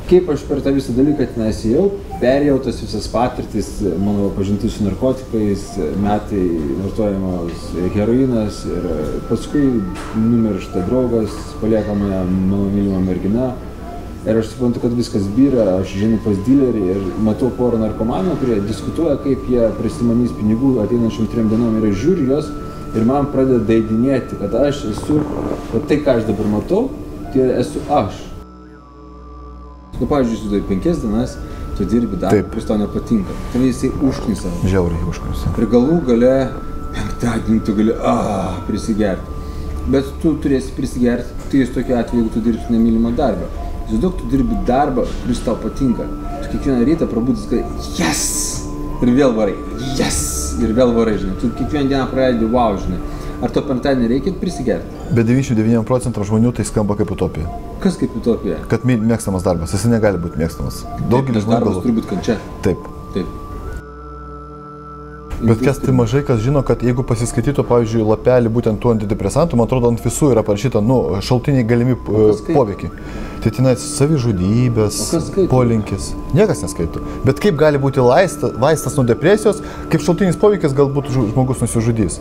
kaip aš per tą visą dalyką tenais ėjau, perėjau tas visas patirtis, mano pažintis su narkotikais, metai vartojamos heroinas ir paskui numiršta draugas, paliekama mano mylima mergina. Ir aš suprantu, kad viskas byra, aš žinau pas dilerį ir matau porą narkomanų, kurie diskutuoja, kaip jie prisimanys pinigų ateinančiom 3 dienom ir aš žiūriu juos ir man pradeda daidinėti, kad aš esu, kad tai, ką aš dabar matau, tai esu aš. Nu, pavyzdžiui, tu 5 dienas, tu dirbi darbą, kuris tau nepatinka. Tai jisai užknisa. Žiauriai užknisa. Ir galų gale, 5 tu gali prisigerti. Bet tu turėsi prisigerti, tai jis tokiu atveju, jeigu tu dirbsi nemylimą darbą. Daug tu dirbi darbą, kuris tau patinka. Tu kiekvieną rytą prabudis, kad yes! Ir vėl varai, yes! Ir vėl varai, žinai. Tu kiekvieną dieną praleidi, wow, žinai. Ar to penktadienį reikia prisigerti? Bet 99% žmonių tai skamba kaip utopija. Kas kaip utopija? Kad mėgstamas darbas, jis negali būti mėgstamas. Daugelis darbas turi būti kančia. Taip. Taip. Bet kas tai mažai kas žino, kad jeigu pasiskaitytų, pavyzdžiui, lapelį būtent tų antidepresantų, man atrodo, ant visų yra parašyta, šaltiniai galimi poveikiai. Tai tenais savižudybės, polinkis. Niekas neskaito. Bet kaip gali būti vaistas nuo depresijos, kaip šaltinis poveikis galbūt žmogus nusižudys.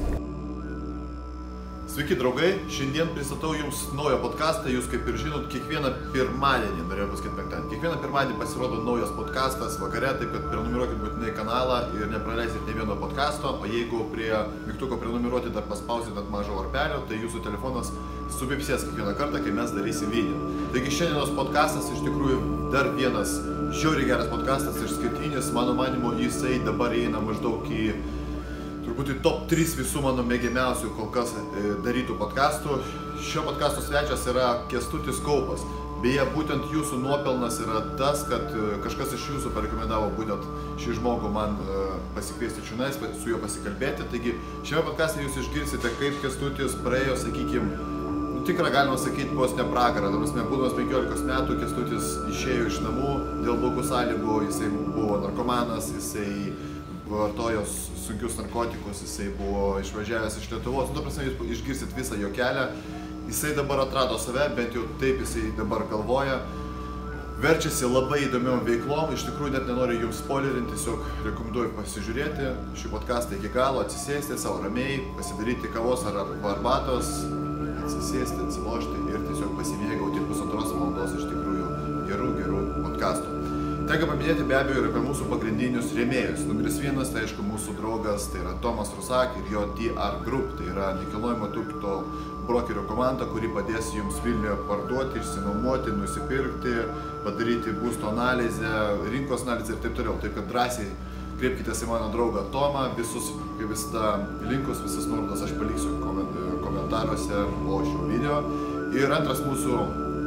Sveiki, draugai! Šiandien pristatau Jums naują podcastą. Jūs, kaip ir žinot, kiekvieną pirmadienį, norėjau pasakyti penktadienį, kiekvieną pirmadienį pasirodo naujas podcastas vakare, taip kad prenumeruokit būtinai kanalą ir nepraleisit ne vieno podcasto. O jeigu prie mygtuko prenumeruoti dar paspausit ant mažo varpelio, tai jūsų telefonas subipsės kiekvieną kartą, kai mes darysim video. Taigi šiandienos podcastas iš tikrųjų dar vienas žiauriai geras podcastas, išskirtinis. Mano manymu, jisai dabar eina maždaug į turbūt į top 3 visų mano mėgiamiausių kol kas darytų podcastų. Šio podcasto svečias yra Kęstutis Kaupas. Beje, būtent jūsų nuopelnas yra tas, kad kažkas iš jūsų parekomendavo būtent šį žmogų man pasikviesti čionais, su juo pasikalbėti. Taigi šiame podcaste jūs išgirsite, kaip Kęstutis praėjo, sakykime, tikrą galima sakyti, vos ne pragarą. Būdamas 15 metų, Kęstutis išėjo iš namų dėl blogų sąlygų, jisai buvo narkomanas, jisai vartojo sunkius narkotikus, jisai buvo išvažiavęs iš Lietuvos. Jūs išgirsit visą jo kelią. Jisai dabar atrado save, bent jau taip jisai dabar galvoja. Verčiasi labai įdomiom veiklom. Iš tikrųjų net nenoriu jums spoilerinti, tiesiog rekomenduoju pasižiūrėti šį podcastą iki galo, atsisėsti savo ramiai, pasidaryti kavos ar arbatos, atsisėsti, atsilošti ir tiesiog pasimėgauti 1,5 valandos iš tikrųjų gerų podcastų. Tenka paminėti be abejo ir apie mūsų pagrindinius rėmėjus. Numeris 1, tai aišku mūsų draugas, tai yra Tomas Rusak ir jo DR Group, tai yra nekilnojamo turto brokerio komanda, kuri padės jums Vilniuje parduoti, išsinuomoti, nusipirkti, padaryti būsto analizę, rinkos analizę ir taip toliau. Taip kad drąsiai kreipkitės į mano draugą Tomą, visus, kaip visada, linkus, visas nuorodas aš paliksiu komentaruose po šio video. Ir antras mūsų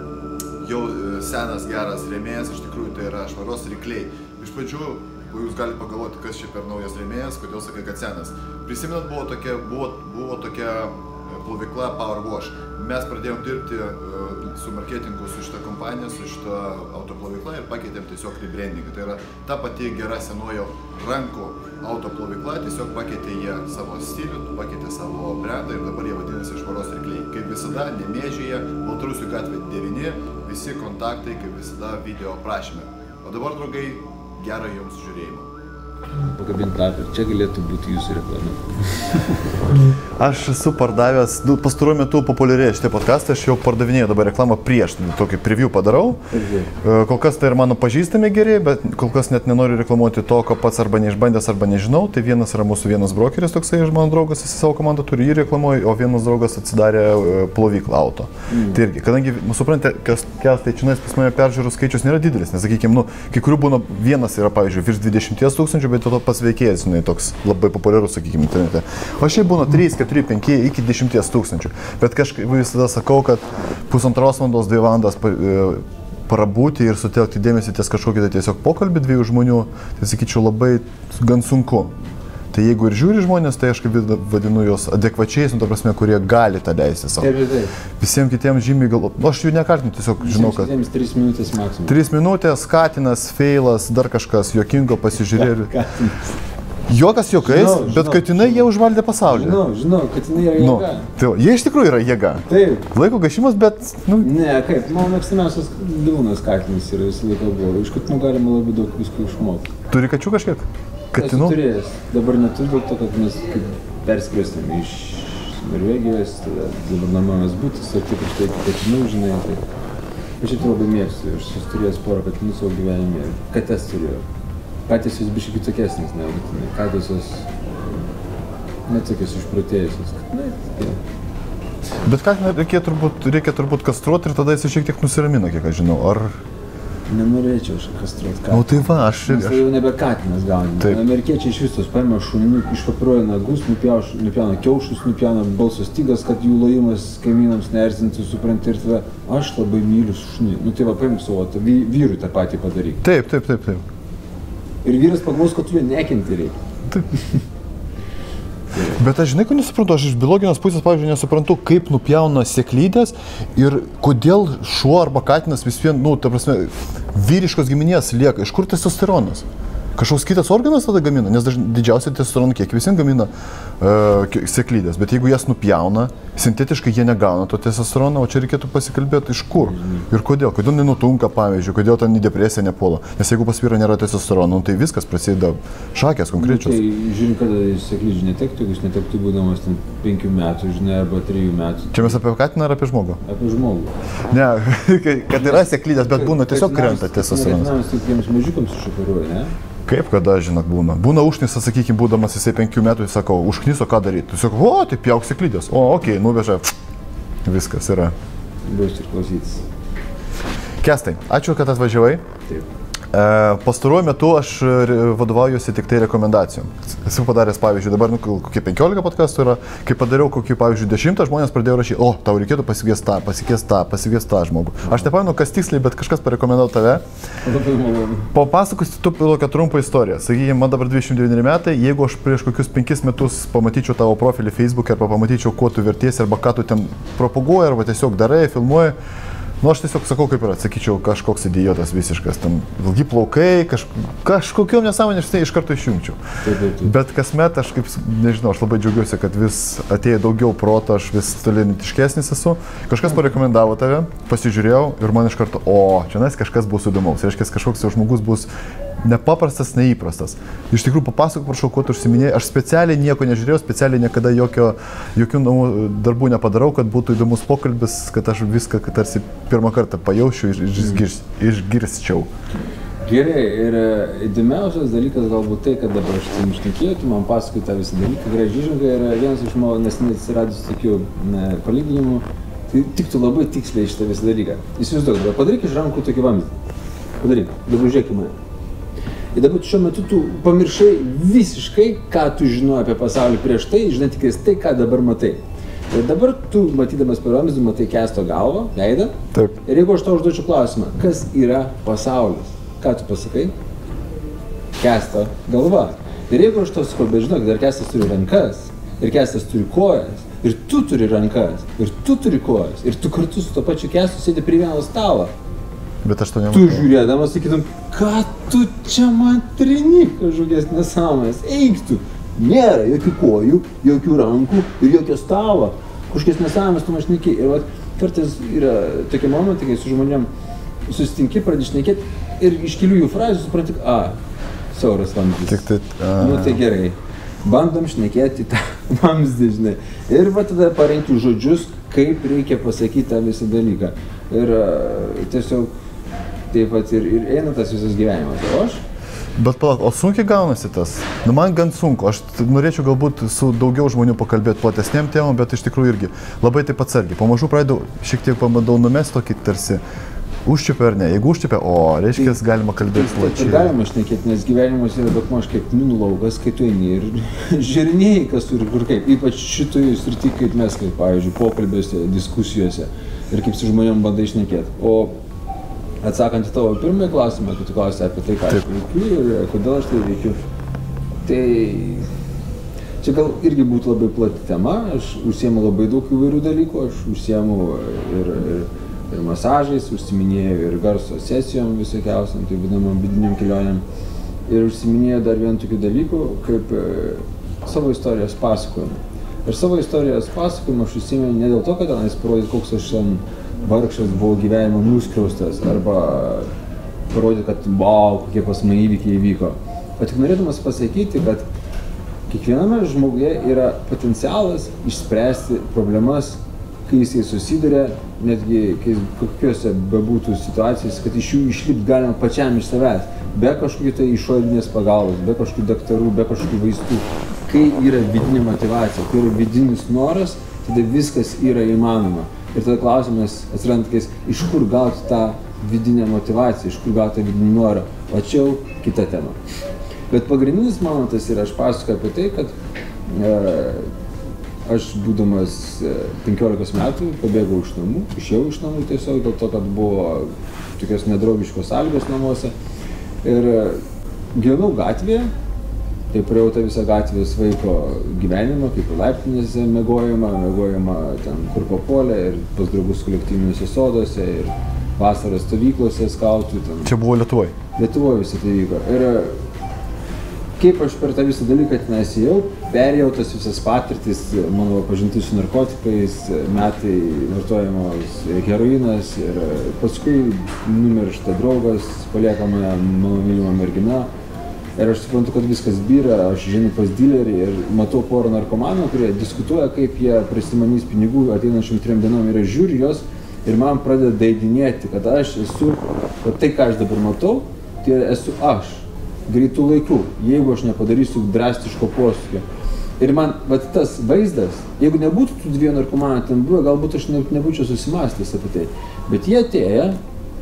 jau senas geras rėmėjas, iš tikrųjų tai yra Švaros rykliai. Iš pradžių jūs galite pagalvoti, kas čia per naujas rėmėjas, kodėl sakai, kad senas. Prisimenat, buvo tokia plovykla Power Wash. Mes pradėjom dirbti su marketingu su šitą kompaniją, su šitą autoplovykla ir pakeitėm tiesiog rebrandingą. Tai yra ta pati gera senojo rankų autoplovykla, tiesiog pakeitė jie savo stilių, pakeitė savo brandą ir dabar jie vadinasi Švaros rykliai. Kaip visada, Nemėžyje, Baltarusių gatvė 9, visi kontaktai, kaip visada, video aprašyme. O dabar, draugai, gero jums žiūrėjimo. Pakabint lapę, čia galėtų būti jūsų reklama. Aš esu pardavęs, pastaruoju metu populiarėja šitie podcastai, aš jau pardavinėjau dabar reklamą prieš, tokį preview padarau. Kol kas tai ir mano pažįstami geri, bet kol kas net nenoriu reklamuoti to, ko pats arba neišbandęs, arba nežinau. Tai vienas yra mūsų vienas brokeris, toksai mano draugas, jis savo komandą turi, jį reklamuoju, o vienas draugas atsidarė plovyklą auto. Tai irgi, kadangi, suprantate, tai čionais pas mane peržiūrų skaičius nėra didelis, nes sakykime, kai kurių būna vienas yra, pavyzdžiui, virš 20 000, bet to pats veikėjas, toks labai populiarus, sakykime, internete. O šiaip būna 3, 4, 5 iki 10 000. Bet kažkaip visada sakau, kad 1,5 valandos, 2 valandas prabūti ir sutelkti dėmesį ties kažkokį tai tiesiog pokalbį 2 žmonių, tai sakyčiau labai gan sunku. Tai jeigu ir žiūri žmonės, tai aš kaip vadinu juos adekvačiais, ta prasme, kurie gali tą leisti savo. Visiems kitiems žymiai aš jų nekaltinu, tiesiog žinau, kad 3 minutės maksimum. 3 minutės, katinas, feilas, dar kažkas juokingo pasižiūrėti. Juokas juokais, bet katinai jie užvaldė pasaulį. Žinau, katinai yra jėga. Tai jie iš tikrųjų yra jėga. Taip. Laiko gaišimas, bet... Ne, kaip, mano mėgstamiausias gyvūnas katinas yra visą laiką buvo. Iš katinų galima labai daug visko išmokti. Turi kačių kažkiek? Katinų? Esu turėjęs. Dabar neturiu dėl to, kad mes perskrėstėm iš Norvegijos, dabar namuojas būtis, ir tik iš tai katinų, žinai. Aš šitai labai mėgstu. Aš turėjęs porą katinų savo gyvenime. Kates turėjau. Katės jos biškai kitokesnės, negu katinai. Katės jos net tokios išprotėjusios. Bet katiną reikia turbūt kastruoti ir tada jis šiek tiek nusiramina, kiek aš žinau. Ar... Nenorėčiau aš kastruoti katiną. O tai va, aš... Mes tai jau nebe katinas gauname. Amerikiečiai iš visos paima šunį, išoperuoja nagus, nupjauna kiaušus, nupjauna balso stygas, kad jų lojimas kaimynams neerzintų, supranti, ir tada aš labai myliu šunį. Nu tai va, paimk savo, vyrui tą patį padaryk. Taip. Ir vyras paklaus, kad tu jo nekinti reikia. Taip. Bet aš žinai, ko nesuprantu, aš iš biologinės pusės, pavyzdžiui, nesuprantu, kaip nupjauna sėklydės ir kodėl šuo arba katinas vis vien, ta prasme, vyriškos giminės lieka. Iš kur testosteronas? Kažkoks kitas organas tada gamina, nes didžiausia testosterono kiekį visiems gamina sėklydės, bet jeigu jas nupjauna, sintetiškai jie negauna to testosterono, o čia reikėtų pasikalbėti iš kur ir kodėl nenutunka, pavyzdžiui, kodėl ten į depresiją nepuola, nes jeigu pas vyrą nėra testosterono, tai viskas prasideda šakės konkrečios. Tai žiūrint, kada sėklydžių netektų, jeigu jis netektų būdamas 5 metų, žinai, arba 3 metų. Čia mes apie katiną ar apie žmogų? Apie žmogų. Ne, kad yra sėklydės, bet būna tiesiog krenta testosteronas. Tokiems mažiukams išoperuoja, ne? Kaip kada, žinok, būna? Būna užknisas, sakykime, būdamas jisai 5 metų, jis sako, užkniso, ką daryti? Tu sako, o, tai pjauk sėklydės. O, okei, nuveža, viskas yra. Bus ir klausytis. Kestai, ačiū, kad atvažiavai. Taip. Pastaruoju metu aš vadovaujuosi tik tai rekomendacijom. Esu padaręs, pavyzdžiui, dabar kokie 15 podcastų yra, kai padariau kokį, pavyzdžiui, 10, žmonės pradėjo rašyti, o, tau reikėtų pasikviesti tą žmogų. Aš nepamenu, kas tiksliai, bet kažkas parekomendavo tave. Papasakosiu tu tokią trumpą istoriją. Sakykime, man dabar 29 metai, jeigu aš prieš kokius 5 metus pamatyčiau tavo profilį Facebook'e arba pamatyčiau, kuo tu vertiesi arba ką tu ten propaguoji arba tiesiog darai, filmuoji, aš tiesiog sakau, kaip yra, sakyčiau, kažkoks idiotas visiškas, ten ilgi plaukai, kažkokiom nesąmonėm iš karto išjungčiau. Taip. Bet kasmet aš kaip, nežinau, aš labai džiaugiuosi, kad vis atėjo daugiau proto, aš vis talentiškesnis esu. Kažkas parekomendavo tave, pasižiūrėjau ir man iš karto, čia kažkas bus įdomaus, reiškia, kažkoks žmogus bus nepaprastas, neįprastas. Iš tikrųjų, papasakok, prašau, kuo tu užsiminėjai. Aš specialiai nieko nežiūrėjau, specialiai niekada jokių darbų nepadarau, kad būtų įdomus pokalbis, kad aš viską, kad tarsi pirmą kartą pajausčiau ir išgirsčiau. Gerai, ir įdomiausias dalykas galbūt tai, kad dabar aš tam išnekėjau, tu man pasakoji tą visą dalyką, gražiai žingai, ir vienas iš mano neseniai atsiradus tokių palyginimų, tai tiktų labai tiksliai šitą visą dalyką. Įsivaizduok, padaryk iš rankų tokį vamzdį. Padaryk, dabar žiūrėk į mane. Ir dabar šiuo metu tu pamiršai visiškai, ką tu žinojai apie pasaulį prieš tai, žinai tikrai tai, ką dabar matai. Ir dabar tu, matydamas per vamzdį, matai Kesto galvą, veidą. Taip. Ir jeigu aš tau užduočiau klausimą, kas yra pasaulis, ką tu pasakai? Kesto galva. Ir jeigu aš tau sakau, bet žinok, dar Kestas turi rankas, ir Kestas turi kojas, ir tu turi rankas, ir tu turi kojas, ir tu kartu su to pačiu Kestu sėdi prie vieno stalo. Bet aš to nematau. Tu žiūrėdamas sakytum, ką tu čia man trini kažkokias nesąmonės, eik tu. Nėra jokių kojų, jokių rankų ir jokio stalo. Kažkokias nesąmonės tu man šneki. Ir vat, kartais yra tokie momentai, kai su žmonėm susitinki, pradedi šnekėti ir iš kelių jų frazių supranti, siauras vamzdis. Nu tai gerai. Bandom šnekėti tą vamzdį, žinai. Ir va tada parenki žodžius, kaip reikia pasakyti tą visą dalyką. Ir tiesiog taip pat ir eina tas visas gyvenimas. O aš? Bet palauk, o sunkiai gaunasi tas? Nu man gan sunku, aš norėčiau galbūt su daugiau žmonių pakalbėti platesnėm temom, bet iš tikrųjų irgi labai taip atsargiai. Pamažu pradėjau, šiek tiek pabandau numesti tokį tarsi užčiupia ar ne. Jeigu užčiupia, reiškia, galima kalbėti plačiai. Tai galima šnekėti, nes gyvenimas yra daugmaž kaip minų laukas, kai tu eini ir žiūrinėjai, kas turi kur kaip. Ypač šitoje srityje, kaip mes, kaip pavyzdžiui, pokalbėse, diskusijose ir kaip su žmonėm bandai šnekėti. O atsakant į tavo pirmąjį klausimą, kai tu klausai apie tai, ką aš veikiu ir kodėl aš tai veikiu, tai čia gal irgi būtų labai plati tema. Aš užsiemu labai daug įvairių dalykų, aš užsiemu ir masažais, užsiminėjau ir garso sesijom visokiausiam, tai vadinamom vidiniam kelionėm. ir užsiminėjo dar vienu tokiu dalyku, kaip savo istorijos pasakojimą. Ir savo istorijos pasakojimą aš užsiminėjau ne dėl to, kad tenais parodyti, koks aš ten vargšas buvau gyvenimo nuskriaustas, arba parodyti, kad wow, kokie pas mane įvykiai įvyko. O tik norėdamas pasakyti, kad kiekviename žmoguje yra potencialas išspręsti problemas, kai jisai susiduria, netgi kokiuose bebūtų situacijos, kad iš jų išlipti galima pačiam iš savęs, be kažkokių tai išorinės pagalbos, be kažkokių daktarų, be kažkokių vaistų. Kai yra vidinė motyvacija, kai yra vidinis noras, tada viskas yra įmanoma. Ir tada klausimas atsiranda, iš kur gauti tą vidinę motyvaciją, iš kur gauti tą vidinį norą. O čia jau kita tema. Bet pagrindinis momentas yra, aš pasakoju apie tai, kad aš būdamas 15 metų pabėgau iš namų, išėjau iš namų tiesiog dėl to, kad buvo tokios nedraugiškos sąlygos namuose. Ir gyvenau gatvėje, tai praėjau tą visą gatvės vaiko gyvenimą, kaip ir laiptinėse mėgojimą ten kur papuolė ir pas draugus kolektyviniuose soduose ir vasaros stovyklose skautų. Čia buvo Lietuvoje? Lietuvoje visą tai vyko. Ir kaip aš per tą visą dalyką tenais ėjau, perėjau tas visas patirtis, mano pažintis su narkotikais, metai vartojamos heroinas ir paskui numiršta draugas, paliekama mano mylima mergina. Ir aš suprantu, kad viskas byra, aš žinau pas dilerį ir matau porą narkomanų, kurie diskutuoja, kaip jie prisimanys pinigų ateinančiam 3 dienom ir aš žiūriu jos ir man pradeda daidinėti, kad aš esu, kad tai, ką aš dabar matau, tai esu aš, greitų laikų, jeigu aš nepadarysiu drastiško posūkio. Ir man, vat tas vaizdas, jeigu nebūtų tų 2 narkomanų ten buvo, galbūt aš nebūčiau susimąstęs apie tai. Bet jie atėjo,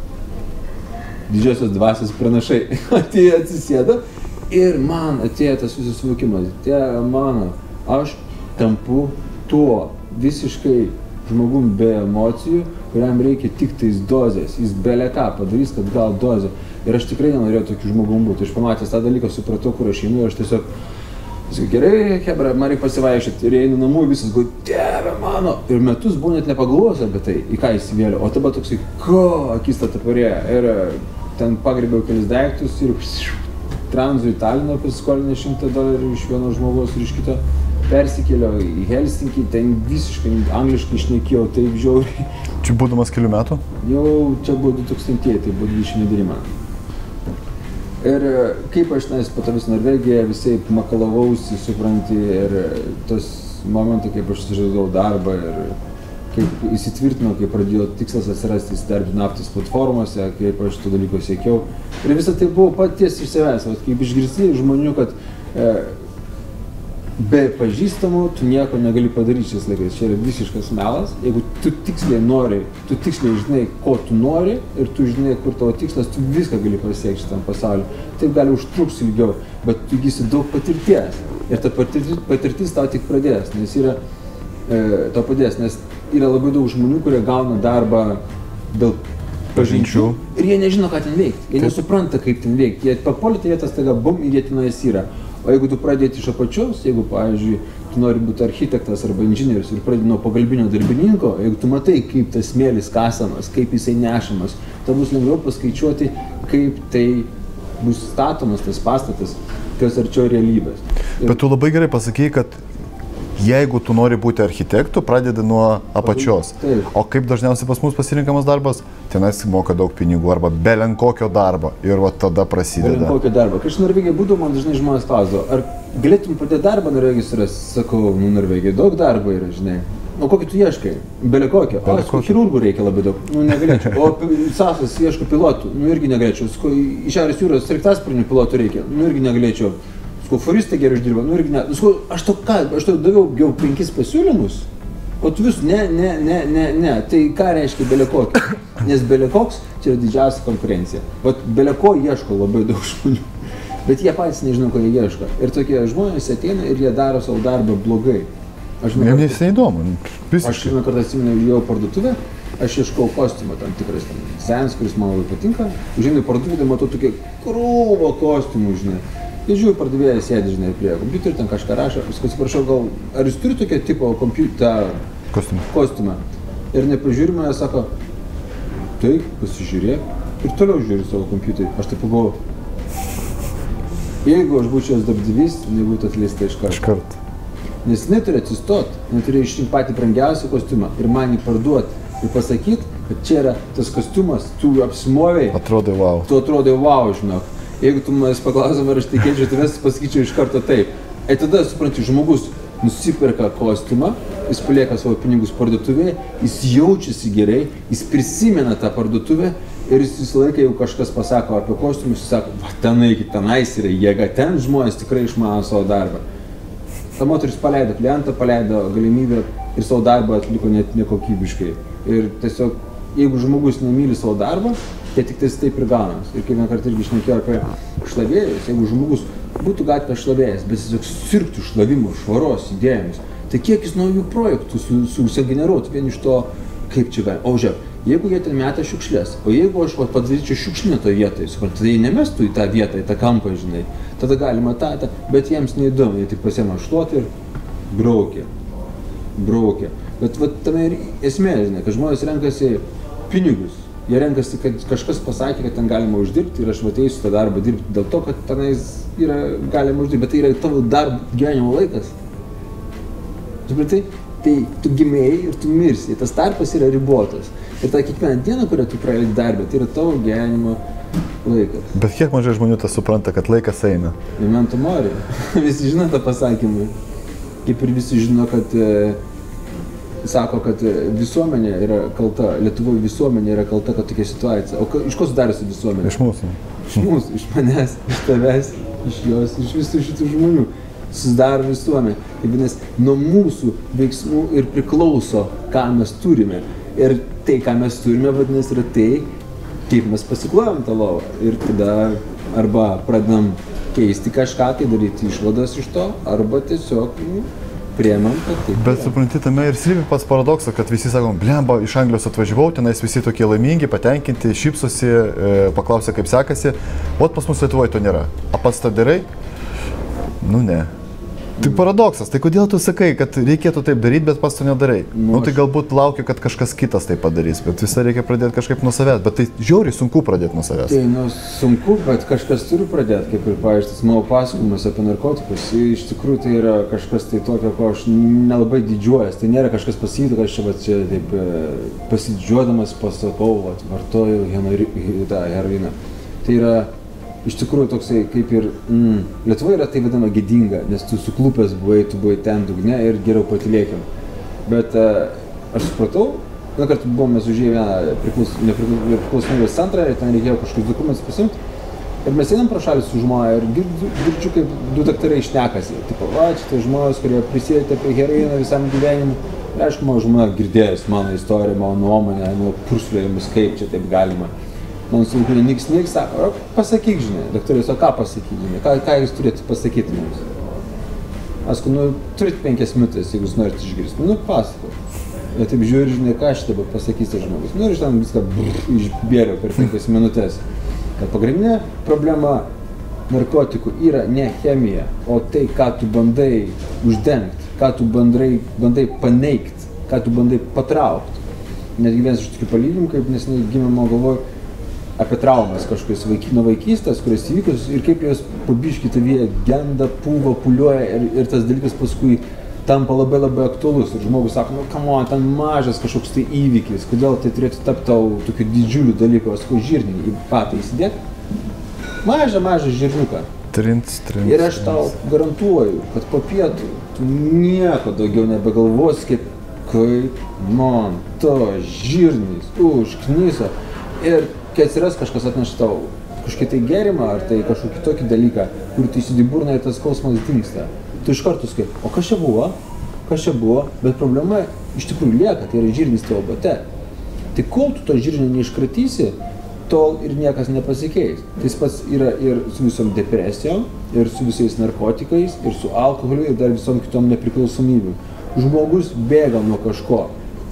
didžiosios dvasios pranašai, atėjo atsisėdo ir man atėjo tas visas suvokimas. Mano, aš tampu tuo visiškai žmogum be emocijų, kuriam reikia tik tais dozės. Jis bele ką padarys, kad gal dozę. Ir aš tikrai nenorėjau tokių žmogum būti. Aš pamatęs tą dalyką, supratau, kur aš einu ir aš tiesiog sakau, gerai, hebra, man reikia pasivaikščioti. Ir einu namų visas, galvoju, Dieve mano. Ir metus buvau net nepagalvojęs apie tai, į ką įsivėliau. O tada toksai, akistata parėjo. Ir ten pagrėbiau kelis daiktus ir tranzu į Taliną pasiskolinę $100 iš vieno žmogaus ir iš kito. Persikėliau į Helsinkį, ten visiškai angliškai šnekėjau taip žiauriai. Čia būdamas kelių metų? Jau čia buvo 2000, tai buvo 29 metų. Ir kaip aš tenais po to vis Norvegiją visai makalavausi, supranti, ir tos momentai, kaip aš sužadau darbą ir kaip įsitvirtinau, kaip pradėjo tikslas atsirasti įsidarbinti naftos platformose, kaip aš tų dalykų siekiau. Ir visą tai buvo paties iš savęs, kaip išgirsti žmonių, kad be pažįstamų tu nieko negali padaryti šiais laikais. Čia yra visiškas melas. Jeigu tu tiksliai nori, tu tiksliai žinai, ko tu nori ir tu žinai, kur tavo tikslas, tu viską gali pasiekti šitam pasauliu. Taip gali užtruks ilgiau, bet tu įgysi daug patirties. Ir ta patirtis tau tik pradės, nes tau padės, nes yra labai daug žmonių, kurie gauna darbą dėl pažinčių ir jie nežino, ką ten veikti. Jie nesupranta, kaip ten veikti. Jie papuolė, tai jie tas taiga bum ir jie tenais yra. O jeigu tu pradėti iš apačios, jeigu, pavyzdžiui, tu nori būti architektas arba inžinierius ir pradėti nuo pagalbinio darbininko, jeigu tu matai, kaip tas smėlis kasamas, kaip jisai nešamas, tau bus lengviau paskaičiuoti, kaip tai bus statomas tas pastatas, kas arčiau realybės. Bet tu labai gerai pasakei, kad jeigu tu nori būti architektu, pradedi nuo apačios. Taip. O kaip dažniausiai pas mus pasirinkamas darbas, tenais moka daug pinigų arba belenkokio darbo ir va tada prasideda. Belenkokio darbo. Kai aš Norvegijai būdavau, man dažnai žmonės klausdavo, ar galėtum pradėti darbą Norvegijos surasti? Sakau, Norvegijai daug darbo yra, žinai. O kokį tu ieškai? Belekokio. O, chirurgų reikia labai daug. Negalėčiau. O Sasas ieško pilotų. Irgi negalėčiau. Iš Šiaurės jūros sraigtasparnių pilotų reikia. Irgi negalėčiau. Furistai gerai uždirba, irgi ne. Aš tau daviau jau 5 pasiūlymus, o tu vis ne. Tai ką reiškia belekokio? Nes belekoks čia yra didžiausia konkurencija. Vat beleko ieško labai daug žmonių, bet jie patys nežino, ko jie ieško. Ir tokie žmonės ateina ir jie daro savo darbą blogai. Jiems neįdomu. Aš vieną kartą atsimenu, įėjau parduotuvę, aš ieškau kostiumą tam tikras senas, kuris man labai patinka. Užėjau į parduotuvę, matau tokį krūvą kostiumų, žinai. Jie žiūrėjau, pardavėjas sėdi, žinai, prie kompiuterio, ten kažką rašo. Aš atsiprašau, gal, ar jūs turite tokio tipo kostiumą? Ir nepažiūrime, jie sako, taip, pasižiūrėk. Ir toliau žiūri savo kompiuterį. Aš taip pagalvoju, Jeigu aš būčiau jos darbdavys, jinai būtų atleista iš karto. Nes jinai turi atsistoti, jinai turi išrinkti patį brangiausią kostiumą ir man jį parduoti ir pasakyti, kad čia yra tas kostiumas, tu apsimovei. Atrodai wow. Tu atrodai wow, žinok. Jeigu tu manęs paklaustum, ar aš tikėčiau tavęs, pasakyčiau iš karto taip. Ir tada, supranti, žmogus nusiperka kostiumą, jis palieka savo pinigus parduotuvėje, jis jaučiasi gerai, jis prisimena tą parduotuvę ir jis visą laiką jau kažkas pasako apie kostiumus, jis sako, va tenais yra jėga, ten žmonės tikrai išmano savo darbą. Ta moteris paleido klientą, paleido galimybę ir savo darbą atliko net nekokybiškai. Ir tiesiog, jeigu žmogus nemyli savo darbą, tai tik taip ir gaunas. Ir kaip vieną kartą irgi šnekėjau apie šlavėjus, jeigu žmogus būtų gatvės šlavėjas, bet jis tiesiog sirgtų šlavimo, švaros, idėjomis, tai kiek jis naujų projektų sugeneruotų vien iš to, kaip čia gali. O žiūrėk, jeigu jie ten meta šiukšlės, o jeigu aš padaryčiau šiukšlinę toje vietoje, suprantu, tai jie nemestų į tą vietą, į tą kampą, žinai, tada galima tą, bet jiems neįdomu, jie tik pasiema šluotą ir braukia. Bet tame ir esmė, žinai, kad žmonės renkasi pinigus, jie renkasi, kad kažkas pasakė, kad ten galima uždirbti ir aš eisiu tą darbą dirbti dėl to, kad tenais yra galima uždirbti, bet tai yra tavo darbo gyvenimo laikas. Suprantai? Tai tu gimėjai ir tu mirsi, tas tarpas yra ribotas. Ir ta kiekvieną dieną, kurią tu praleidi darbę, tai yra tavo gyvenimo laikas. Bet kiek mažai žmonių tas supranta, kad laikas eina? Memento mori. Visi žino tą pasakymą. Kaip ir visi žino, kad sako, kad visuomenė yra kalta, Lietuvoje visuomenė yra kalta, kad tokia situacija. O iš ko sudarėsi visuomenė? Iš mūsų. Iš mūsų, iš manęs, iš tavęs, iš jos, iš visų šitų žmonių. Susidaro visuomenė. Tai vadinasi, nuo mūsų veiksmų ir priklauso, ką mes turime. Ir tai, ką mes turime, vadinasi, yra tai, kaip mes pasiklojam tą lovą. Ir tada arba pradedam keisti kažką, tai daryti išvadas iš to, arba tiesiog priemam, kad taip. Bet supranti, tame ir slypi pats paradoksas, kad visi sakom, blemba, iš Anglijos atvažiavau, tenais visi tokie laimingi, patenkinti, šypsosi, paklausia, kaip sekasi. Ot pas mus Lietuvoje to nėra. A pats tą darai? Nu ne. Tai paradoksas, tai kodėl tu sakai, kad reikėtų taip daryti, bet pats to nedarai? Nu tai galbūt laukia, kad kažkas kitas tai padarys, bet visą reikia pradėti kažkaip nuo savęs, bet tai žiauriai sunku pradėti nuo savęs. Tai sunku, bet kažkas turi pradėti, kaip ir pavyzdžiui, tas mano pasakojimas apie narkotikus, iš tikrųjų tai yra kažkas tai tokio, ko aš nelabai didžiuojas, tai nėra kažkas pasakytų, kad aš čia taip pasididžiuodamas pasakau, vartoju tą heroiną. Tai yra iš tikrųjų toksai kaip ir, Lietuvoje yra tai vadinama gėdinga, nes tu suklupęs buvai, tu buvai ten dugne ir geriau patylėkim. Bet aš supratau, vieną kartą buvome užėję vieną nepriklausomybės centrą ir ten reikėjo kažkokius dokumentus pasimti. Ir mes einam pro šalį su žmona ir girdžiu, kaip du daktarai šnekasi. Tipo, va, čia tai žmonės, kurie prisėdė prie heroino visam gyvenimui. Ir aišku, mano žmona girdėjus mano istoriją, mano nuomonę, pursvėjimus, kaip čia taip galima. Man sunkiai niks, sako, pasakyk, žinai, daktarai, o ką pasakyk, žinai, ką jūs turėtų pasakyti mums? Aš sakau, turit 5 minutės, jeigu jūs norite išgirsti, pasakau. Ir taip žiūri, žinai, ką aš dabar pasakysiu žmogus. Ir aš ten viską išbėriau per 5 minutės. Kad pagrindinė problema narkotikų yra ne chemija, o tai, ką tu bandai uždengti, ką tu bandai paneigti, ką tu bandai patraukti. Netgi vienas iš tokių palydimų, kaip nesenai gimė mano galvoj, apie traumas kažkokios nuo vaikystės, kurios įvykios ir kaip jos pabiški tavyje genda, pūva, pūliuoja ir tas dalykas paskui tampa labai labai aktualus. Ir žmogus sako, come on, ten mažas kažkoks tai įvykis, kodėl tai turėtų tapti tau tokiu didžiuliu dalyku, aš sakau, žirnį į patą įsidėk. Mažą žirniuką. Trins. Ir aš tau garantuoju, kad po pietų tu nieko daugiau nebegalvosi, kaip man to žirnis užkniso. Ir kai atsiras kažkas atneša tau kažkokį tai gėrimą ar tai kažkokį tokį dalyką, kur tu įsidį burną ir tas skausmas dingsta. Tu iš karto sakai, o kas čia buvo, bet problema iš tikrųjų lieka, tai yra žirnis tavo bate. Tai kol tu to žirnio neiškratysi, tol ir niekas nepasikeis. Tai pats yra ir su visom depresijom, ir su visais narkotikais, ir su alkoholiu, ir dar visom kitom nepriklausomybėm. Žmogus bėga nuo kažko.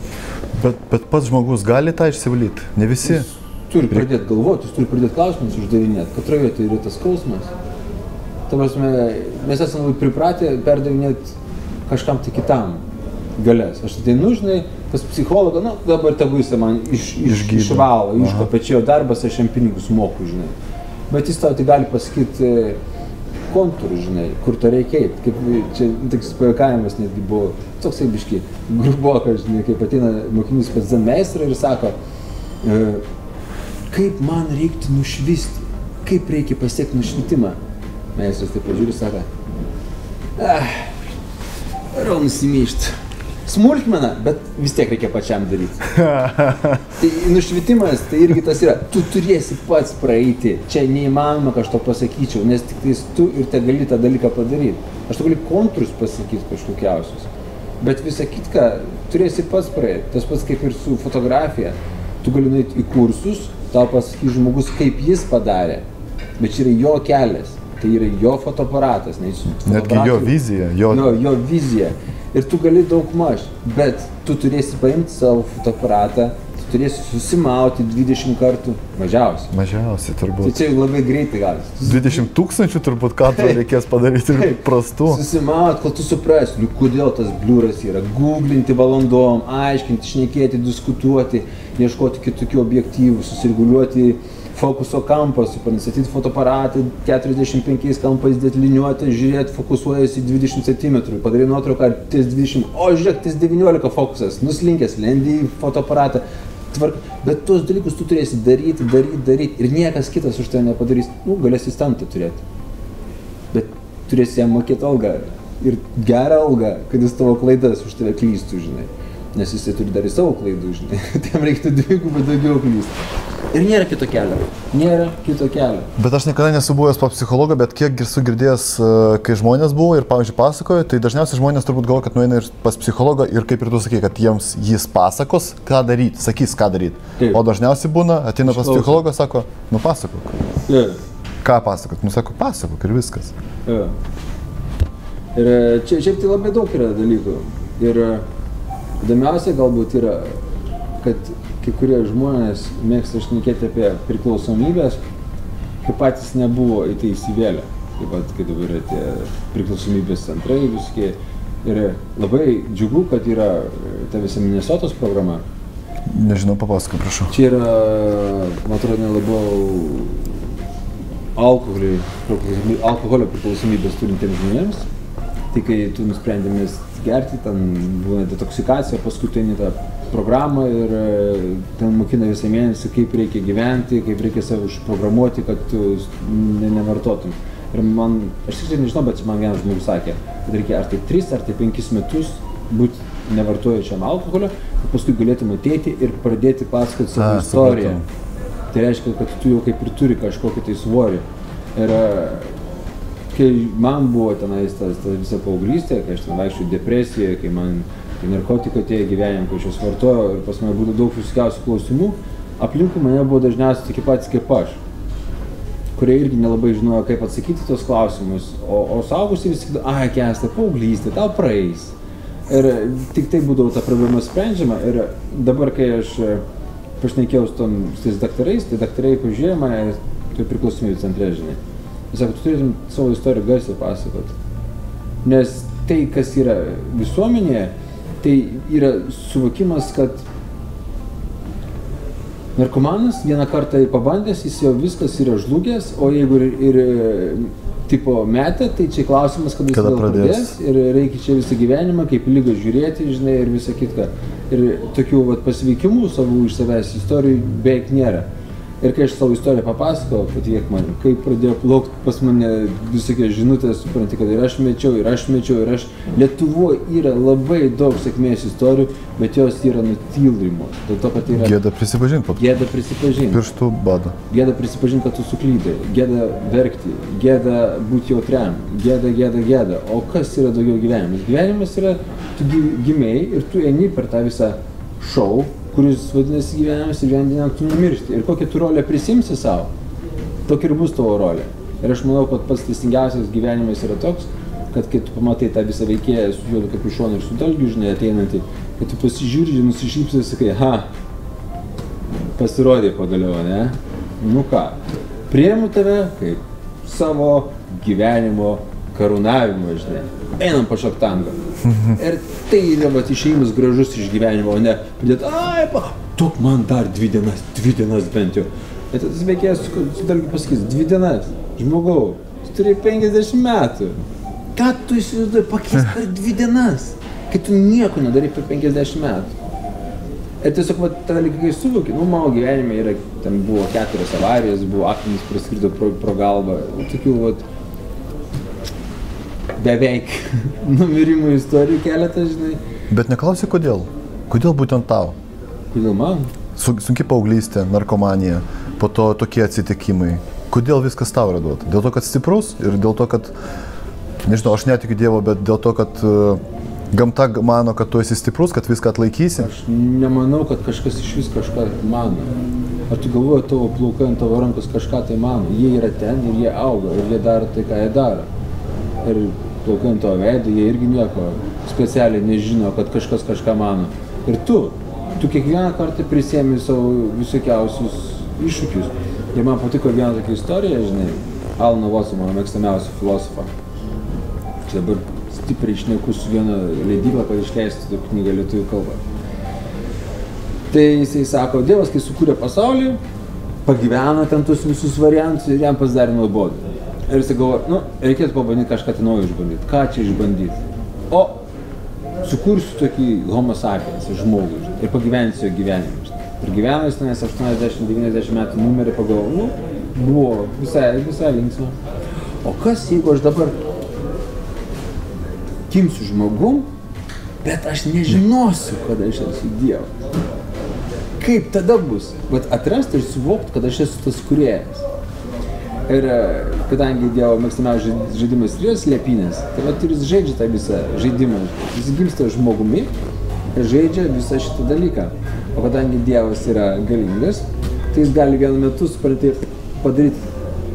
Bet pats žmogus gali tą išsivalyti, ne visi. Turi pradėti galvoti, turi pradėti klausimus uždavinėti, katrai vietoje yra tas skausmas. Ta prasme, mes esame labai pripratę perdavinėti kažkam tai kitam galės. Aš ateinu, žinai, pas psichologą, dabar tegu jis man išvalo, iškopia, čia jo darbas, aš jam pinigus moku, žinai. Bet jis tau tai gali pasakyti, kontūrų, žinai, kur to reikia, kaip čia toks pajakavimas netgi buvo, toksai biški grubokas, žinai, kaip ateina mokinys pas zen meistrą ir sako, kaip man reiktų nušvisti, kaip reikia pasiekti nušvitimą. Meistras taip pažiūri, sako, varau nusimyšt. Smulkmena, bet vis tiek reikia pačiam daryti. Tai nušvitimas, tai irgi tas yra, tu turėsi pats praeiti, čia neįmanoma kažko pasakyčiau, nes tik tais tu ir te gali tą dalyką padaryti. Aš tu gali kontūrus pasakyti kažkokiausius, bet visą kitką turėsi pats praeiti, tas pats kaip ir su fotografija. Tu gali nueiti į kursus, tau pasakys žmogus, kaip jis padarė, bet čia yra jo kelias, tai yra jo fotoaparatas. Netgi jo vizija. Jo vizija. Ir tu gali daug maž, bet tu turėsi paimti savo fotoaparatą, tu turėsi susimauti 20 kartų, mažiausiai. Mažiausiai turbūt. Tai čia labai greitai gali. 20 000 turbūt kadrų reikės padaryti ir prastų. Susimauti, kol tu suprasi, kodėl tas bliuras yra. Googlinti valandom, aiškinti, šnekėti, diskutuoti, ieškoti kitokių objektyvų, susireguliuoti fokuso kampą, nustatyti fotoaparatą, 45 kampais dėti liniuotę, žiūrėti, fokusuojasi 20 cm, padarai nuotrauką, ties 20, o žiūrėk, ties 19 fokusas, nuslinkęs, lendi į fotoaparatą, bet tuos dalykus tu turėsi daryti ir niekas kitas už tai nepadarys, galės asistentą turėti, bet turėsi jam mokėti algą ir gerą algą, kad jis tavo klaidas už tave klystų, žinai, nes jisai turi dar į savo klaidų, žinai, tam reiktų dvigubai daugiau klysti. Ir nėra kito kelio. Bet aš niekada nesu buvęs pas psichologą, bet kiek esu girdėjęs, kai žmonės buvo ir, pavyzdžiui, pasakojo, tai dažniausiai žmonės turbūt galvoja, kad nueina ir pas psichologą ir kaip ir tu sakai, kad jis pasakos, ką daryti, sakys, ką daryti. O dažniausiai būna, ateina pas psichologą, sako, pasakok. Ką pasakot? Sako, pasakok ir viskas. Ir čia tai labai daug yra dalykų. Ir įdomiausia galbūt yra, kad kai kurie žmonės mėgsta šnekėti apie priklausomybės, kai patys nebuvo į tai įsivėlę. Taip pat, kai dabar yra tie priklausomybės centrai visokie. Ir labai džiugu, kad yra ta visa Minnesotos programa. Nežinau, papasakok, prašau. Čia yra, man atrodo, labiau alkoholio priklausomybės turintiems žmonėms. Tai kai tu nusprendėmės gerti, ten būna detoksikacija, paskui tai tą programą ir ten mokina visą mėnesį, kaip reikia gyventi, kaip reikia save užprogramuoti, kad tu nevartotum. Ir aš tikrai nežinau, bet man vienas žmogus sakė, kad reikia ar tai 3, ar tai 5 metus būti nevartojančiam alkoholio, kad paskui galėtum ateiti ir pradėti pasakoti savo istoriją. Tai reiškia, kad tu jau kaip ir turi kažkokį tai svorį. Ir kai man buvo tenais ta visa paauglystė, kai aš ten vaikščiau depresiją, kai narkotikai atėjo gyvenime, kai aš juos vartojau ir pas mane būdavo daug visokiausių klausimų, aplinkui mane buvo dažniausiai tokie patys kaip aš, kurie irgi nelabai žinojo, kaip atsakyti tos klausimus, o suaugusiai visi sakydavo, Kęstai, paauglystė, tau praeis. Ir tik tai būdavo ta problema sprendžiama ir dabar, kai aš pašnekėjau su tais daktarais, tai daktarai pažiūrėjo mane, tai priklausomybės centre, žinai. Jis sako, tu turėtum savo istoriją garsiai pasakoti. Nes tai, kas yra visuomenėje, tai yra suvokimas, kad narkomanas vieną kartą pabandęs, jis jau viskas yra žlugęs, o jeigu ir tipo metė, tai čia klausimas, kada jis vėl pradės ir reikia čia visą gyvenimą, kaip lygą žiūrėti, žinai, ir visą kitką. Ir tokių pasveikimų savų iš savęs istorijų beveik nėra. Ir kai aš savo istoriją papasakau, patikėk man, kai pradėjo plaukti pas mane visokios žinutės, supranti, kad ir aš mečiau. Lietuvoje yra labai daug sėkmės istorijų, bet jos yra nutylimos. Dėl to, kad yra... Gėda prisipažinti. Gėda prisipažinti. Pirštų bado. Gėda prisipažinti, kad tu suklydai. Gėda verkti. Gėda būti jautriam. Gėda. O kas yra daugiau gyvenimas? Gyvenimas yra, tu gimei ir tu eini per tą visą šou, kuris vadinasi gyvenimas ir vieną tu numiršti. Ir kokią tu rolę prisimsi savo, tokia ir bus tavo rolė. Ir aš manau, kad pats teisingiausias gyvenimas yra toks, kad kai tu pamatai tą visą veikėją su juodu kapišonu ir su dalgiu, žinai, ateinantį, kad tu pasižiūri, nusišypsai ir sakai, pasirodė pagaliau, ne? Nu ką, priimu tave kaip savo gyvenimo karūnavimo, žinai. Einam pašok tango. Ir tai yra išėjimas gražus iš gyvenimo, o ne pridėti, tok man dar 2 dienas bent jau. Ir tas veikėjas su dalgiu pasakys, 2 dienas, žmogau, tu turi 50 metų. Ką tu įsivaizduoji pakeist per 2 dienas, kai tu nieko nedarai per 50 metų? Ir tiesiog tą dalyką, kai suvoki, mano gyvenime yra, ten buvo 4 avarijos, buvo akmenys praskrido pro galvą, tokių beveik numirimų istorijų keletą, žinai. Bet neklausi kodėl? Kodėl būtent tau? Kodėl man? Sunki paauglystė, narkomanija, po to tokie atsitikimai. Kodėl viskas tau yra duota? Dėl to, kad stiprus ir dėl to, kad, nežinau, aš netikiu Dievo, bet dėl to, kad gamta mano, kad tu esi stiprus, kad viską atlaikysi? Aš nemanau, kad kažkas iš vis kažką mano. Ar tu galvoji, tavo plaukai ant tavo rankos kažką tai mano? Jie yra ten ir jie auga ir jie daro tai, ką jie daro. Ir plaukai ant tavo veido, jie irgi nieko specialiai nežino, kad kažkas kažką mano. Ir tu kiekvieną kartą prisiemi savo visokiausius iššūkius. Ir man patiko viena tokia istorija, žinai, Alaną Watsą, mano mėgstamiausią filosofą. Čia dabar stipriai šneku su viena leidyba, kad išleistų tą knygą lietuvių kalbą. Tai jisai sako, Dievas, kai sukūrė pasaulį, pagyveno ten tuos visus variantus ir jam pasidarė nuobodu. Ir jisai galvoja, reikėtų pabandyti kažką tai naujo išbandyti. Ką čia išbandyti? O sukursiu tokį homo sapiens, žmogų, ir pagyvensiu jo gyvenimus. Ir gyveno jis tenais 80-90 metų numerį, pagalvoju, buvo visai linksma. O kas, jeigu aš dabar gimsiu žmogum, bet aš nežinosiu, kad aš esu Dievas. Kaip tada bus? Bet atrasti ir suvokti, kad aš esu tas kūrėjas. Ir kadangi Dievo mėgstamiausias žaidimas yra slėpynės, tai jis žaidžia tą visą žaidimą. Jis gimsta žmogumi ir žaidžia visą šitą dalyką. O kadangi Dievas yra galingas, tai jis gali vienu metu padaryti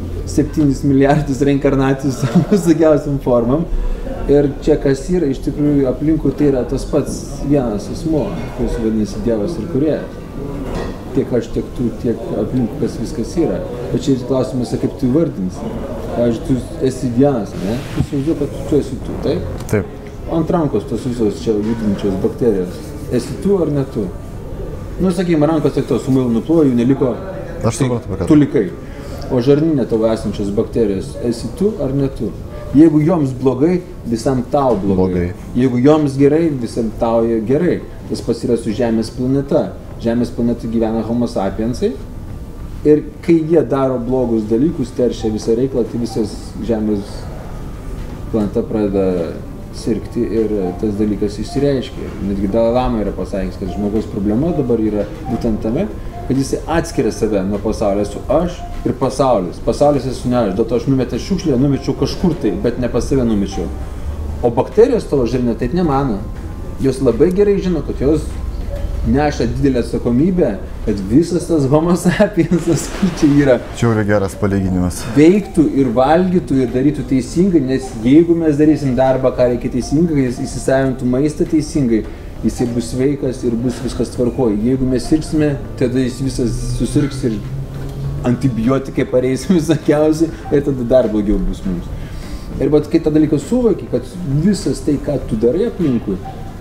7 milijardus reinkarnacijų su visokiausiam formam. Ir čia kas yra, iš tikrųjų aplinkui tai yra tas pats vienas asmuo, kuris vadinasi Dievas ir kūrėjas. Tiek aš, tiek tu, tiek aplinkui kas viskas yra. Bet čia klausimas, kaip tu įvardinsi. Pavyzdžiui, tu esi vienas, ne? Tu įsivaizduoji, kad tu esi tu, taip? Taip. Ant rankos tos visos čia judinčios bakterijos. Esi tu ar ne tu? Sakykime, rankos tiek to su mailu nuplojo, jų neliko. Aš suprantu, ką. Tu likai. O žarnyne tavo esančios bakterijos, esi tu ar ne tu? Jeigu joms blogai, visam tau blogai. Jeigu joms gerai, visam tau gerai. Tas pats yra su Žemės planeta. Žemės planeta gyvena homo sapiensai. Ir kai jie daro blogus dalykus, teršia visą reiklą, tai visas Žemės planeta pradeda sirgti ir tas dalykas išsireiškia. Netgi Dalai Lama yra pasakęs, kad žmogaus problema dabar yra būtent tame, kad jis atskiria save nuo pasaulio. Esu aš ir pasaulis. Pasaulis esu ne aš. Dėl to aš numetęs šiukšlę, numečiau kažkur tai, bet ne pas save numečiau. O bakterijos tavo žarnyne taip nemano. Jos labai gerai žino, kad jos neša didelę atsakomybę, kad visas tas homo sapiensas, kur čia yra, čia yra geras palyginimas, veiktų ir valgytų ir darytų teisingai, nes jeigu mes darysim darbą, ką reikia teisingai, jis įsisavintų maistą teisingai, jisai bus sveikas ir bus viskas tvarkoj. Jeigu mes sirgsime, tada jis visas susirgs ir antibiotikai pareis visokiausi ir tada dar blogiau bus mums. Ir bet kai tą dalyką suvoki, kad visas tai, ką tu darai aplinkui,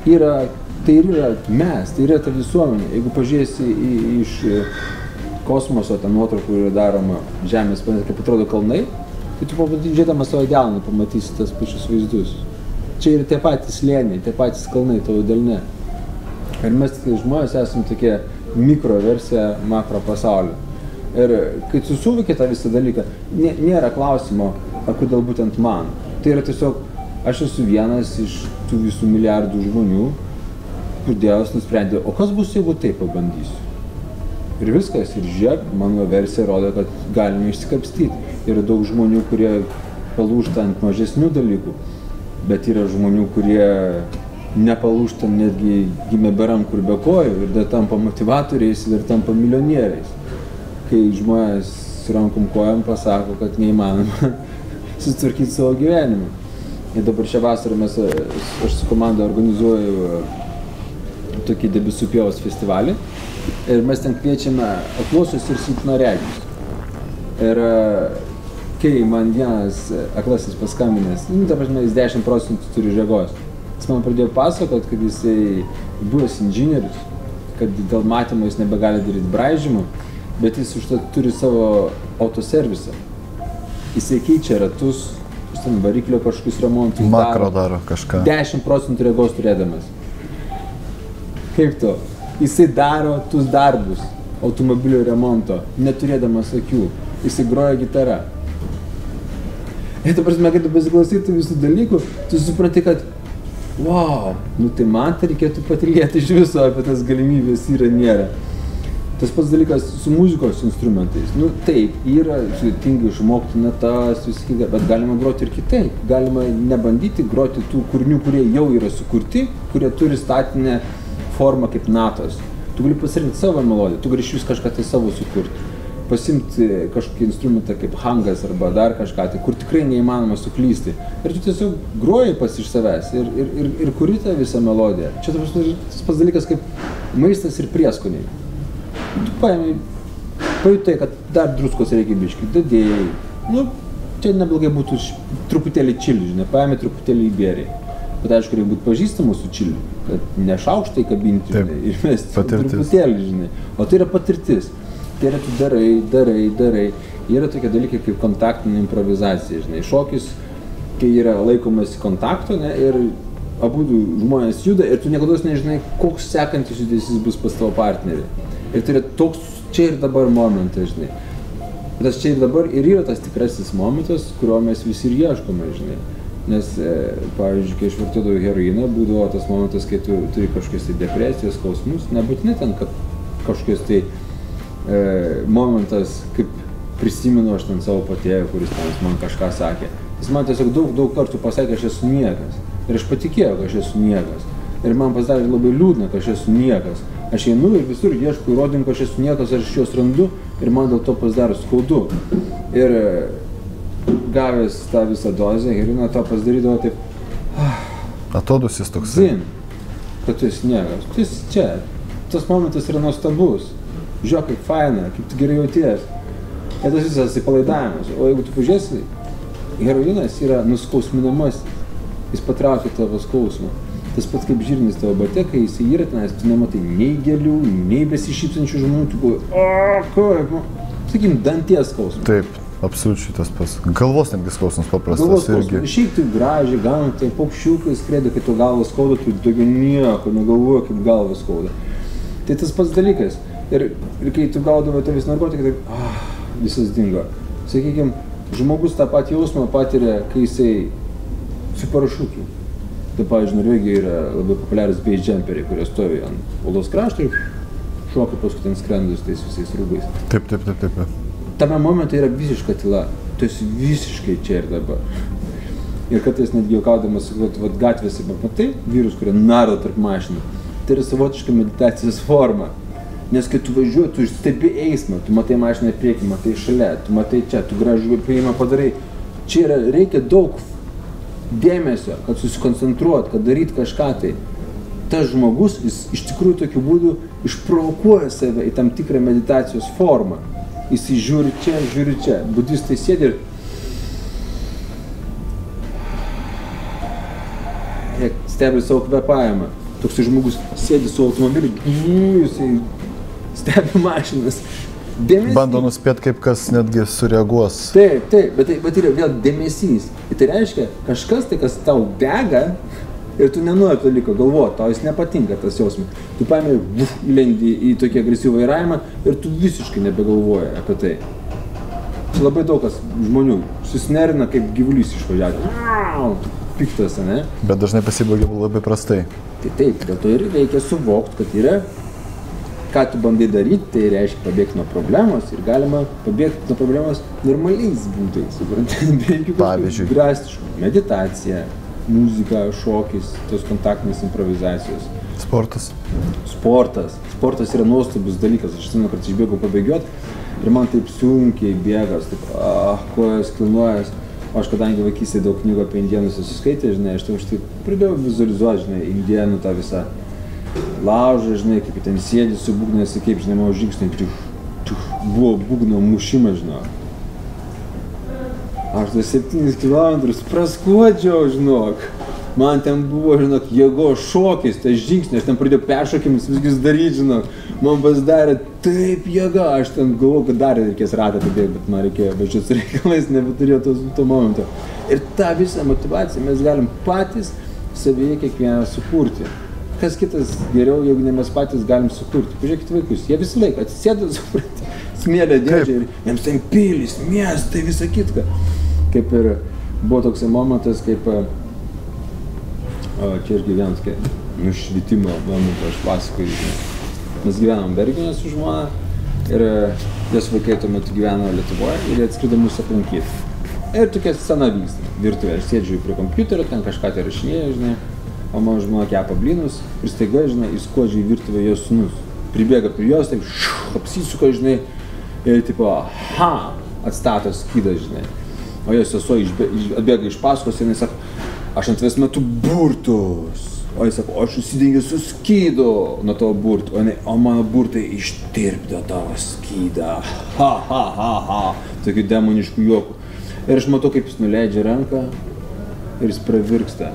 tai yra mes, tai yra ta visuomenė. Jeigu pažiūrėsi iš kosmoso, tą nuotraukų yra daroma Žemės planeta, kaip atrodo kalnai, tai tu žiūrėdamas savo delną pamatysi tas pačius vaizdus. Čia yra tie patys slėniai, tie patys kalnai tavo delne. Ir mes žmonės esame tokie mikroversija makro pasaulio. Ir kai tu suvoki tą visą dalyką, nėra klausimo, kodėl būtent man. Tai yra tiesiog, aš esu vienas iš tų visų milijardų žmonių, kur Dievas nusprendė, o kas bus, jeigu tai pabandysiu. Ir viskas, ir žiūrėk, mano versija rodo, kad galime išsikapstyti. Yra daug žmonių, kurie palūžta ant mažesnių dalykų, bet yra žmonių, kurie nepalūžta, netgi gimė be rankų ir be kojų, ir dar tampa motivatoriais, ir tampa milijonieriais. Kai žmonės rankom kojom pasako, kad neįmanoma susitvarkyti savo gyvenimą. Ir dabar šią vasarą aš su komanda organizuoju tokį Debesų pievos festivalį ir mes ten kviečiame akluosius ir silpnaregius. Ir kai man vienas aklasis paskambinęs, ta prasme, jis 10% turi regos, jis man pradėjo pasakot, kad jisai buvęs inžinierius, kad dėl matymo jis nebegali daryti braižymų, bet jis už to turi savo autoservisą. jisai keičia ratus, variklio kažkokius remontus. Makro daro kažką. 10% regos turėdamas. Kaip to? Jisai daro tus darbus automobilio remonto, neturėdamas akių. Jisai groja gitarą. Ir ta prasme, kai tu pasiklausytų visų dalykų, tu supranti, kad wow, nu tai man tai reikėtų patylėti iš viso, apie tas galimybės yra nėra. Tas pats dalykas su muzikos instrumentais. Nu taip, yra sudėtinga išmokti natas, bet galima groti ir kitaip. Galima nebandyti groti tų kūrinių, kurie jau yra sukurti, kurie turi statinę formą kaip natos. Tu gali pasirinkti savo melodiją, tu gali iš vis kažką tai savo sukurti. Pasimti kažkokį instrumentą kaip hangas arba dar kažką tai, kur tikrai neįmanoma suklysti. Ir tu tiesiog groji pas iš savęs ir kuri tą visą melodiją. Čia tas pats dalykas kaip maistas ir prieskoniai. Tu pajutai, kad dar druskos reikia biškį, dadėjai. Nu, čia neblogai būtų truputėlį čilių, žinai, paėmė truputėlį įbėriai. Bet aišku, reikia būti pažįstamų su čiliu, kad ne šaukštai kabinti, žinai, ir mesti truputėlį, žinai. O tai yra patirtis. Tai yra tu darai. Yra tokie dalykai kaip kontaktinė improvizacija, žinai. Šokis, kai yra laikomas kontakto, ne, ir abudu žmonės juda ir tu niekados nežinai, koks sekantis judesys bus pas tavo partnerį. Ir tai yra toks čia ir dabar momentas, žinai. Tas čia ir dabar ir yra tas tikrasis momentas, kurio mes visi ir ieškome, žinai. Nes, pavyzdžiui, kai aš vartodavau heroiną, būdavo tas momentas, kai tu turi kažkokias tai depresijos, skausmus, nebūtinai ten, kad kažkokias tai momentas, kaip prisimenu aš ten savo patėją, kuris ten man kažką sakė. Jis man tiesiog daug kartų pasakė, aš esu niekas. Ir aš patikėjau, kad aš esu niekas. Ir man pasidarė labai liūdna, kad aš esu niekas. Aš einu ir visur ieškau įrodymų, kad aš esu niekas, aš juos randu ir man dėl to pasidaro skaudu. Ir gavęs tą visą dozę, heroino to pasidarydavo taip. Atodusis toks. Zin, kad tu esi niekas. Tu esi čia. Tas momentas yra nuostabus. Žiūrėk, kaip faina, kaip tu gerai jauties. Ir tas visas atsipalaidavimas. O jeigu tu pažiūrėsi, heroinas yra nuskausminamasis. Jis patraukia tavo skausmą. Tas pats kaip žirnis tavo bate, kai jisai yra tenais, tu nematai nei gėlių, nei besišypsančių žmonių, tu galvoji, kaip, sakykim, danties skausmas. Taip, absoliučiai tas pats. Galvos netgi skausmas paprastas. Galvos skausmas. Šiaip tai gražiai, gaunam, tai paukščiukai skrėda, kai tu galvą skauda, tu daugiau nieko negalvoji, kaip galvą skauda. Tai tas pats dalykas. Ir kai tu gaudavai tą visą narkotiką, tai visas dingo. Sakykim, žmogus tą patį jausmą patiria, kai jisai su parašutu. Tai, pavyzdžiui, Norvegijoje yra labai populiarūs base jumperiai, kurie stovi ant uolos krašto ir šoka paskui ten skrendus tais visais rūbais. Taip. Tame momente yra visiška tyla. Tu esi visiškai čia ir dabar. Ir kartais netgi juokaudamas, kad gatvėse matai vyrus, kurie nardo tarp mašinų. Tai yra savotiška meditacijos forma. Nes kai tu važiuoji, tu stebi eismą, tu matai mašiną į priekį, matai šalia, tu matai čia, tu gražų priėjimą padarai. Čia yra, reikia daug dėmesio, kad susikoncentruot, kad daryt kažką tai. Tas žmogus, jis iš tikrųjų tokiu būdu išprovokuoja save į tam tikrą meditacijos formą. Jis žiūri čia. Budistai sėdi ir stebi savo kvėpavimą. Toks žmogus sėdi su automobiliu, jisai stebi mašinas. Dėmesys. Bando nuspėti, kaip kas netgi sureaguos. Taip, bet yra vėl dėmesys. Ir tai reiškia, kažkas tai, kas tau dega ir tu nenori to dalyko galvoti, tau jis nepatinka tas jausmas. Tu paėmė, lendi į tokį agresyvų vairavimą ir tu visiškai nebegalvoji apie tai. Čia labai daug kas žmonių susinerina, kaip gyvulys išvažiavo. Piktas, ne? Bet dažnai pasibaigia labai prastai. Tai taip, dėl to ir reikia suvokti, kad yra ką tu bandai daryti, tai reiškia pabėgti nuo problemos ir galima pabėgti nuo problemos normaliais būdais, suprantate, pavyzdžiui, drastiškų. Meditacija, muzika, šokis, tos kontaktinės improvizacijos. Sportas yra nuostabus dalykas. Aš žinau, kad išbėgau pabėgioti ir man taip sunkiai bėgas, taip, kojas kilnojas. O aš kadangi vaikystėje daug knygų apie indienus esu skaitęs, žinai, aš taip pradėjau vizualizuoti, žinai, indienų tą visą laužą, žinai, kaip ten sėdi su būgnais, kaip, žinai, mano žingsniai, buvo būgno mušimas, žinau. Aš tas 7 kilometrus praskuodžiau, žinok. man ten buvo, žinok, jėgos šokis, tas žingsnis, aš ten pradėjau peršokimus viskas daryti, žinok, man pasidarė taip jėga, aš ten galvoju, kad dar reikės ratą pabėgti, bet man reikėjo važiuoti reikalais, nebeturėjau to momento. Ir tą visą motivaciją mes galim patys savyje kiekvieną sukurti. Kas kitas geriau, jeigu ne mes patys galim sukurti. Pažiūrėkite vaikus, jie visą laiką atsisėdo, supranti, smėlio dėdžią ir jiems ten pilis, miestai, visą kitką. Kaip ir buvo toks momentas, kaip, čia irgi vienas, kai nušvitimo momentą aš pasakoju. Mes gyvenom Bergenė su žmona ir jos vaikai tuo metu gyveno Lietuvoje ir jie atskrido mūsų aplankyti. Ir tokia scena vyksta, virtuvė, aš sėdžiu prie kompiuterio, ten kažką tai rašinėju, žinai. O mano žmona kepa blynus ir staiga, žinai, įskuodžia į virtuvę jos sūnus. Pribėga prie jos, taip, apsisuka, žinai, ir tipo, aha, atstato skydą, žinai. O jos sesuo atbėga iš paskos ir jinai sako, aš ant tavęs metu burtus. O jis sako, aš susidengiu su skydu nuo tavo burtų. O mano burtai ištirpdo tavo skydą. Ha, ha, ha, ha. Tokių demoniškų juokų. Ir aš matau, kaip jis nuleidžia ranką ir jis pravirksta.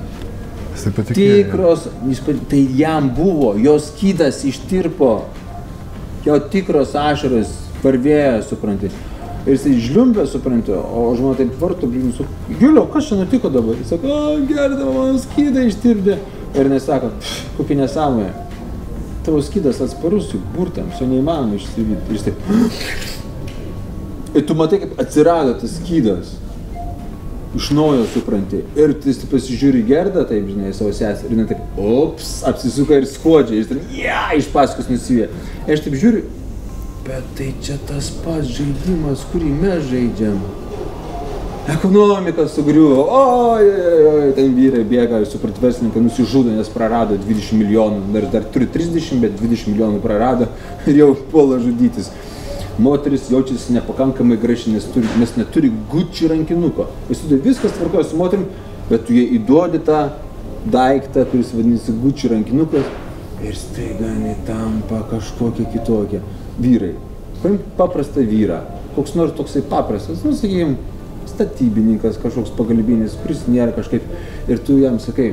Tikros, tai jam buvo, jos skydas ištirpo, jo tikros ašaros varvėjo, supranti. Ir jisai žliumbė, supranti, o žmona taip varto blynus, Julio, kas čia nutiko dabar? Jis sako, gerdama, mano skydą ištirpdė. Ir jinai sako, kokia nesąmonė, tavo skydas atsparus juk burtams, jo neįmanoma išsivyti. Ir jis taip, ir tu matai, kaip atsirado tas skydas. Iš naujo, supranti. Ir jis pasižiūri Gerdą, taip, žinai, savo sesę. Ir jinai taip, ups, apsisuka ir skuodžia. Ir jis ten, iš paskos nusivė. Ir aš taip žiūriu, bet tai čia tas pats žaidimas, kurį mes žaidžiam. Ekonomika sugriuvo, oi, ten vyrai bėga, supranti, verslininkai nusižudo, nes prarado 20 milijonų. Dar turi 30, bet 20 milijonų prarado ir jau puola žudytis. Moteris jaučiasi nepakankamai graži, nes neturi Gucci rankinuko. Viskas tvarkoja su moterim, bet tu jai įduodi tą daiktą, kuris vadinasi Gucci rankinukas ir staiga jinai tampa kažkokia kitokia. Vyrai. Paimk paprastą vyrą. Koks nors toksai paprastas, sakykim, statybininkas, kažkoks pagalbinis, kuris nėra kažkaip. Ir tu jam sakai,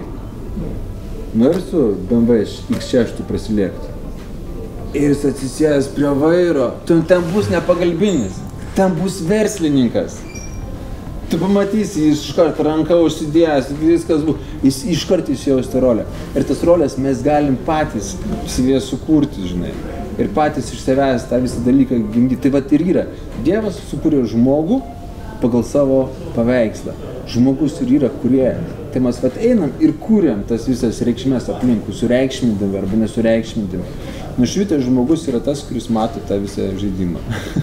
nori su BMW X6 prasilėkti. Ir jis atsisėjęs prie vairo, ten bus nepagalbinis, ten bus verslininkas. Tu pamatysi, jis iškart ranką užsidėjęs, viskas bus, jis iškart įsijaus tą rolę. Ir tas rolės mes galim patys savie sukurti, žinai. Ir patys iš savęs tą visą dalyką gimdyti. Tai vat ir yra. Dievas sukūrė žmogų pagal savo paveikslą. Žmogus ir yra kūrėjas. Tai mes vat einam ir kūrėm tas visas reikšmės aplinkui, sureikšmindami arba nesureikšmindami. Nušvitęs žmogus yra tas, kuris mato tą visą žaidimą.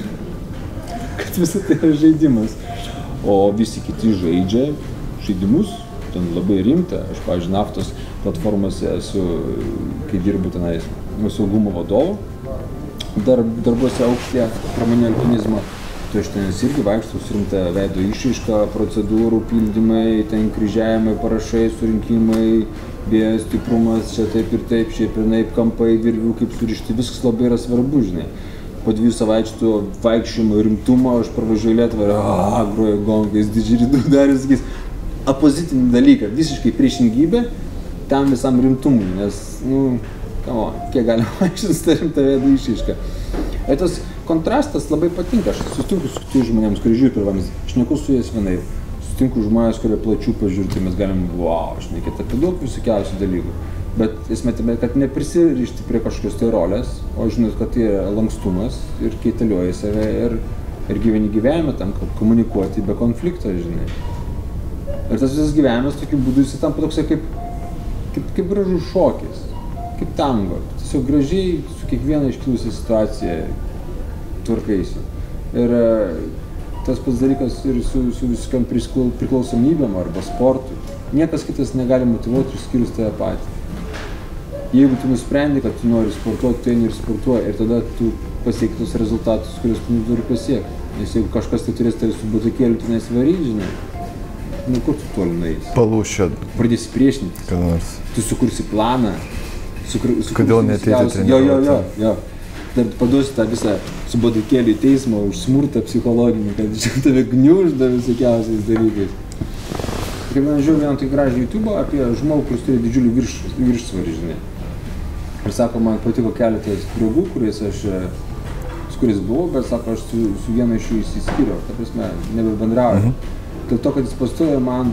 Kad visą tai yra žaidimas. O visi kiti žaidžia žaidimus, ten labai rimta. Aš, pavyzdžiui, naftos platformose esu, kai dirbu tenais saugumo vadovu, darbuose aukštyje pramoninio alpinizmo. Tai aš ten irgi vaikštau su rimta veido išraiška, procedūrų pildymai, ten kryžiavimai, parašai, surinkimai, vėjo stiprumas, čia taip ir taip, šiaip ir naip, kampai, virvių, kaip surišti, viskas labai yra svarbu, žinai. Po 2 savaičių to vaikščiojimo rimtumo aš parvažiuoju Lietuvą ir groju gongais, didžiulį darys, sakys, opozitinį dalyką, visiškai priešingybė tam visam rimtumui, nes, kiek galima vaikščioti su ta rimta veido išraiška. Ir tas kontrastas labai patinka, aš sutinku su kitais žmonėms, kurie žiūri per vamzdį, šneku su jais vienai, sutinku žmonės, kurie plačių pažiūri, tai mes galim, šnekėti apie daug visokiausių dalykų, bet esmė tame, kad neprisirišti prie kažkokios tai rolės, o žinot, kad tai yra lankstumas ir keitalioji save ir gyveni gyvenimą tam, kad komunikuoti be konflikto, žinai. Ir tas visas gyvenimas tokiu būdu jis tampa toksai kaip gražus šokis, kaip tango, tiesiog gražiai su kiekviena iškilusia situacija tvarkaisi. Ir tas pats dalykas ir su visokiam priklausomybėm arba sportu. Niekas kitas negali motyvuoti išskyrus tave patį. Jeigu tu nusprendi, kad tu nori sportuoti, tu eini ir sportuoji ir tada tu pasieki tus rezultatus, kuriuos tu turi pasiekti. Nes jeigu kažkas tai turės tave su batukėliu, tu nesivaryti, žinai, kur tu toli nueisi? Palūšė. Pradėsi priešintis. Ką nors. Tu sukursi planą. Kodėl neateiti treniruoti? Jo. Dar paduosi tą visą su batukėliu į teismą už smurtą psichologinį, kad čia tave gniužda visokiausiais dalykais. Kaip man žiūrėjau vieną tai gražią YouTube apie žmogų, kuris turi didžiulį viršsvarį, žinai. Ir sako, man patiko keletas draugų, su kuriais buvau, bet sako, aš su vienu iš jų įsiskyriau, ta prasme, nebebendrauju. Dėl to, kad jis pastojo man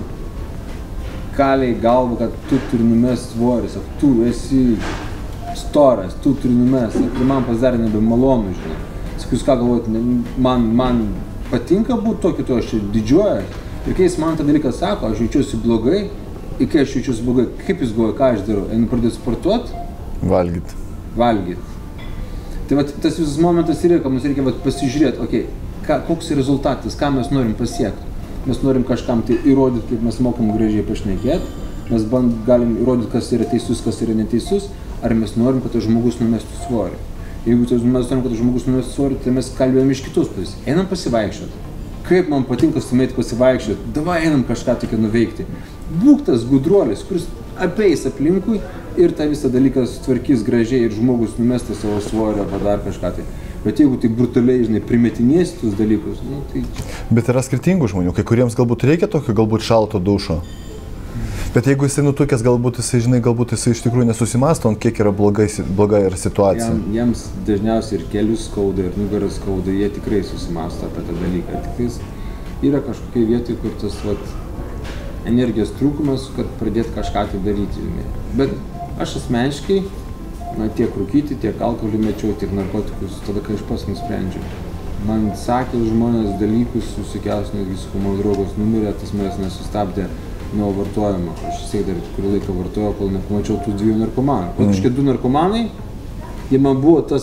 kaliai galvą, kad tu turi numest svorį, sako, tu esi storas, tu turi numest, ir man pasidarė nebemalonu, žinai. Sakau, jūs ką galvojate, man patinka būti tokiu, to aš didžiuoju. Ir kai jis man tą dalyką sako, aš jaučiuosi blogai, ir kai aš jaučiuosi blogai, kaip jis galvoja, ką aš darau? Einu pradėti sportuoti? Valgyt. Tai vat, tas visas momentas yra, kad mums reikia vat, pasižiūrėti, koks rezultatas, ką mes norim pasiekti. Mes norim kažkam tai įrodyti, kaip mes mokam gražiai pašnekėti, mes galim įrodyti, kas yra teisus, kas yra neteisus, ar mes norim, kad tas žmogus numestų svorį. Jeigu mes norim, kad tas žmogus numestų svorį, tai mes kalbėjom iš kitos pusės. Einam pasivaikščioti. Kaip man patinka stumėti pasivaikščioti, davai einam kažką tokio nuveikti. Būk tas gudruolis, kuris apeis aplinkui ir tą visą dalyką sutvarkys gražiai ir žmogus numesta savo svorio arba dar kažką tai. Bet jeigu tik brutaliai, žinai, primetinėsi tus dalykus, nu tai... Bet yra skirtingų žmonių, kai kuriems galbūt reikia tokio, galbūt šalto dušo. Bet jeigu jisai nutukęs, galbūt jisai iš tikrųjų nesusimasto, kiek yra bloga yra situacija. Jiems dažniausiai ir kelius skauda, ir nugaras skauda, jie tikrai susimasto apie tą dalyką. Tik yra kažkokie vietoj, kur tas energijos trūkumas, kad pradėti kažką tai daryti. Žinai. Bet aš asmeniškai tiek rūkyti, tiek alkoholį mečiau, tiek narkotikus, tada kai aš pats nusprendžiau. Man sakė žmonės dalykus, susikels, netgi su mano draugas numirė, tas manęs nesustabdė nuo vartojimo. Aš dar kurį laiką vartojau, kol nepamačiau tų dviejų narkomanų. O kažkie du narkomanai, jie man buvo tas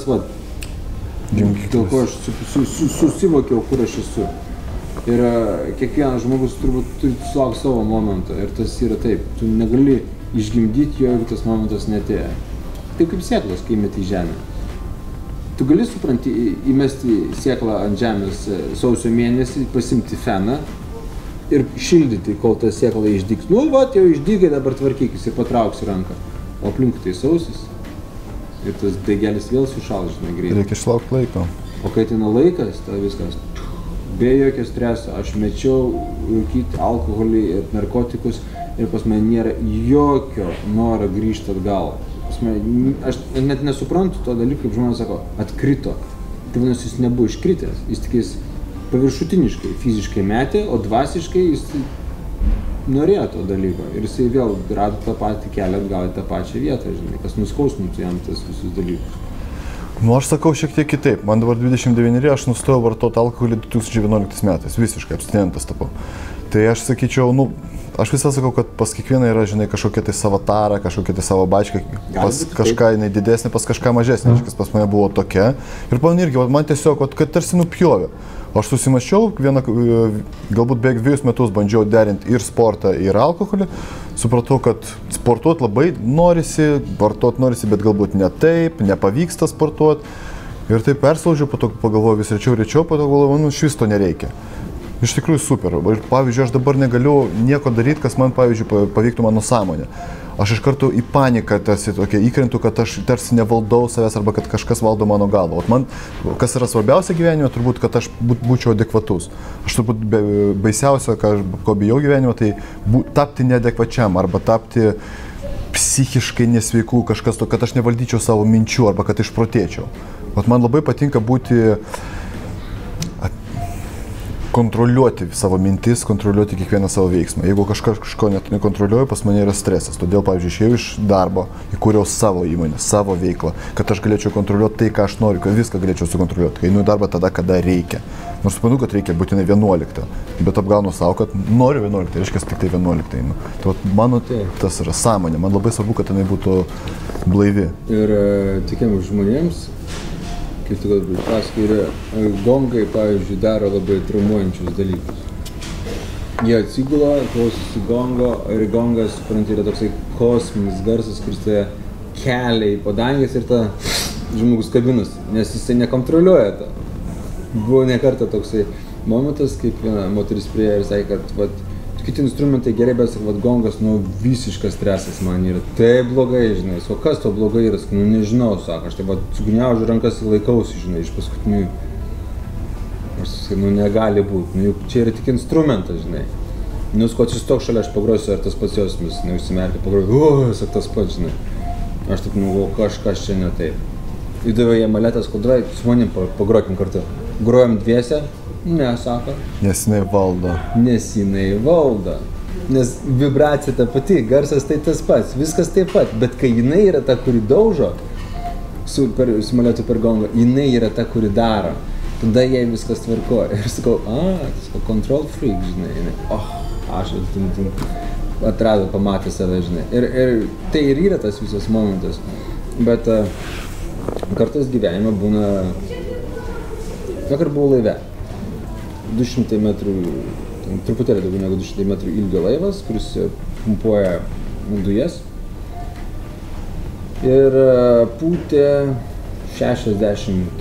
dėl ko aš susivokiau, kur aš esu. Ir kiekvienas žmogus turbūt turi sulaukti savo momentą. Ir tas yra taip, tu negali išgimdyti jo, jeigu tas momentas netėjo. Taip kaip sėklos, kai meti į žemę. Tu gali, supranti, įmesti sėklą ant žemės sausio mėnesį, pasimti feną ir šildyti, kol ta sėkla išdygs. Nu, jau išdygai, dabar tvarkykis ir patrauksi ranką. O aplinkui tai sausis. Ir tas daigelis vėl sušal, žinai, greitai. Reikia išlaukti laiko. O kai ateina laikas, tai viskas be jokio streso. Aš mečiau rūkyti alkoholį ir narkotikus ir pas mane nėra jokio noro grįžti atgal. Aš net nesuprantu to dalyko, kaip žmonės sako, atkrito. Tai vadinasi, jis nebuvo iškritęs, jis tik paviršutiniškai, fiziškai metė, o dvasiškai jis norėjo to dalyko. Ir jisai vėl rado tą patį kelią atgal į tą pačią vietą, žinai, kas nuskausmintų jam tas visus dalykus. Nu, aš sakau šiek tiek kitaip. Man dabar 29, aš nustojau vartoti alkoholį 2011 metais, visiškai abstinentas tapau. Tai aš sakyčiau, aš visą sakau, kad pas kiekvieną yra, žinai, kažkokia tai savo tara, kažkokia tai savo bačka, pas kažką jinai didesnė, pas kažką mažesnė, pas mane buvo tokia. Ir man irgi, man tiesiog, kad tarsi nupjovė. Aš susimaščiau, galbūt beveik 2 metus bandžiau derinti ir sportą, ir alkoholį. Supratau, kad sportuoti labai norisi, vartoti norisi, bet galbūt ne taip, nepavyksta sportuoti. Ir taip perslaužiau, po to pagalvoju vis rečiau, po to galvoju, šis to nereikia. Iš tikrųjų super. Ir pavyzdžiui, aš dabar negaliu nieko daryti, kas man, pavyzdžiui, paveiktų mano sąmonę. Aš iš karto į paniką įkrentu, kad aš tarsi nevaldau savęs arba kad kažkas valdo mano galvą. O man, kas yra svarbiausia gyvenime, turbūt, kad aš būčiau adekvatus. Aš turbūt baisiausia, ko bijau gyvenime, tai tapti neadekvačiam arba tapti psichiškai nesveikų kažkas to, kad aš nevaldyčiau savo minčių arba kad išprotėčiau. O man labai patinka būti kontroliuoti savo mintis, kontroliuoti kiekvieną savo veiksmą. Jeigu kažko net nekontroliuoju, pas mane yra stresas. Todėl, pavyzdžiui, išėjau iš darbo, įkūriau savo įmonę, savo veiklą, kad aš galėčiau kontroliuoti tai, ką aš noriu, kad viską galėčiau sukontroliuoti. Kai einu į darbą tada, kada reikia. Nors suprantu, kad reikia būtinai 11, bet apgaunu savo, kad noriu 11, reiškia tik tai 11 einu. Tai mano tas yra sąmonė, man labai svarbu, kad jinai būtų blaivi. Ir tikiems žmonėms, kaip tu galbūt pasakai, gongai, pavyzdžiui, daro labai traumuojančius dalykus. Jie atsigula, klausosi gongo ir gongas, supranti, yra toksai kosminis garsas, kuris tai kelia į padangės ir ta žmogus kabinasi, nes jisai nekontroliuoja tą. Buvo ne kartą toksai momentas, kaip viena moteris priėjo ir sakė, kad kiti instrumentai gerai, bet gongas, visiškas stresas man yra. Tai blogai, žinai, o kas to blogai yra, nežinau, sako, aš tai sugniaužiu rankas ir laikausi, žinai, iš paskutinių. Aš sakai, negali būti, juk čia yra tik instrumentas, žinai. Nu, ko atsistok šalia, aš pagrosiu, ar tas pats jausmas, neužsimerkia, pagrosiu, sak tas pats, žinai. Aš taip nugalvoju, kažkas čia ne taip. Įdavė jie maletas, kodrai, su manim pagrokim kartu. Grojam dviese? Ne, sako. Nes jinai valdo. Nes jinai valdo. Nes vibracija ta pati, garsas tai tas pats, viskas taip pat. Bet kai jinai yra ta, kuri daužo, su maletu per gongą, jinai yra ta, kuri daro. Tada jai viskas tvarko. Ir sakau, control freak, žinai. Aš atrado, pamatė save, žinai. Ir tai ir yra tas visas momentas. Bet kartais gyvenime būna, vakar buvau laive. 200 metrų, truputėlį daugiau negu 200 metrų ilgio laivas, kuris pumpuoja dujas. Ir pūtė 60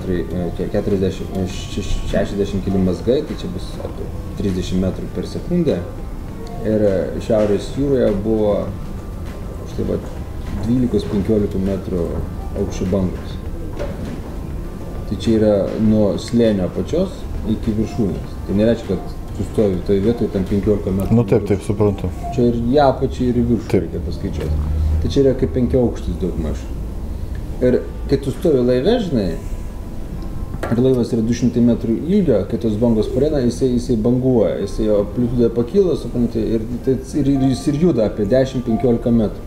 km mazgai, tai čia bus apie 30 metrų per sekundę. Ir Šiaurės jūroje buvo štai va 12-15 metrų aukščio bangos. Tai čia yra nuo slėnio apačios iki viršūnės. Tai nereiškia, kad sustovi toje vietoje ten 15 metrų. Nu taip, suprantu. Čia ir į apačią, ir į viršų reikia paskaičiuoti. Tai čia yra kaip 5 aukštis daugmaž. Ir kai tu stovi laive, žinai, ir laivas yra 200 metrų ilgio, kai tos bangos pareina, jisai banguoja, jisai jo amplitudė pakyla, supranti, ir jis ir juda apie 10-15 metrų.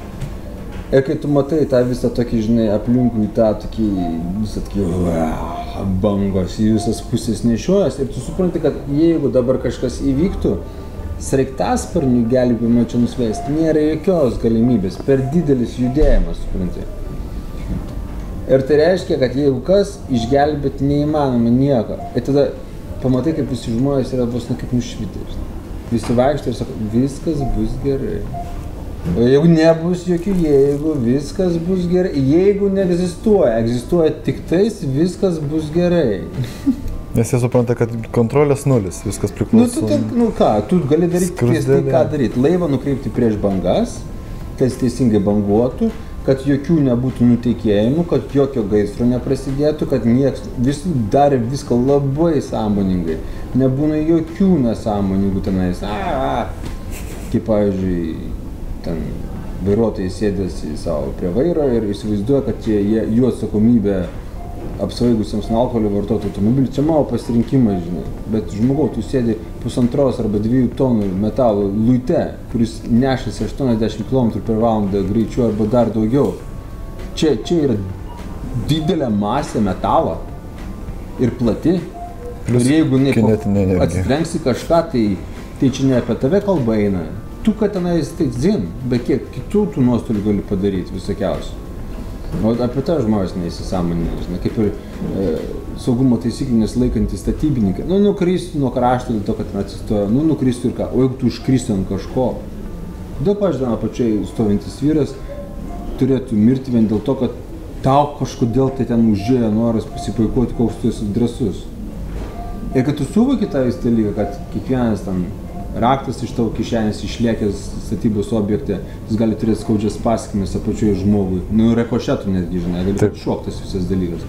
Ir kai tu matai tą visą tokį, žinai, aplinkui tą tokį, visą tokį bangos į visas pusės nešiojas, ir tu supranti, kad jeigu dabar kažkas įvyktų, sraigtasparnių gelbėjimo čia nusvesti nėra jokios galimybės, per didelis judėjimas, supranti. Ir tai reiškia, kad jeigu kas, išgelbėti neįmanoma nieko. Ir tada pamatai, kaip visi žmonės yra vos kaip nušvitę. Visi vaikšto ir sako, viskas bus gerai. O jeigu nebus jokių jeigu, viskas bus gerai. Jeigu neegzistuoja, egzistuoja tik tais, viskas bus gerai. Nes jie supranta, kad kontrolės nulis, viskas priklauso. Nu ką, tu gali daryti tai, ką daryti. Laivą nukreipti prieš bangas, kad jis teisingai banguotų, kad jokių nebūtų nutekėjimų, kad jokio gaisro neprasidėtų, kad nieks, visi darė viską labai sąmoningai. Nebūna jokių nesąmoningų tenais. Kaip pavyzdžiui, ten vairuotojai sėdėsi savo prie vairo ir įsivaizduoja, kad jų atsakomybė apsvaigusiems nuo alkoholio vartoti automobilį. Čia mano pasirinkimas, žinai. Bet žmogau, tu sėdi 1,5 arba 2 tonų metalo luite, kuris nešasi 80 km per valandą greičiu arba dar daugiau. Čia yra didelė masė metalo ir plati. Ir jeigu atsitrenksi kažką, tai čia ne apie tave kalba eina. Tu, kad tenais tai zin, be kiek kitų tų nuostolių gali padaryti visokiausių. O apie tą žmonės neįsisąmoninė, žinai, kaip ir saugumo taisyklinės laikantys statybininkai. Nukristų nuo krašto dėl to, kad ten atsistoja, nukristų ir ką, o jeigu tu užkristų ant kažko. Dėl pažiūrėjau, apačiai stovintis vyras turėtų mirti vien dėl to, kad tau kažkodėl tai ten užėjo noras pasipuikuoti, koks tu esi drąsus. Ir kad tu suvoki tą visą dalyką, kad kiekvienas ten raktas iš tavo kišenės išlėkęs statybos objekte, jis gali turėti skaudžias pasekmes apačioje žmogui. Rekošetų netgi, žinai, gali būti šoktas visas dalykas.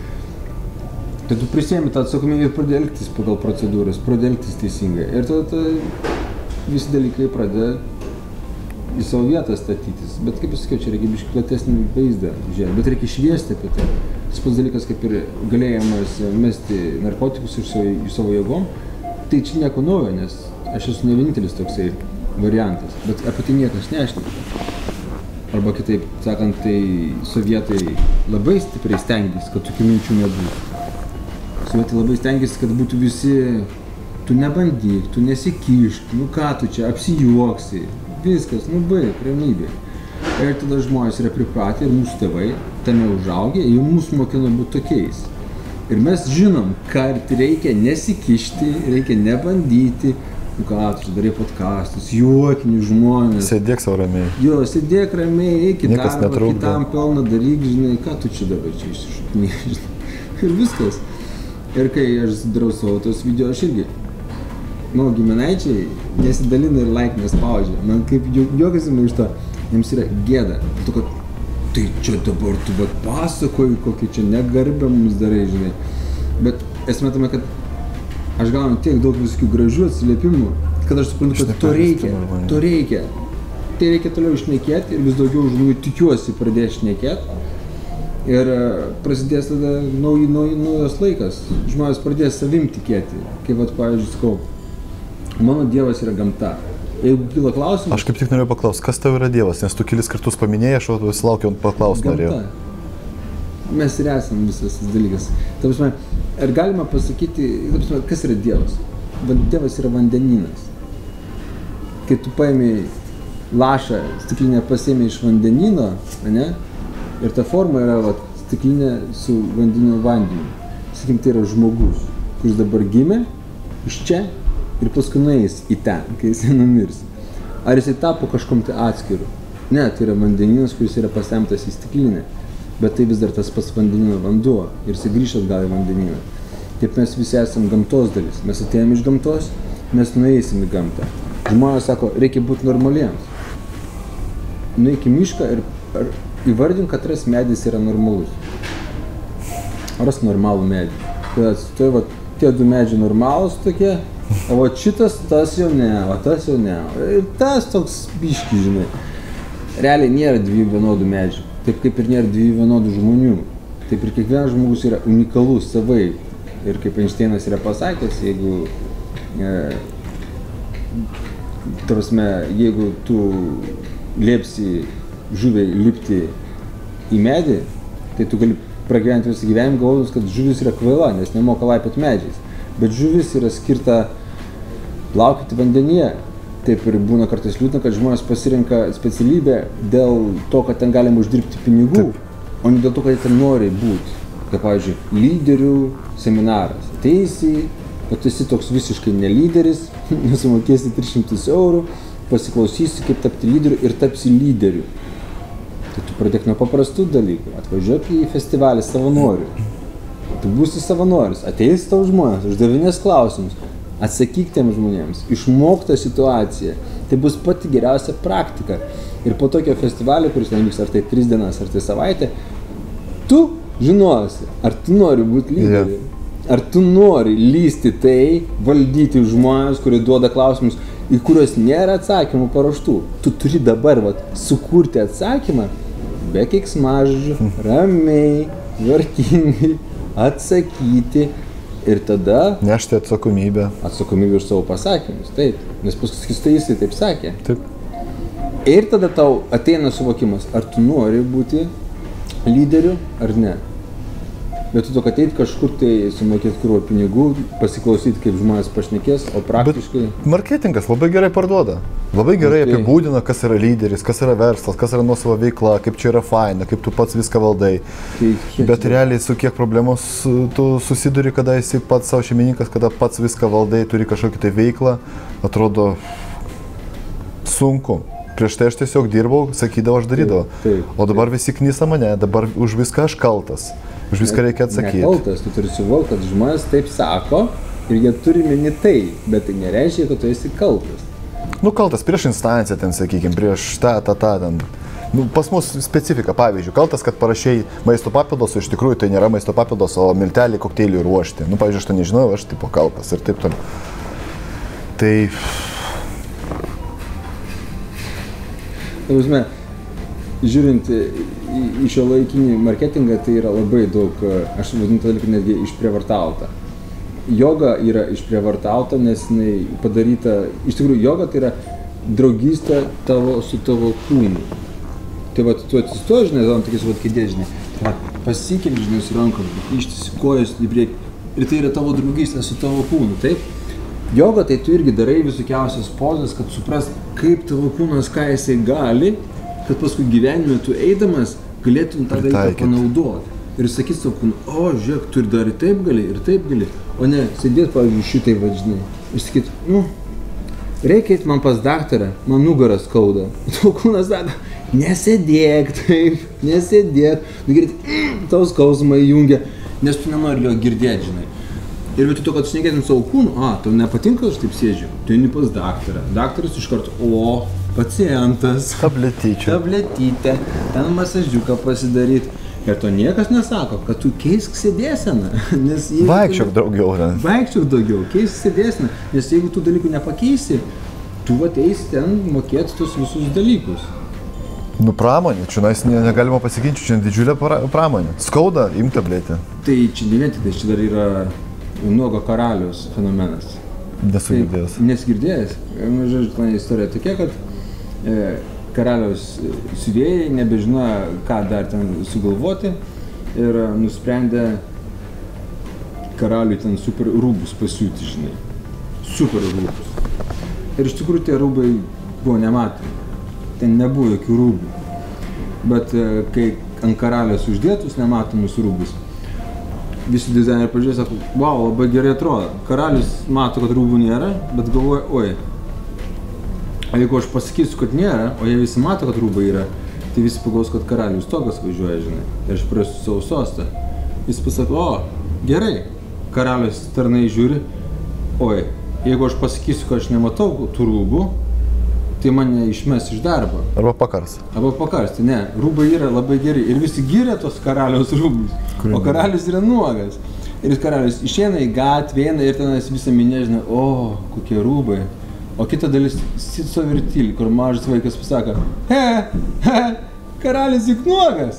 Tai tu prisiemi tą atsakomybę ir pradė elgtis pagal procedūras, pradė elgtis teisingai. Ir tada visi dalykai pradeda į savo vietą statytis. Bet kaip aš sakiau, čia reikia biškį platesnį vaizdą žiūrėti, bet reikia šviesti apie tai. Tas pats dalykas, kaip ir galėjimas mesti narkotikus iš savo jėgom, tai čia nieko naujo, nes aš esu ne vienintelis toksai variantas, bet apie tai niekas nešneka. Arba kitaip sakant, tai sovietai labai stipriai stengiasi, kad tokių minčių nebūtų. Sovietai labai stengiasi, kad būtų visi, tu nebandyk, tu nesikišk, ką tu čia, apsijuoksi, viskas, baig, ramybė. Ir tada žmonės yra pripratę ir mūsų tėvai tame užaugę, jau mūsų mokino būti tokiais. Ir mes žinom, kad reikia nesikišti, reikia nebandyti, ką, tu darai podcastus, juokini žmonės. Sėdėk savo ramiai. Jo, sėdėk ramiai, eik į darbą, kitam pelną daryk, žinai, ką tu čia dabar čia išsišūknėjai, žinai. Ir viskas. Ir kai aš darau savo tos video, aš irgi, giminaičiai nesidalina ir like nespaudžia. Man kaip juokasime iš to, jiems yra gėda. Tu, kad tai čia dabar tu pasakoji, kokį čia negarbę mums darai, žinai. Bet esmė tame, kad aš gaunu tiek daug visokių gražių atsiliepimų, kad aš suprantu, kad to reikia. Tai reikia toliau šnekėti ir vis daugiau žmonių tikiuosi pradės šnekėti. Ir prasidės tada naujas laikas. Žmonės pradės savim tikėti. Kaip vat, pavyzdžiui, sakau, mano Dievas yra gamta. Jeigu kyla klausimas... Aš kaip tik norėjau paklausti, kas tau yra Dievas, nes tu kelis kartus paminėjai, aš vis laukiau paklausti norėjau. Mes ir esam visas tas dalykas. Ta prasme, ar galima pasakyti, ta prasme, kas yra Dievas? Dievas yra vandeninas. Kai tu paėmė lašą, stiklinę pasiėmė iš vandenino, ne? Ir ta forma yra stiklinė su vandeniu. Sakykim, tai yra žmogus, kuris dabar gimė iš čia ir paskui nueis į ten, kai jis numirs. Ar jisai tapo kažkom tai atskiru? Ne, tai yra vandeninas, kuris yra pasemtas į stiklinę, bet tai vis dar tas pats vandenino vanduo ir jisai grįžta atgal į vandeniną. Taip mes visi esam gamtos dalis. Mes atėjome iš gamtos, mes nueisim į gamtą. Žmonės sako, reikia būti normaliems. Nueik į mišką ir įvardink, kad ras medis yra normalus. Ras normalų medį. Tai va, tie du medžiai normalūs tokie, o va šitas, tas jau ne, o tas jau ne. Ir tas toks biški, žinai. Realiai nėra dviejų vienodų medžių. Taip kaip ir nėra dviejų vienodų žmonių. Taip ir kiekvienas žmogus yra unikalus savai. Ir kaip Einšteinas yra pasakęs, jeigu tu liepsi žuviai lipti į medį, tai tu gali pragyventi visą gyvenimą galvodamas, kad žuvis yra kvaila, nes nemoka laipioti medžiais. Bet žuvis yra skirta plaukioti vandenyje. Taip ir būna kartais liūdna, kad žmonės pasirenka specialybę dėl to, kad ten galima uždirbti pinigų, o ne dėl to, kad jie ten nori būti. Kaip, pavyzdžiui, lyderių seminaras. Ateisi, kad tu esi toks visiškai nelyderis, nesumokėsi 300 eurų, pasiklausysi, kaip tapti lyderiu ir tapsi lyderiu. Tai tu pradėk nuo paprastų dalykų. Atvažiuok į festivalį savanorių. Tu būsi savanoris, ateis tau žmonės, uždavinės klausimus, atsakyk tiem žmonėms, išmok tą situaciją. Tai bus pati geriausia praktika. Ir po tokio festivalio, kuris vyks ar tai 3 dienas, ar tai savaitę, tu žinosi, ar tu nori būti lyderiu. Ar tu nori lysti tai, valdyti žmonės, kurie duoda klausimus, į kuriuos nėra atsakymų paruoštų. Tu turi dabar sukurti atsakymą be keiksmažodžių, ramiai, tvarkingai atsakyti ir tada... Nešti atsakomybę. Atsakomybę už savo pasakymus, taip. Nes paskui tai jisai taip sakė. Taip. Ir tada tau ateina suvokimas, ar tu nori būti lyderiu ar ne. Bet tu tok ateit kažkur tai sumokėti krūvą pinigų, pasiklausyti, kaip žmonės pašnekės, o praktiškai... Bet marketingas labai gerai parduoda. Labai gerai apibūdina, kas yra lyderis, kas yra verslas, kas yra nuosava veikla, kaip čia yra faina, kaip tu pats viską valdai. Bet realiai su kiek problemos tu susiduri, kada esi pats savo šeimininkas, kada pats viską valdai, turi kažkokį tai veiklą, atrodo sunku. Prieš tai aš tiesiog dirbau, sakydavau, aš darydavau. O dabar visi knysa mane, dabar už viską aš kaltas. Už viską reikia atsakyti. Nekaltas, tu turi suvokti, kad žmonės taip sako ir jie turi mini tai, bet tai nereiškia, kad tu esi kaltas. Nu, kaltas prieš instanciją ten, sakykime, prieš tą ten. Nu, pas mus specifika, pavyzdžiui, kaltas, kad parašei maisto papildos, o iš tikrųjų tai nėra maisto papildos, o miltelį kokteiliui ruošti. Nu, pavyzdžiui, aš to nežinau, aš tipo kaltas ir taip toliau. Tai... Žiūrint į šio laikinį marketingą, tai yra labai daug, aš vadinu tą dalyką netgi išprievartauta. Joga yra išprievartauta, nes jinai padaryta, iš tikrųjų, joga tai yra draugystė su tavo kūnu. Tai va, tu atsistoji, žinai, tam tokiais kėdės, žinai, pasikeli, žinai, su rankom, ištisi kojas į priekį ir tai yra tavo draugystė su tavo kūnu, taip? Joga tai tu irgi darai visokiausias pozas, kad suprast, kaip tavo kūnas, ką jisai gali, kad paskui gyvenime tu eidamas galėtum tą dalyką panaudoti. Ir sakyti savo kūnu, o, žiūrėk, tu ir dar ir taip gali, o ne, sėdėt, pavyzdžiui, šitai vadžinai. Ir sakyti, reikia eit man pas daktarą, man nugarą skauda. Tavo kūnas sako, nesėdėk taip, nesėdėk. Tau skausmą įjungia, nes tu nenori jo girdėti, žinai. Ir vietoj to, kad šnekėtum savo kūnu, tau nepatinka, aš taip sėdžiu, tu eini pas daktarą. Daktaras iš karto, pacientas. Tabletytė, ten masažiuką pasidaryti. Ir to niekas nesako, kad tu keisk sėdėseną. Vaikščiok daugiau. Vaikščiok daugiau, keisk sėdėseną. Nes jeigu tų dalykų nepakeisi, tu ateisi ten mokėti tus visus dalykus. Nu pramonė, čia negalima pasiginčyti, čia didžiulė pramonė. Skauda, imti tablėtį. Tai čia ne vien tik, čia dar yra nuogo karaliaus fenomenas. Nesugirdėjęs. Nesigirdėjęs. Žodžiu, istorija tokia, kad karaliaus siuvėjai nebežinojo, ką dar ten sugalvoti ir nusprendė karaliui ten super rūbus pasiūti, žinai. Super rūbus. Ir iš tikrųjų tie rūbai buvo nematomi. Ten nebuvo jokių rūbų. Bet kai ant karaliaus uždėtus nematomus rūbus, visi dizaineriai pažiūrėjo, sako, wow, labai gerai atrodo. Karalius mato, kad rūbų nėra, bet galvoja, oi. O jeigu aš pasakysiu, kad nėra, o jie visi mato, kad rūbai yra, tai visi pagalvos, kad karalius tokas važiuoja, žinai. Ir aš priesu savo sostą. Jis pasako, o, gerai. Karalius tarnai žiūri, oi, jeigu aš pasakysiu, kad aš nematau tų rūbų, tai mane išmes iš darbo. Arba pakars. Tai ne, rūbai yra labai geri. Ir visi giria tos karaliaus rūbus, o karalius yra nuogas. Ir karalius išeina į gatvę, eina ir tenas visą minė, žinai, o, kokie rūbai. O kita dalis sitso ir tyli, kur mažas vaikas pasako, karalius juk nuogas.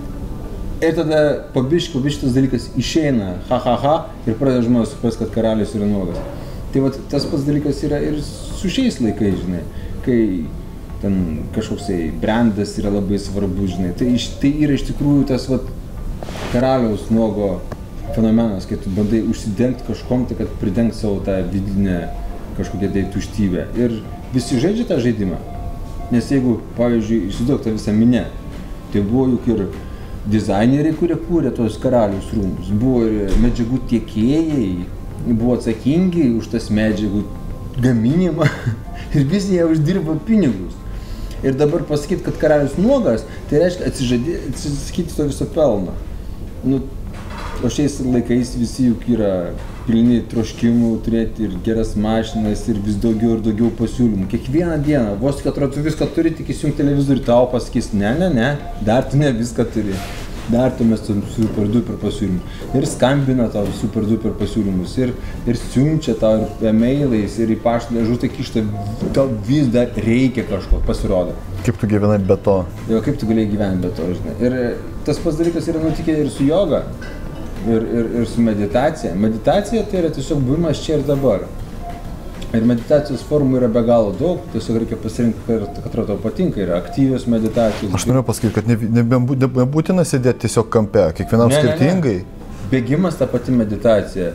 Ir tada pabiški tas dalykas išeina, ir pradeda žmonės supras, kad karalius yra nuogas. Tai vat, tas pats dalykas yra ir su šiais laikais, žinai, kai ten kažkoksai brandas yra labai svarbu, žinai. Tai yra iš tikrųjų tas vat, karaliaus nuogo fenomenas, kai tu bandai užsidengti kažkom, tai kad pridengti savo tą vidinę kažkokią tai tuštybę. Ir visi žaidžia tą žaidimą. Nes jeigu, pavyzdžiui, įsivaizduok tą visą minę, tai buvo juk ir dizaineriai, kurie kūrė tos karalius rūmus, buvo ir medžiagų tiekėjai, buvo atsakingi už tas medžiagų gaminimą ir visi jie uždirba pinigus. Ir dabar pasakyti, kad karalius nuogas, tai reiškia atsisakyti to viso pelno. Nu, o šiais laikais visi juk yra pilni troškimų turėti ir geras mašinas ir vis daugiau ir daugiau pasiūlymų. Kiekvieną dieną, vos tik atrodo, tu viską turi, tik įsijungti televizorių, tau pasakys, ne, dar tu ne viską turi. Dar tu mes super duper pasiūlymus. Ir skambina tau super duper pasiūlymus, ir siunčia tau ir e-mailais, ir į paštą dėžutę kišta, tau vis dar reikia kažko, pasirodo. Kaip tu gyvenai be to? Jo, kaip tu galėjai gyventi be to, žinai. Ir tas pats dalykas yra nutikę ir su joga. Ir su meditacija. Meditacija tai yra tiesiog buvimas čia ir dabar. Ir meditacijos formų yra be galo daug, tiesiog reikia pasirinkti, kad tau patinka, yra aktyvios meditacijos. Aš noriu pasakyti, kad nebūtina sėdėti tiesiog kampe, kiekvienam skirtingai. Bėgimas ta pati meditacija.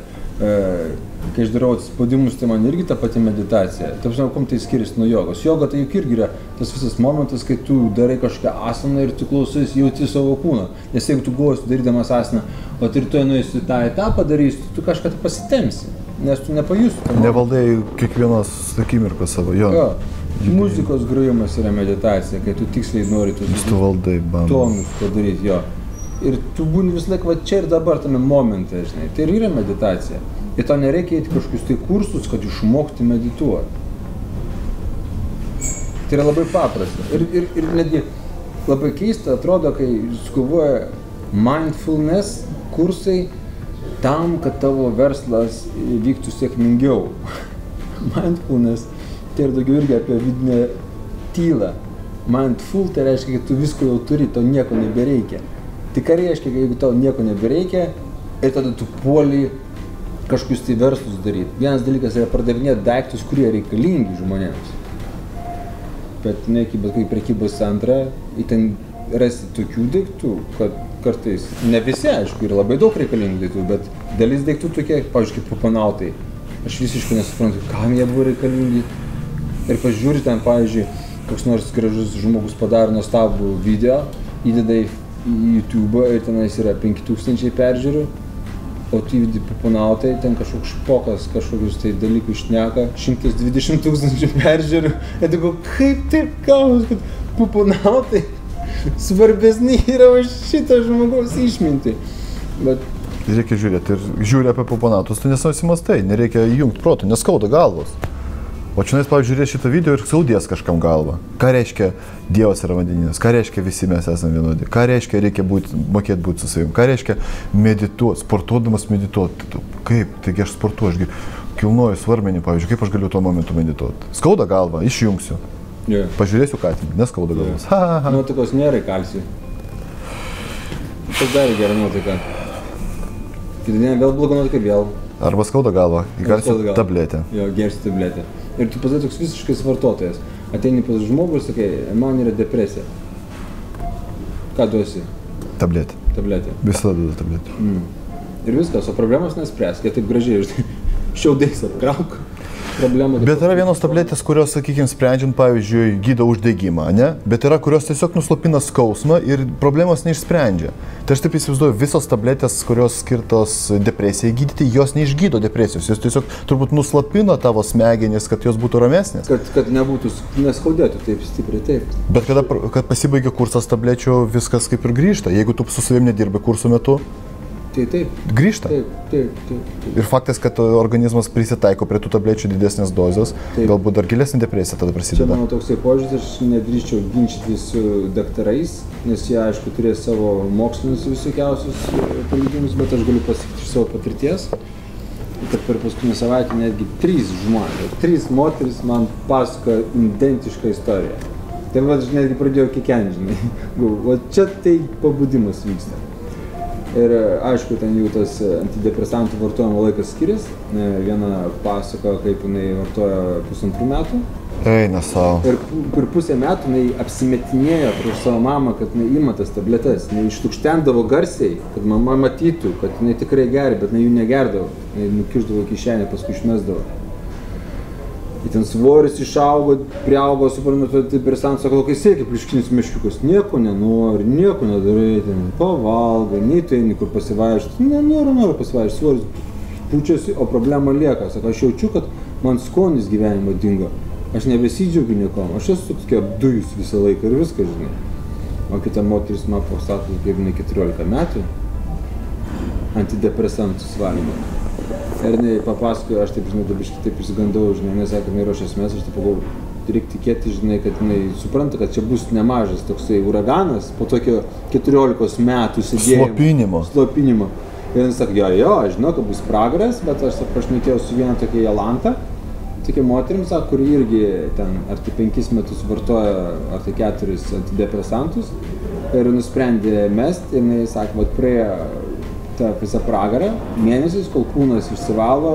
Kai aš darau atsispaudimus, tai man irgi ta pati meditacija. Taip žinau, kom tai skiriasi nuo jogos. Joga tai juk irgi yra tas visas momentas, kai tu darai kažkokią asaną ir tu klausais, jauti savo kūną. Nes jeigu tu galvosi darydamas asaną, o tu rytoj nueisi tą etapą darysi, tu kažką tai pasitemsi, nes tu nepajusi. Nevaldai kiekvienos akimirkos savo, jo. Muzikos grojimas yra meditacija, kai tu tiksliai nori tu valdai, tonus padaryti, jo. Ir tu būni vis laik va čia ir dabar tame momente, žinai. Tai ir yra meditacija. Ir tau nereikia eiti kažkokius tai kursus, kad išmokti medituoti. Tai yra labai paprasta. Ir netgi labai keista atrodo, kai sugalvoja mindfulness kursai tam, kad tavo verslas vyktų sėkmingiau. Mindfulness tai yra daugiau irgi apie vidinę tylą. Mindful tai reiškia, kad tu visko jau turi, tau nieko nebereikia. Tai ką reiškia, jeigu tau nieko nebereikia ir tada tu puoli kažkokius tai verslus daryti. Vienas dalykas yra pardavinėti daiktus, kurie reikalingi žmonėms. Bet ne kaip prekybos centrą, ten rasti tokių daiktų, kad kartais, ne visi aišku, yra labai daug reikalingų daiktų, bet dalis daiktų tokie, pavyzdžiui, kaip proponautai. Aš visiškai nesuprantu, kam jie buvo reikalingi. Ir pažiūri ten, pavyzdžiui, koks nors gražus žmogus padaro nuostabų video, įdeda į YouTube ir tenais yra 5000 peržiūrų, o tu įvedi proponautai, ten kažkoks špokas, kažkokius tai dalykus šneka, 120 000 peržiūrų. Ir tu galvoji, kaip taip gaunas, kad proponautai svarbesni yra už šitą žmogaus išmintį. Bet reikia žiūrėti ir žiūri apie proponautus, tu nesusimastai, nereikia įjungti protų, neskauda galvos. O čia, pavyzdžiui, žiūrės šitą video ir saudės kažkam galvą. Ką reiškia Dievas yra vandenynas? Ką reiškia visi mes esame vienodi? Ką reiškia reikia mokėti būti su savim? Ką reiškia medituoti, sportuodamas medituoti? Kaip? Taigi aš sportuoju, aš kilnoju svarmenį, pavyzdžiui, kaip aš galiu tuo momentu medituoti? Skauda galvą, išjungsiu. Yeah. Pažiūrėsiu katiną, neskauda galvos. Yeah. Nuotaikos nėra kalsiui. Tas dar gera nuotaika. Kitą dieną vėl bloga nuotaika, vėl. Arba skauda galvą, įgarsiu tabletę. Jo, gersi tabletę. Ir tu pasidarai toks visiškai vartotojas. Ateini pas žmogų ir sakai, man yra depresija. Ką duosi? Tabletė. Tabletė. Visada duoda tabletę. Ir viskas, o problemos nespręs. Jie taip gražiai, šiaudais apkrauk. Bet yra vienos tabletės, kurios, sakykime, sprendžiant, pavyzdžiui, gydo uždegimą, ne? Bet yra, kurios tiesiog nuslopina skausmą ir problemos neišsprendžia. Tai aš taip įsivaizduoju, visos tabletės, kurios skirtos depresijai gydyti, jos neišgydo depresijos, jos tiesiog turbūt nuslopina tavo smegenis, kad jos būtų ramesnės. Kad nebūtų, neskaudėtų taip stipriai, taip. Bet kad pasibaigia kursas tablečių, viskas kaip ir grįžta. Jeigu tu su savim nedirbi kursų metu, taip. Grįžta. Taip. Ir faktas, kad organizmas prisitaiko prie tų tablečių didesnės dozės, galbūt dar gilesnė depresija tada prasideda. Čia mano toksai požiūris, aš nedrįsčiau ginčyti su daktarais, nes jie, aišku, turės savo mokslinius visokiausius palyginimus, bet aš galiu pasakyti iš savo patirties, kad per paskutinę savaitę netgi 3 moteris man pasakojo identišką istoriją. Tai aš netgi pradėjau kikenti, žinai. O čia tai pabudimas vyksta. Ir aišku, ten jų tas antidepresantų vartojimo laikas skiriasi. Viena pasakojo, kaip jinai vartojo 1,5 metų. Eina savo. Ir per pusę metų jinai apsimetinėjo prieš savo mamą, kad jinai ima tas tabletes. Jinai ištukštendavo garsiai, kad mama matytų, kad jinai tikrai geri, bet jinai jų negerdavo. Jinai nukišdavo kišenę, paskui išmesdavo. Ir ten svoris išaugo, priaugo, suprantu, antidepresantų, sako, kai sėki pliškinis meškiukas, nieko nenori, nieko nedarai, ten pavalgai, nei tu eini kur pasivaikščioti, nenoriu pasivaikščioti, svoris pučiasi, o problema lieka. Sako, aš jaučiu, kad man skonis gyvenimo dingo, aš nebesidžiaugiu niekom, aš esu tokia apdujus visą laiką ir viską, žinai. O kita moteris man pasato, kaip jinai 14 metų, antidepresantų suvalgė. Ir jinai papasakojo, aš taip, žinai, dabar taip išsigandau, žinai, jinai sakė, jinai ruošės mes, aš taip pagalvojau, reikia tikėti, žinai, kad jinai supranta, kad čia bus nemažas toksai uraganas po tokio 14 metų sėdėjimo. Slopinimo. Ir jinai sakė, jo, aš žinau, kad bus pragaras, bet aš pašnekėjau su viena tokia Jolanta, tokia moterim, sako, kuri irgi ten ar tai 5 metus vartoja, ar tai 4 antidepresantus ir nusprendė mest ir jinai sakė, vat praėjo tą visą pragarą, mėnesius, kol kūnas išsivalo,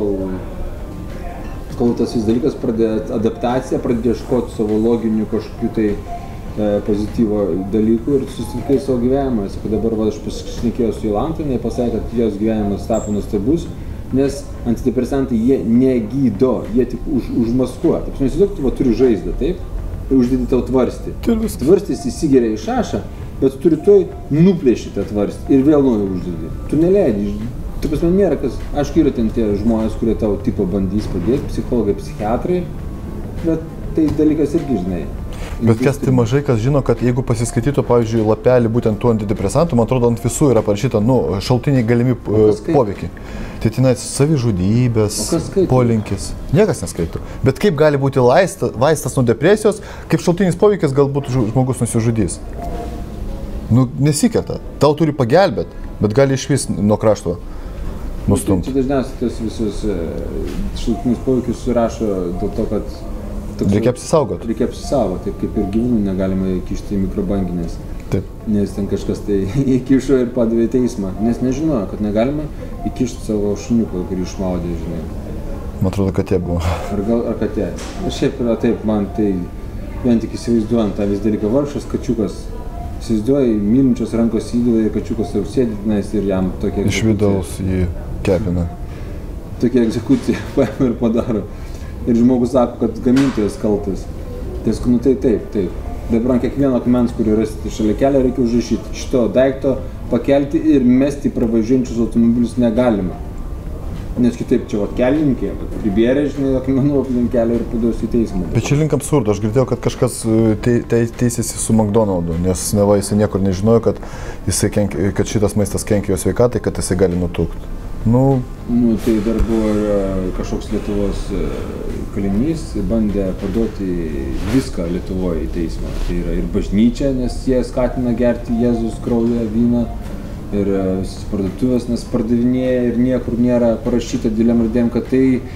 kol tas vis dalykas pradėjo adaptaciją, pradėjo ieškoti savo loginių kažkokių tai pozityvo dalykų ir susitikai savo gyvenimą. Sako, dabar aš pasišnekėjau su Jolanta, jinai pasakė, kad jos gyvenimas tapo nuostabus, nes antidepresantai jie negydo, jie tik užmaskuoja. Taip, nesitiek, tu turi žaizdą, taip, ir uždėti tau tvarstį. Tvarstis įsigeria į šašą, bet tu rytoj nuplėši tą tvarstį ir vėl naują uždėdi. Tu neleidži. Taip prasme, nėra kas. Aišku, yra ten tie žmonės, kurie tau tipo bandys padėti, psichologai, psichiatrai, bet tai dalykas irgi, žinai. Bet kas tai mažai kas žino, kad jeigu pasiskaitytų, pavyzdžiui, lapelį būtent tų antidepresantų, man atrodo, ant visų yra parašyta, šaltiniai galimi poveikiai. Tai tenais savižudybės, polinkis. Niekas neskaito. Bet kaip gali būti vaistas nuo depresijos, kaip šaltinis poveikis galbūt žmogus nusižudys? Nesikerta. Tau turi pagelbėti, bet gali išvis nuo krašto nustumti. Čia dažniausiai tas visus šaltinius poveikius surašo dėl to, kad reikia apsisaugoti. Reikia apsisaugoti, taip kaip ir gyvūnų negalima įkišti į mikrobanginės. Taip. Nes ten kažkas tai įkišo ir padavė į teismą, nes nežinojo, kad negalima įkišti savo šuniuko, kurį išmaudė, žinai. Man atrodo, katė buvo. Ar katė. Šiaip yra taip, man tai vien tik įsivaizduojant tą vis dalyką, vargšas kačiukas. Įsivaizduoji, mylinčios rankos įdėlė ir kačiukas jau sėdinais ir jam tokia iš vidaus jį kepina. Tokia egzekucija paima ir padaro. Ir žmogus sako, kad gamintojas kaltas. Tai taip. Dabar ant kiekvieno akmens, kurį rasite šalia kelio, reikia užrašyti. Šito daikto pakelti ir mesti pravažiuojančius automobilius negalima. Nes kitaip čia kelininkė, pribėrė, žinai, akmenų aplink kelią ir padės į teismą. Bet čia link absurdo, aš girdėjau, kad kažkas teisėsi su McDonald'u, nes neva jisai niekur nežinojo, kad šitas maistas kenkia jo sveikatai, kad jisai gali nutukti. Nu, Tai dar buvo kažkoks Lietuvos kalinys, bandė parduoti viską Lietuvoje į teismą. Tai yra ir bažnyčia, nes jie skatina gerti Jėzus kraują, vyną, ir parduotuvės, nes pardavinėja ir niekur nėra parašyta didelėm raidėm, kad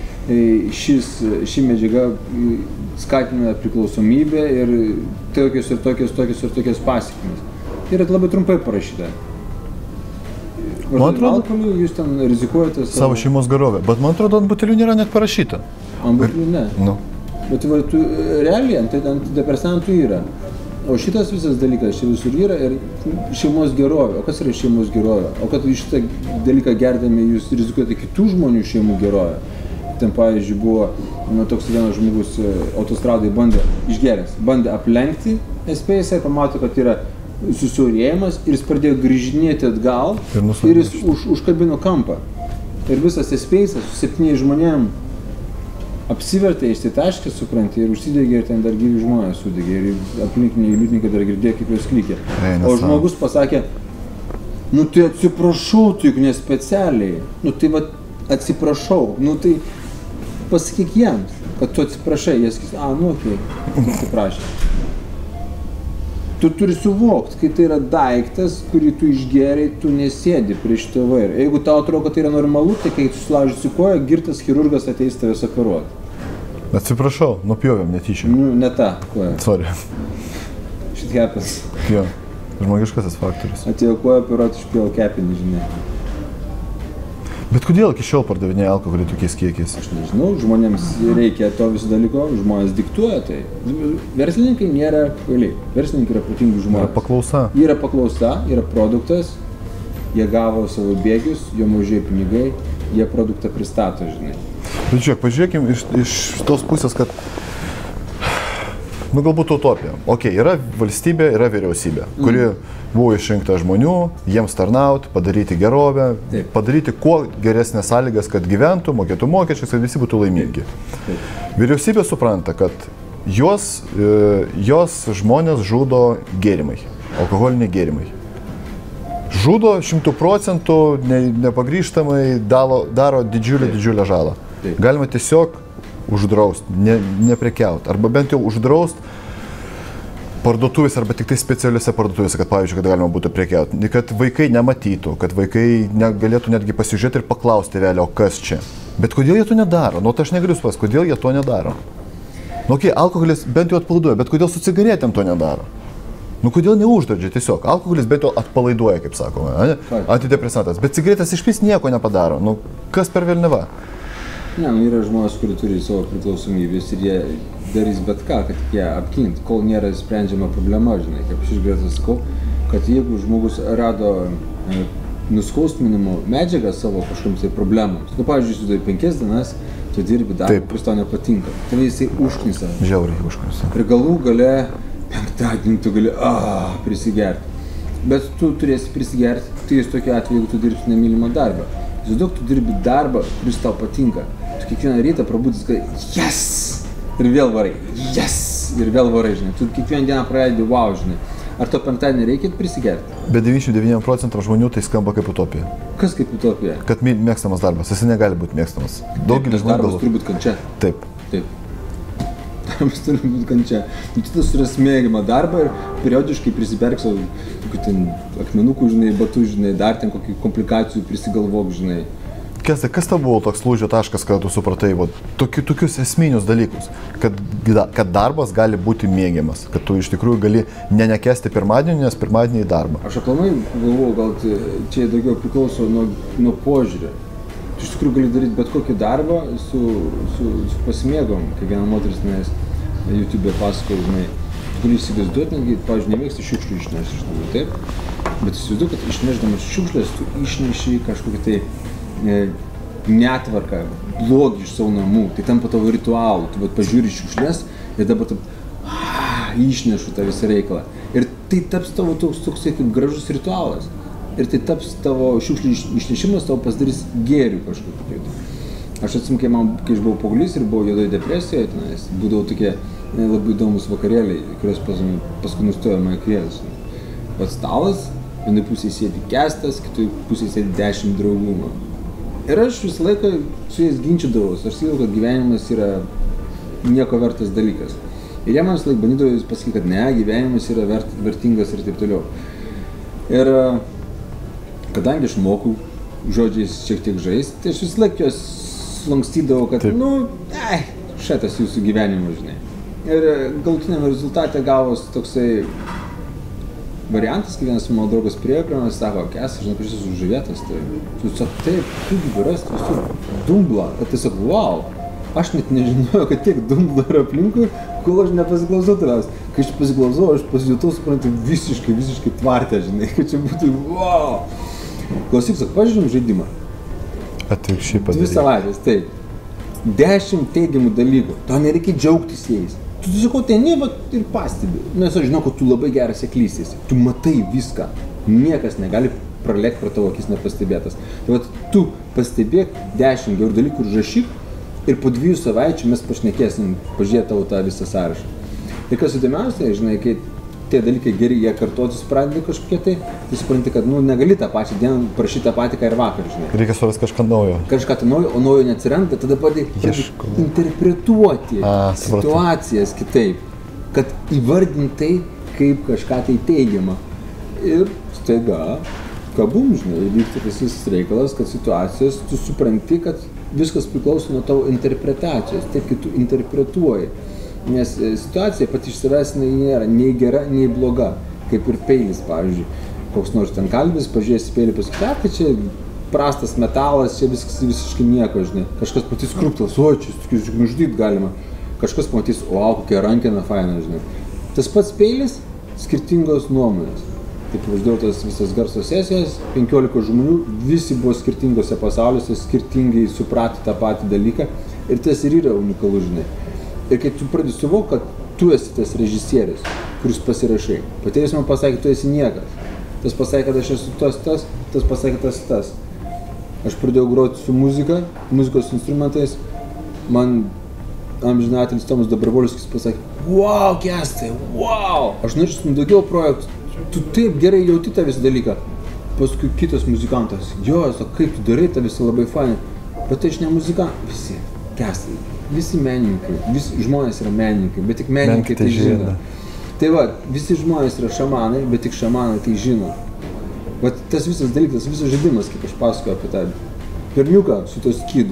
ši medžiaga skatina priklausomybę ir tokios pasekmės. Tai yra labai trumpai parašyta. Man atrodo, alkoholiu jūs ten rizikuojate savo šeimos gerovę, bet man atrodo, ant butelių nėra net parašyta. Ant butelių ne. Nu. Bet realiai antidepresantų yra. O šitas visas dalykas čia visur yra ir šeimos gerovė. O kas yra šeimos gerovė? O kad šitą dalyką gerdami jūs rizikuojate kitų žmonių šeimų gerovę. Ten, pavyzdžiui, buvo toks vienas žmogus autostradai bandė aplenkti nespėjęs ir pamato, kad yra susiaurėjimas ir jis pradėjo grįžinėti atgal ir jis užkabino kampą. Ir visas espeisas su 7 žmonėm apsivertė, išsitaškė, supranti, ir užsidegė ir ten dar gyvi žmonės sudegė ir aplinkiniai liudininkai dar girdėjo, kaip jos klykė. O žmogus pasakė, tai atsiprašau, tu juk nespecialiai, tai va atsiprašau, tai pasakyk jiems, kad tu atsiprašai, jie sakys, okei, atsiprašė. Tu turi suvokti, kai tai yra daiktas, kurį tu išgėrei, tu nesėdi prie šito vairo. Jeigu tau atrodo, kad tai yra normalu, tai kai tu sulaužysi koją, girtas chirurgas ateis tavęs operuoti. Atsiprašau, nupjovėm netyčia. Ne tą koją. Sorry. Shit happens. Jo, žmogiškasis faktorius. Atėjo koją operuoti, išpjovau kepinį, žinai. Bet kodėl iki šiol pardavinėja alkoholį tokiais kiekiais? Aš nežinau, žmonėms reikia to viso dalyko, žmonės diktuoja tai. Verslininkai nėra kvailiai, verslininkai yra protingi žmonės. Yra paklausa. Yra paklausa, yra produktas, jie gavo savo bėgius, jo mažai pinigai, jie produktą pristato, žinai. Bet žiūrėk, pažiūrėkim iš tos pusės, kad galbūt utopija. Ok, yra valstybė, yra vyriausybė, kuri buvo išrinkta žmonių, jiems tarnauti, padaryti gerovę, padaryti kuo geresnės sąlygas, kad gyventų, mokėtų mokesčius, kad visi būtų laimingi. Vyriausybė supranta, kad jos žmonės žudo gėrimai, alkoholiniai gėrimai. Žudo 100%, nepagrįžtamai daro didžiulę žalą. Galima tiesiog uždraust, neprekiaut, arba bent jau uždraust parduotuvės arba tik tai specialiuose parduotuvėse, kad pavyzdžiui, kad galima būtų prekiauti, kad vaikai nematytų, kad vaikai galėtų netgi pasižiūrėti ir paklausti vėliau, kas čia. Bet kodėl jie to nedaro? Tai aš negaliu suprast, kodėl jie to nedaro. Okay, alkoholis bent jau atpalaiduoja, bet kodėl su cigaretėm to nedaro? Kodėl neuždraudžia tiesiog? Alkoholis bent jau atpalaiduoja, kaip sakoma, antidepresantas, bet cigaretės išvis nieko nepadaro. Kas per velniava? Yra žmonės, kurie turi savo priklausomybės ir jie darys bet ką, kad jie apgint, kol nėra sprendžiama problema, žinai, kaip aš iš gretos sakau, kad jeigu žmogus rado nuskausminimo medžiagą savo kažkoms tai problemams, pavyzdžiui, tu 5 dienas, tu dirbi darbą, kuris tau nepatinka, tave jisai užknisa. Žiauriai užknisa. Ir galų gale, 5 tu gali prisigerti. Bet tu turėsi prisigerti, tai jis tokiu atveju, jeigu tu dirbsi nemylimą darbą. Daug tu dirbi darbą, kuris tau patinka. Tu kiekvieną rytą prabudis, kad yes! Ir vėl varai, yes! Ir vėl varai, žinai. Tu kiekvieną dieną praleidi, wow, žinai. Ar to penktadienį reikia prisigerti? Bet 99% žmonių tai skamba kaip utopija. Kas kaip utopija? Kad mėgstamas darbas, jis negali būti mėgstamas. Daugelis žmonių darbas turi būti kančia. Taip. Darbas turi būti kančia. Tu suras mėgiamą darbą ir periodiškai prisiberk savo akmenukų, žinai, batų, žinai, dar ten kokių komplikacijų prisigalvok, žinai. Kas tau buvo toks lūžio taškas, kad tu supratai tokius esminius dalykus, kad darbas gali būti mėgiamas, kad tu iš tikrųjų gali nekęsti pirmadienį, nes pirmadienį į darbą? Aš aplamai galvoju, gal čia daugiau priklauso nuo požiūrio. Tu iš tikrųjų gali daryti bet kokį darbą su pasimėgom, kai viena moteris nes YouTube'e pasakoja, žinai, tu gali įsivaizduoti, netgi, pavyzdžiui, nemėgsti šiukšlių išnešti, žinai, taip? Bet įsivaizduoju, kad išnešdamas šiukšlės, tu išneši kažkokį tai netvarką, blogį iš savo namų, tai tampa tavo ritualu, tu pažiūri šiukšlės ir dabar išnešu tą visą reikalą. Ir tai taps tavo toks kaip gražus ritualas. Ir tai taps tavo šiukšlių išnešimas, tavo pasidarys gėrių kažkokiu. Aš atsimenu, kai aš buvau paauglys ir buvau juodoje depresijoje, tenais būdavo tokie labai įdomus vakarėliai, kurios paskui nustojo mane kvies. Pats stalas, vienai pusėje sėdi Kestas, kitoj pusėje sėdi 10 draugų. Ir aš visą laiką su jais ginčydavausi, aš sakydavau, kad gyvenimas yra nieko vertas dalykas. Ir jie man visą laiką bandydavo pasakyti, kad ne, gyvenimas yra vertingas ir taip toliau. Ir kadangi aš moku žodžiais šiek tiek žaisti, tai aš visą laiką juos lankstydavau, kad, šitas jūsų gyvenimo, žinai. Ir galutiniam rezultate gavos toksai variantas, kai vienas mano draugas priėjo prie manęs, sako, aš žinau, kad šis užžuvėtas, tai tu sako, taip, tu rasti visur dumblą, kad tai sako, wow, aš net nežinojau, kad tiek dumblo yra aplinkui, kol aš nepasiklausau tavęs. Kai aš pasiklausau, aš pasijutau, suprantu, visiškai tvartę, žinai, kad čia būtų, wow. Klausyk, sako, pažiūrėjom žaidimą. Atvirkščiai padaryti. 2 savaitės, taip. 10 teigiamų dalykų, to nereikia džiaugtis jais. Tu sakau, tai ne, ir pastebi, nes aš žinau, kad tu labai geras seklys esi, tu matai viską, niekas negali pralėkti pro tavo akis nepastebėtas. Tai vat, tu pastebėk 10 gerų dalykų ir rašyk ir po 2 savaičių mes pašnekėsim, pažiūrėti tavo tą visą sąrašą. Ir kas įdomiausia, žinai, kai tie dalykai geri, jie kartuotis pradeda kažkokie tai supranti, kad negali tą pačią dieną prašyti tą patį, ką ir vakar, žinai. Reikia surasti kažką naujo. Kažką tai naujo, o naujo neatsiranda, tada pradedi interpretuoti situacijas kitaip, kad įvardintai kaip kažką tai teigiamą. Ir staiga, kabum, žinai, vyksta visas reikalas, kad situacijos, tu supranti, kad viskas priklauso nuo tavo interpretacijos, taip kaip tu interpretuoji. Nes situacija pati iš savęs nėra nei gera, nei bloga, kaip ir peilis, pavyzdžiui. Koks nors ten kalbis, pažiūrės į peilį, pasakyti, tai čia prastas metalas, čia viskas visiškai nieko, žinai. Kažkas patys krūptels, o čia nužudyt galima. Kažkas pamatys, o kokia rankena faina, žinai. Tas pats peilis, skirtingos nuomonės. Taip važiuodavo tos visas garso sesijos, 15 žmonių, visi buvo skirtingose pasauliuose, skirtingai suprato tą patį dalyką ir tas ir yra unikalus, žinai. Ir kai tu pradedi suvokti, kad tu esi tas režisierius, kuris pasirašai. Patėvis man pasakė, tu esi niekas. Tas pasakė, kad aš esu tas pasakė tas. Aš pradėjau groti su muzika, muzikos instrumentais. Man amžinatelis Tomas Dobrovolskis pasakė, wow, Kęstai, wow! Aš norėčiau daugiau projektų. Tu taip gerai jauti tą visą dalyką. Paskui kitas muzikantas, kaip tu darai tą visą labai fainai. Bet tai aš ne muzikantas. Visi, Kęstai. Visi menininkai, visi žmonės yra menininkai, bet tik menininkai tai žino. Tai va, visi žmonės yra šamanai, bet tik šamanai tai žino. Va, tas visas dalykas, visas žaidimas, kaip aš pasakoju apie tą berniuką su to skydu.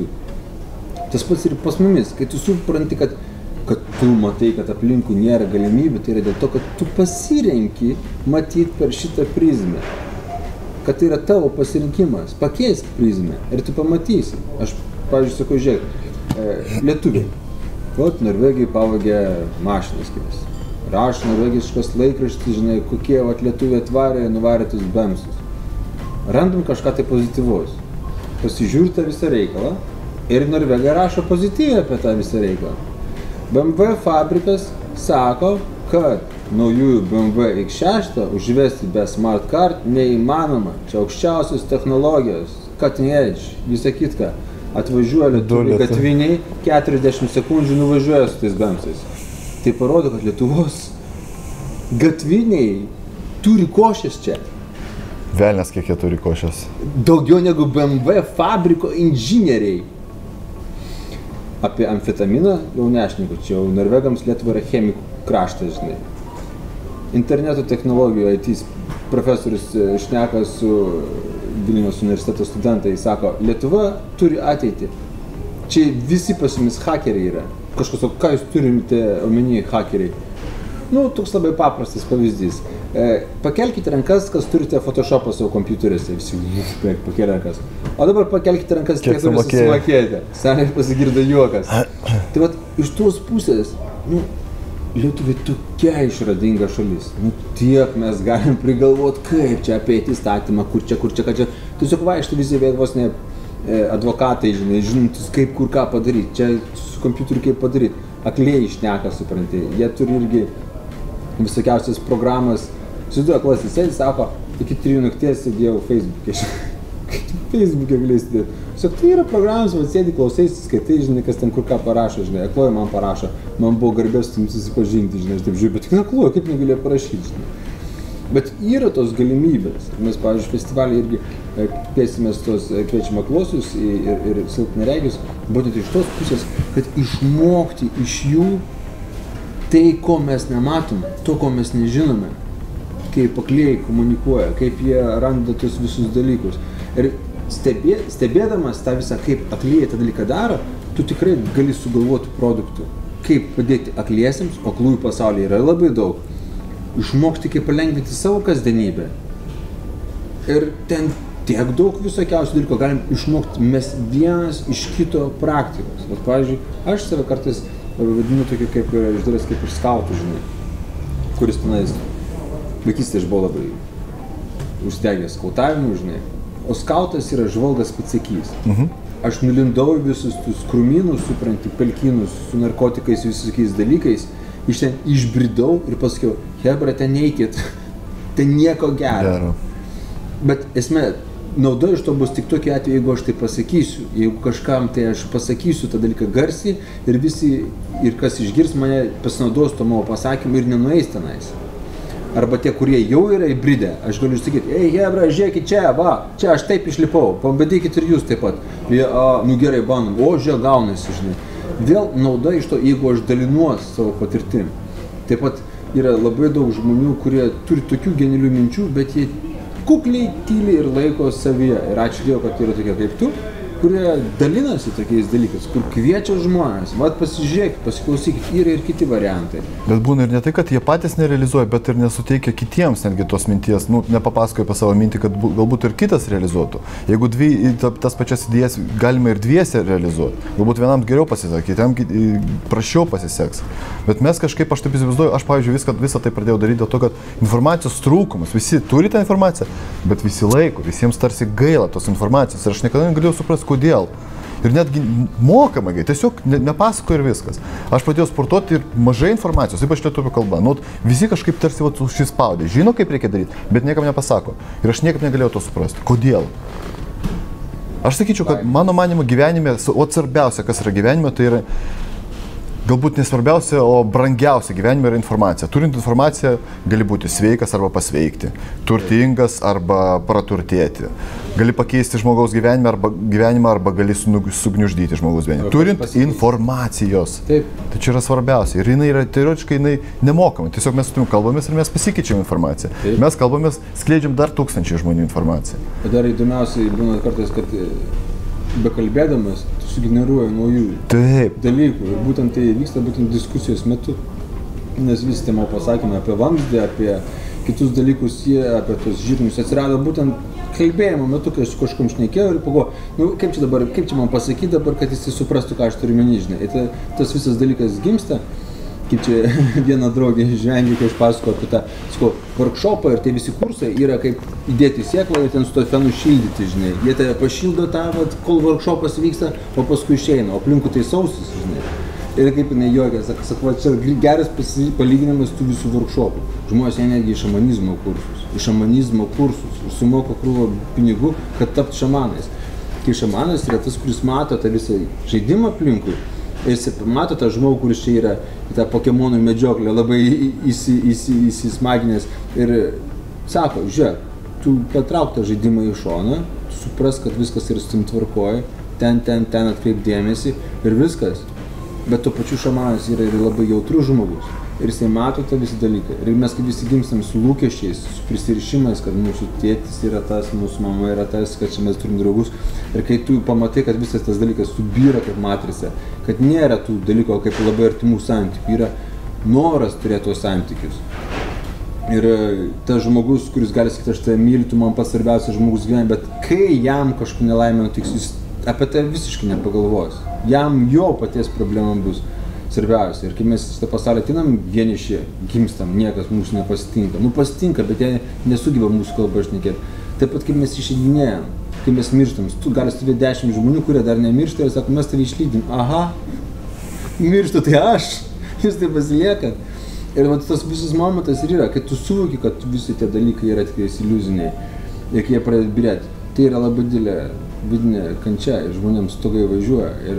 Tas pats ir pas mumis, kai tu supranti, kad tu matai, kad aplinkui nėra galimybių, tai yra dėl to, kad tu pasirenki matyti per šitą prizmę. Kad tai yra tavo pasirinkimas, pakeisk prizmę ir tu pamatysi. Aš, pavyzdžiui, sakau, žiūrėk, lietuviai. Vat Norvegijai pavogė mašinas kitas. Rašo norvegiškas laikraštis, žinai, kokie vat lietuviai atvarė, nuvarė tus bemsus. Randam kažką tai pozityvaus. Pasižiūri tą visą reikalą ir Norvegai rašo pozityviai apie tą visą reikalą. BMW fabrikas sako, kad naujųjų BMW X6 užvesti be smart card neįmanoma. Čia aukščiausios technologijos, cutting edge, visą kitką. Atvažiuoja lietuviai gatviniai, 40 sekundžių nuvažiuoja su tais bemsais. Tai parodo, kad Lietuvos gatviniai turi košės čia. Velnias, kiek jie turi košės. Daugiau negu BMW fabriko inžinieriai. Apie amfetaminą jau nešneku, čia jau norvegams Lietuva yra chemikų kraštas, žinai. Interneto technologijų IT profesorius šneka su Vilniaus universiteto studentai, sako, Lietuva turi ateitį. Čia visi pas jumis hakeriai yra. Kažkas, o ką jūs turite omeny hakeriai? Toks labai paprastas pavyzdys. Pakelkite rankas, kas turite Photoshopą savo kompiuteriuose. Visi, pakėlė rankas. O dabar pakelkite rankas, kiek susimokėjote. Seniai pasigirdo juokas. Tai vat, iš tos pusės, Lietuviai tokia išradinga šalis. Tiek mes galim prigalvoti, kaip čia apeiti įstatymą, kur čia. Tiesiog vaikštai visi vos ne advokatai, žinantis kaip kur ką padaryti. Čia su kompiuteriu kaip padaryti. Akliai šneka, supranti. Jie turi irgi visokiausias programas. Susiduoja klasės, jis sako, iki 3 nakties sėdėjau Facebook'e. Facebook'e galėsite. Tai yra programos, sėdi, klausaisi, skaitai, žinai, kas ten kur ką parašo, žinai, akloja man parašo, man buvo garbės su jums susipažinti, žinai, aš taip žiūrėjau, bet tik akloja, kaip negalėjo parašyti, žinai. Bet yra tos galimybės. Mes, pavyzdžiui, festivalį irgi kviesimės kviečiam aklosius ir silpnaregius, būtent iš tos pusės, kad išmokti iš jų tai, ko mes nematome, to, ko mes nežinome, kaip aklieji komunikuoja, kaip jie randa tos visus dalykus. Ir stebėdamas tą visą, kaip aklieji tą dalyką daro, tu tikrai gali sugalvoti produktų. Kaip padėti akliesiems, o aklųjų pasaulyje yra labai daug. Išmokti, kaip palengvinti savo kasdienybę. Ir ten tiek daug visokiausių dalykų galim išmokti mes vienas iš kito praktikos. Vat, pavyzdžiui, aš save kartais vadinu tokiu kaip iš dalies kaip ir skautų, žinai, kuris tenais vaikystėje aš buvau labai užstegęs skautavimu, žinai, o skautas yra žvalgas pėdsekys. Aš nulindau visus tus krūmynus, supranti, pelkynus su narkotikais, visokiais dalykais, iš ten išbridau ir pasakiau, hebra, ten neikit, ten nieko gero. Bet esmė, nauda iš to bus tik tokie atveju, jeigu aš tai pasakysiu. Jeigu kažkam tai aš pasakysiu tą dalyką garsiai ir visi, ir kas išgirs mane, pasinaudos to mano pasakymu ir nenueis tenais. Arba tie, kurie jau yra įbridę, aš galiu sakyti, ei, hebra, žiūrėkit čia, va, čia aš taip išlipau, pabandykit ir jūs taip pat. Jie, nu gerai, bandom, o žiūrėk, gaunasi, žinai. Vėl nauda iš to, jeigu aš dalinuos savo patirtim. Taip pat yra labai daug žmonių, kurie turi tokių genialių minčių, bet jie kukliai, tyliai ir laiko savyje. Ir ačiū Dievui, kad yra tokie kaip tu, kurie dalinasi tokiais dalykais, kur kviečia žmonės, vat pasižiūrėkit, pasiklausykit, yra ir kiti variantai. Bet būna ir ne tai, kad jie patys nerealizuoja, bet ir nesuteikia kitiems netgi tos minties, nu, nepapasakoja apie savo mintį, kad galbūt ir kitas realizuotų. Jeigu tas pačias idėjas galima ir dviese realizuoti, galbūt vienam geriau pasiseks, kitam prašiau pasiseks. Bet mes kažkaip, aš taip įsivaizduoju, aš, pavyzdžiui, visą tai pradėjau daryti dėl to, kad informacijos trūkumas, visi turi tą informaciją, bet visi laiko, visiems tarsi gaila tos informacijos ir aš niekada negalėjau suprasti, kodėl. Ir netgi mokamai, tiesiog nepasako ir viskas. Aš pradėjau sportuoti ir mažai informacijos, ypač lietuvių kalba. Nu, visi kažkaip tarsi užsispaudė, žino, kaip reikia daryti, bet niekam nepasako. Ir aš niekaip negalėjau to suprasti. Kodėl? Aš sakyčiau, kad mano manymu gyvenime, o svarbiausia, kas yra gyvenime, tai yra galbūt nesvarbiausia, o brangiausia gyvenime yra informacija. Turint informaciją, gali būti sveikas arba pasveikti, turtingas arba praturtėti. Gali pakeisti žmogaus gyvenimą arba gali sugniuždyti žmogaus gyvenimą. Turint informacijos. Taip. Tai čia yra svarbiausia. Ir jinai yra teoriškai nemokama. Tiesiog mes su tavim kalbamės ir mes pasikeičiam informaciją. Taip. Mes kalbamės, skleidžiam dar 1000 žmonių informaciją. O dar įdomiausiai būna kartais, kad bekalbėdamas, tu sugeneruoji naujų dalykų. Ir būtent tai vyksta būtent diskusijos metu. Nes visi tie mano pasakymai apie vamzdį, apie kitus dalykus, apie tos žirnius atsirado būtent kalbėjimo metu, kai aš su kažkom šnekėjau ir pagalvojau, nu kaip čia man pasakyti dabar, kad jis suprastų, ką aš turiu omeny, žinai. Ir tas visas dalykas gimsta. Kaip čia viena draugė žvengia, kai aš pasakoju apie tą workshopą ir tie visi kursai yra kaip įdėti sėklą ir ten su to fenu šildyti, žinai. Jie tave pašildo tą, kol workshopas vyksta, o paskui išeina, o aplinkui tai sausis, žinai. Ir kaip jinai juokia, sako, čia geras palyginimas tų visų workshopų. Žmonės eina netgi į šamanizmo kursus ir sumoka krūvą pinigų, kad tapti šamanais. Kai šamanas yra tas, kuris mato tą visą žaidimą aplinkui. Ir jis mato tą žmogų, kuris čia yra į tą Pokemonų medžioklę labai įsismaginęs ir sako, žiūrėk, tu patrauk tą žaidimą į šoną, tu supras, kad viskas yra su tim tvarkoj, ten atkreip dėmesį ir viskas. Bet tuo pačiu šamanas yra ir labai jautrus žmogus ir jisai mato tą visą dalyką. Ir mes kaip visi gimstam su lūkesčiais, su prisirišimais, kad mūsų tėtis yra tas, mūsų mama yra tas, kad čia mes turim draugus. Ir kai tu pamatai, kad visas tas dalykas subyra kaip matrice, kad nėra tų dalykų kaip labai artimų santykių, yra noras turėti tos santykius. Ir tas žmogus, kuris gali sakyti, aš tave myliu, tu man pats svarbiausias žmogus gyvenime, bet kai jam kažko nelaimė nutiks, jis apie tai visiškai nepagalvos. Jam jo paties problema bus svarbiausia. Ir kai mes šitą pasaulį atinam, vieniši gimstam, niekas mūsų nepasitinka. Nu pasitinka, bet jie nesugeba mūsų kalbą šnekėti. Taip pat kaip mes išeidinėjam, kai mes mirštam, tu gali stovėti 10 žmonių, kurie dar nemiršta ir sako, mes tave išlydim. Aha, mirštu tai aš, jūs tai pasiliekat. Ir vat tas visas momentas ir yra, kai tu suvoki, kad visi tie dalykai yra tikrai iliuziniai ir kai jie pradeda byrėti. Tai yra labai didelė vidinė kančia ir žmonėms stogai važiuoja. Ir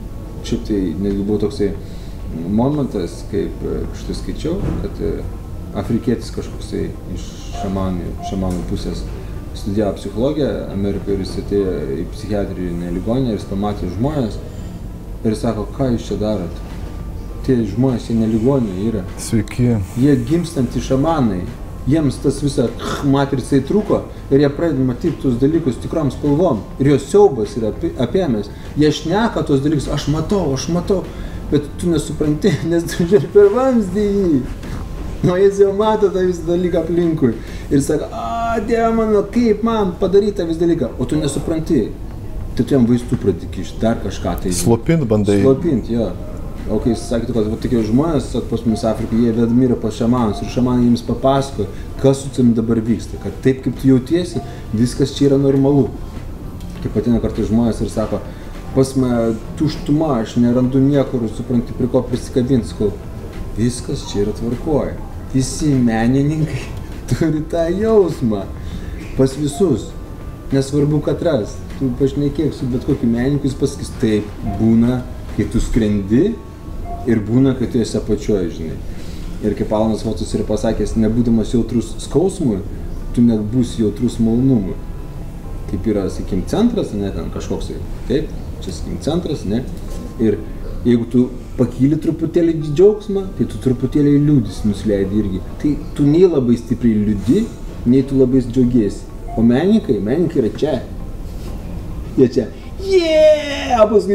šiaip tai netgi buvo toksai momentas, kaip štai skaičiau, kad afrikietis kažkoksai iš šamanų pusės. Studijavo psichologiją Amerikoje ir jis atėjo į psichiatrinę ligoninę ir jis pamatė žmonės ir sako, ką jūs čia darot? Tie žmonės, jie ne ligoninė yra. Sveiki. Jie gimstantys šamanai. Jiems tas visą matricai trūko ir jie pradeda matyti tuos dalykus tikrom spalvom. Ir jos siaubas yra apėmęs. Jie šneka tuos dalykus, aš matau, bet tu nesupranti, nes tu žiūri per vamzdį jį. Nu, jis jau mato tą visą dalyką aplinkui. Ir sako, Dieve mano, kaip man padaryti tą visą dalyką. O tu nesupranti. Tai tu jam vaistų pradedi kišti, dar kažką tai. Slopint bandai. Slopint, jo. O kai jis sakė, kad tokie žmonės pas mus Afrikai, jie vedami yra pas šamanus ir šamanai jiems papasako, kas su tavim dabar vyksta. Kad taip, kaip tu jautiesi, viskas čia yra normalu. Kaip ateina kartais žmonės ir sako, pas mane tuštuma, aš nerandu niekur, supranti, prie ko prisikabinti, sakau, viskas čia yra tvarkoje. Visi menininkai turi tą jausmą pas visus, nesvarbu, kad ras. Tu pašnekėk su bet kokiu menininku, jis pasakys, taip būna, kai tu skrendi ir būna, kai tu esi apačioj, žinai. Ir kaip Alanas Votus yra pasakęs, nebūdamas jautrus skausmui, tu net būsi jautrus malonumui. Kaip yra, sakykim, centras, ne, ten kažkoks, taip, čia, sakykim, centras, ne. Ir jeigu tu pakyli truputėlį džiaugsmą, tai tu truputėlį liūdis nusileidi irgi. Tai tu nei labai stipriai liūdi, nei tu labai džiaugiesi. O menininkai yra čia. Jie čia. Yeah! Paskui.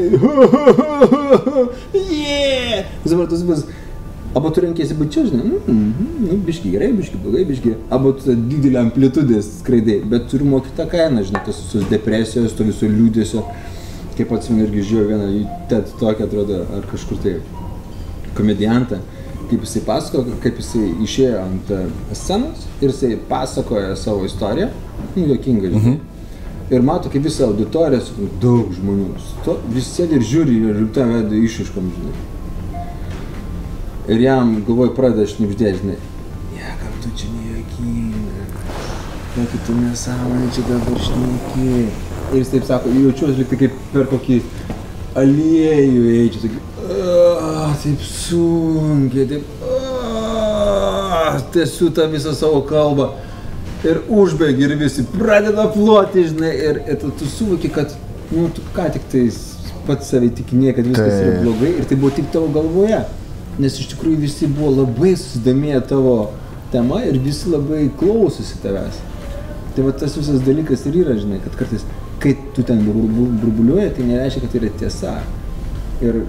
Yeah! Dabar tas bus. Aba tu renkiesi būt čia, žinai. Biški gerai, biški blogai, biški. Aba tu didelį amplitudės skraidai. Bet turi mokyti tą kainą, žinai, tos visos depresijos, to viso liūdėsio. Kaip atsimenu irgi žiūrėjau vieną į TED Talk, atrodo, ar kažkur tai komediantą. Kaip jisai pasakojo, kaip jisai išėjo ant scenos ir jisai pasakoja savo istoriją. Juokinga, žinai. Ir mato, kaip visą auditoriją, daug žmonių, visi sėdi ir žiūri ir tą veda išaiškom, žinai. Ir jam, galvoju, pradeda šnibždėti, žinai, niekam tu čia nejuokinga, kokį tu nesąmonę čia dabar šneki. Ir jis taip sako, jaučiuosi lyg tai kaip per kokį aliejų eičiu, taip sunkiai, taip, tęsiu tą visą savo kalbą. Ir užbėgi ir visi pradeda ploti, žinai, ir tu suvoki, kad, nu, tu ką tik tai pats savai tikinėjai, kad viskas yra blogai ir tai buvo tik tavo galvoje. Nes iš tikrųjų visi buvo labai susidomėję tavo tema ir visi labai klausosi tavęs. Tai va tas visas dalykas ir yra, žinai, kad kartais, kai tu ten burbuliuoji, tai nereiškia, kad tai yra tiesa. Ir...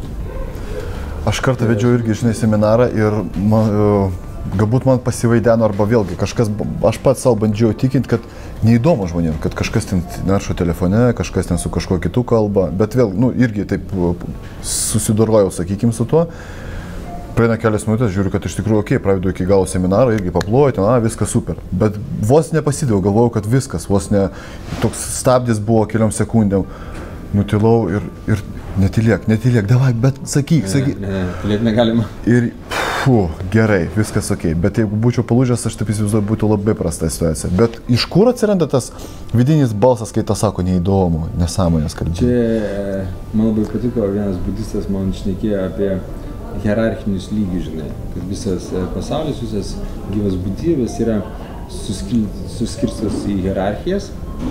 Aš kartą vedžiau irgi, žinai, seminarą ir galbūt man pasivaideno arba vėlgi kažkas, aš pats savo bandžiau įtikinti, kad neįdomu žmonėm, kad kažkas ten naršo telefone, kažkas ten su kažkuo kitu kalba, bet vėl, nu, irgi taip susidorojau, sakykim, su tuo. Praeina kelias minutės, žiūriu, kad iš tikrųjų, okei, pravedu iki galo seminarą, irgi paploju, ten, viskas super. Bet vos nepasidaviau, galvojau, kad viskas, vos ne, toks stabdis buvo keliom sekundėm, nutilau ir netylėk, davai, bet sakyk. Ne, tylėt negalima. Ir gerai, viskas okei, bet jeigu būčiau palūžęs, aš taip įsivaizduoju, būtų labai prasta situacija. Bet iš kur atsiranda tas vidinis balsas, kai tas sako neįdomu, nesąmonės kalbė? Čia man labai patiko, vienas budistas man šnekėjo apie hierarchinius lygius, žinai, kad visas pasaulis, visas gyvas būtybės yra suskirstas į hierarchijas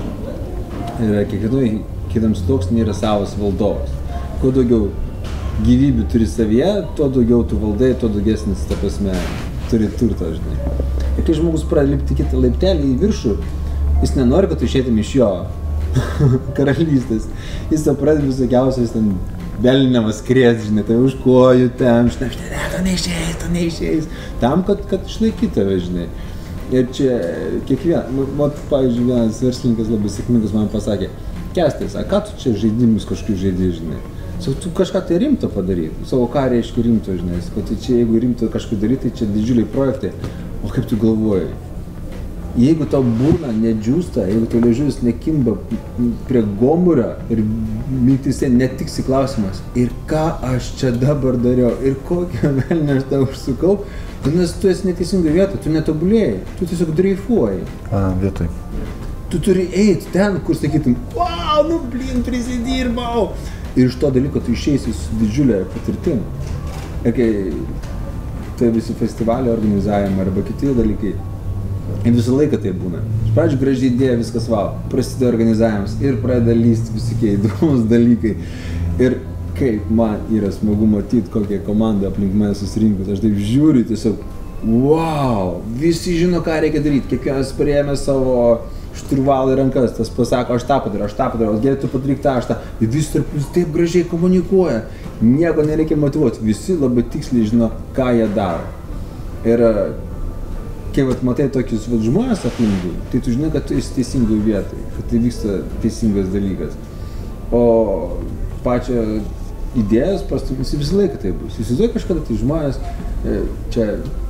ir kiekvienam sluoksny yra savas valdovas. Kuo daugiau gyvybių turi savyje, tuo daugiau tu valdai, tuo daugesnis, ta prasme, turi turto, žinai. Ir kai žmogus pradeda lipti kitą laiptelį į viršų, jis nenori, kad tu išeitum iš jo karalystės. Jis to pradeda visokiausias ten velniamas krės, žinai, tai už kojų ten, žinai, to neišeis. Tam, kad išlaikytų tave, žinai. Ir čia pavyzdžiui, vienas verslininkas labai sėkmingas man pasakė, Kęstai, ką tu čia žaidimus kažkokius žaidži, žinai? Tu kažką tai rimto padaryti, savo ką reiškia rimto, žinai, kad čia jeigu rimto kažką daryti, tai čia didžiuliai projektai. O kaip tu galvoji? Jeigu tau burna nedžiūsta, jeigu tau liežuvis nekimba prie gomurio ir mintyse netiksi klausimas, ir ką aš čia dabar dariau, ir kokią velnę aš tau užsukau, nes tu esi neteisingai vietoj, tu netobulėjai, tu tiesiog dreifuoji. Vietoj. Tu turi eiti ten, kur sakytum, wow, nu blin, prisidirbau. Ir iš to dalyko tu išeisi su didžiulė patirtim. Ir kai tai visi festivaliai organizavimai arba kiti dalykai. Ir visą laiką tai būna. Iš pradžių gražiai idėja, viskas prasideda organizavimas ir pradeda lysti visokie įdomus dalykai. Ir kaip man yra smagu matyti, kokią komandą aplink mane susirinkus. Aš taip žiūriu tiesiog, wow, visi žino, ką reikia daryti. Kiekvienas paėmė savo šturvalą į rankas, tas pasako, aš tą padariau, gerai, tu padaryk tą, aš tą. Ir visi tarp jūs taip gražiai komunikuoja. Nieko nereikia motyvuoti, visi labai tiksliai žino, ką jie daro. Ir kai matai tokius žmonės aplinkui, tai tu žinai, kad tu esi teisingoj vietoj, kad tai vyksta teisingas dalykas. O pačią idėjas pastumis visą laiką tai bus. Įsivaizduoju kažkada tai žmonės, čia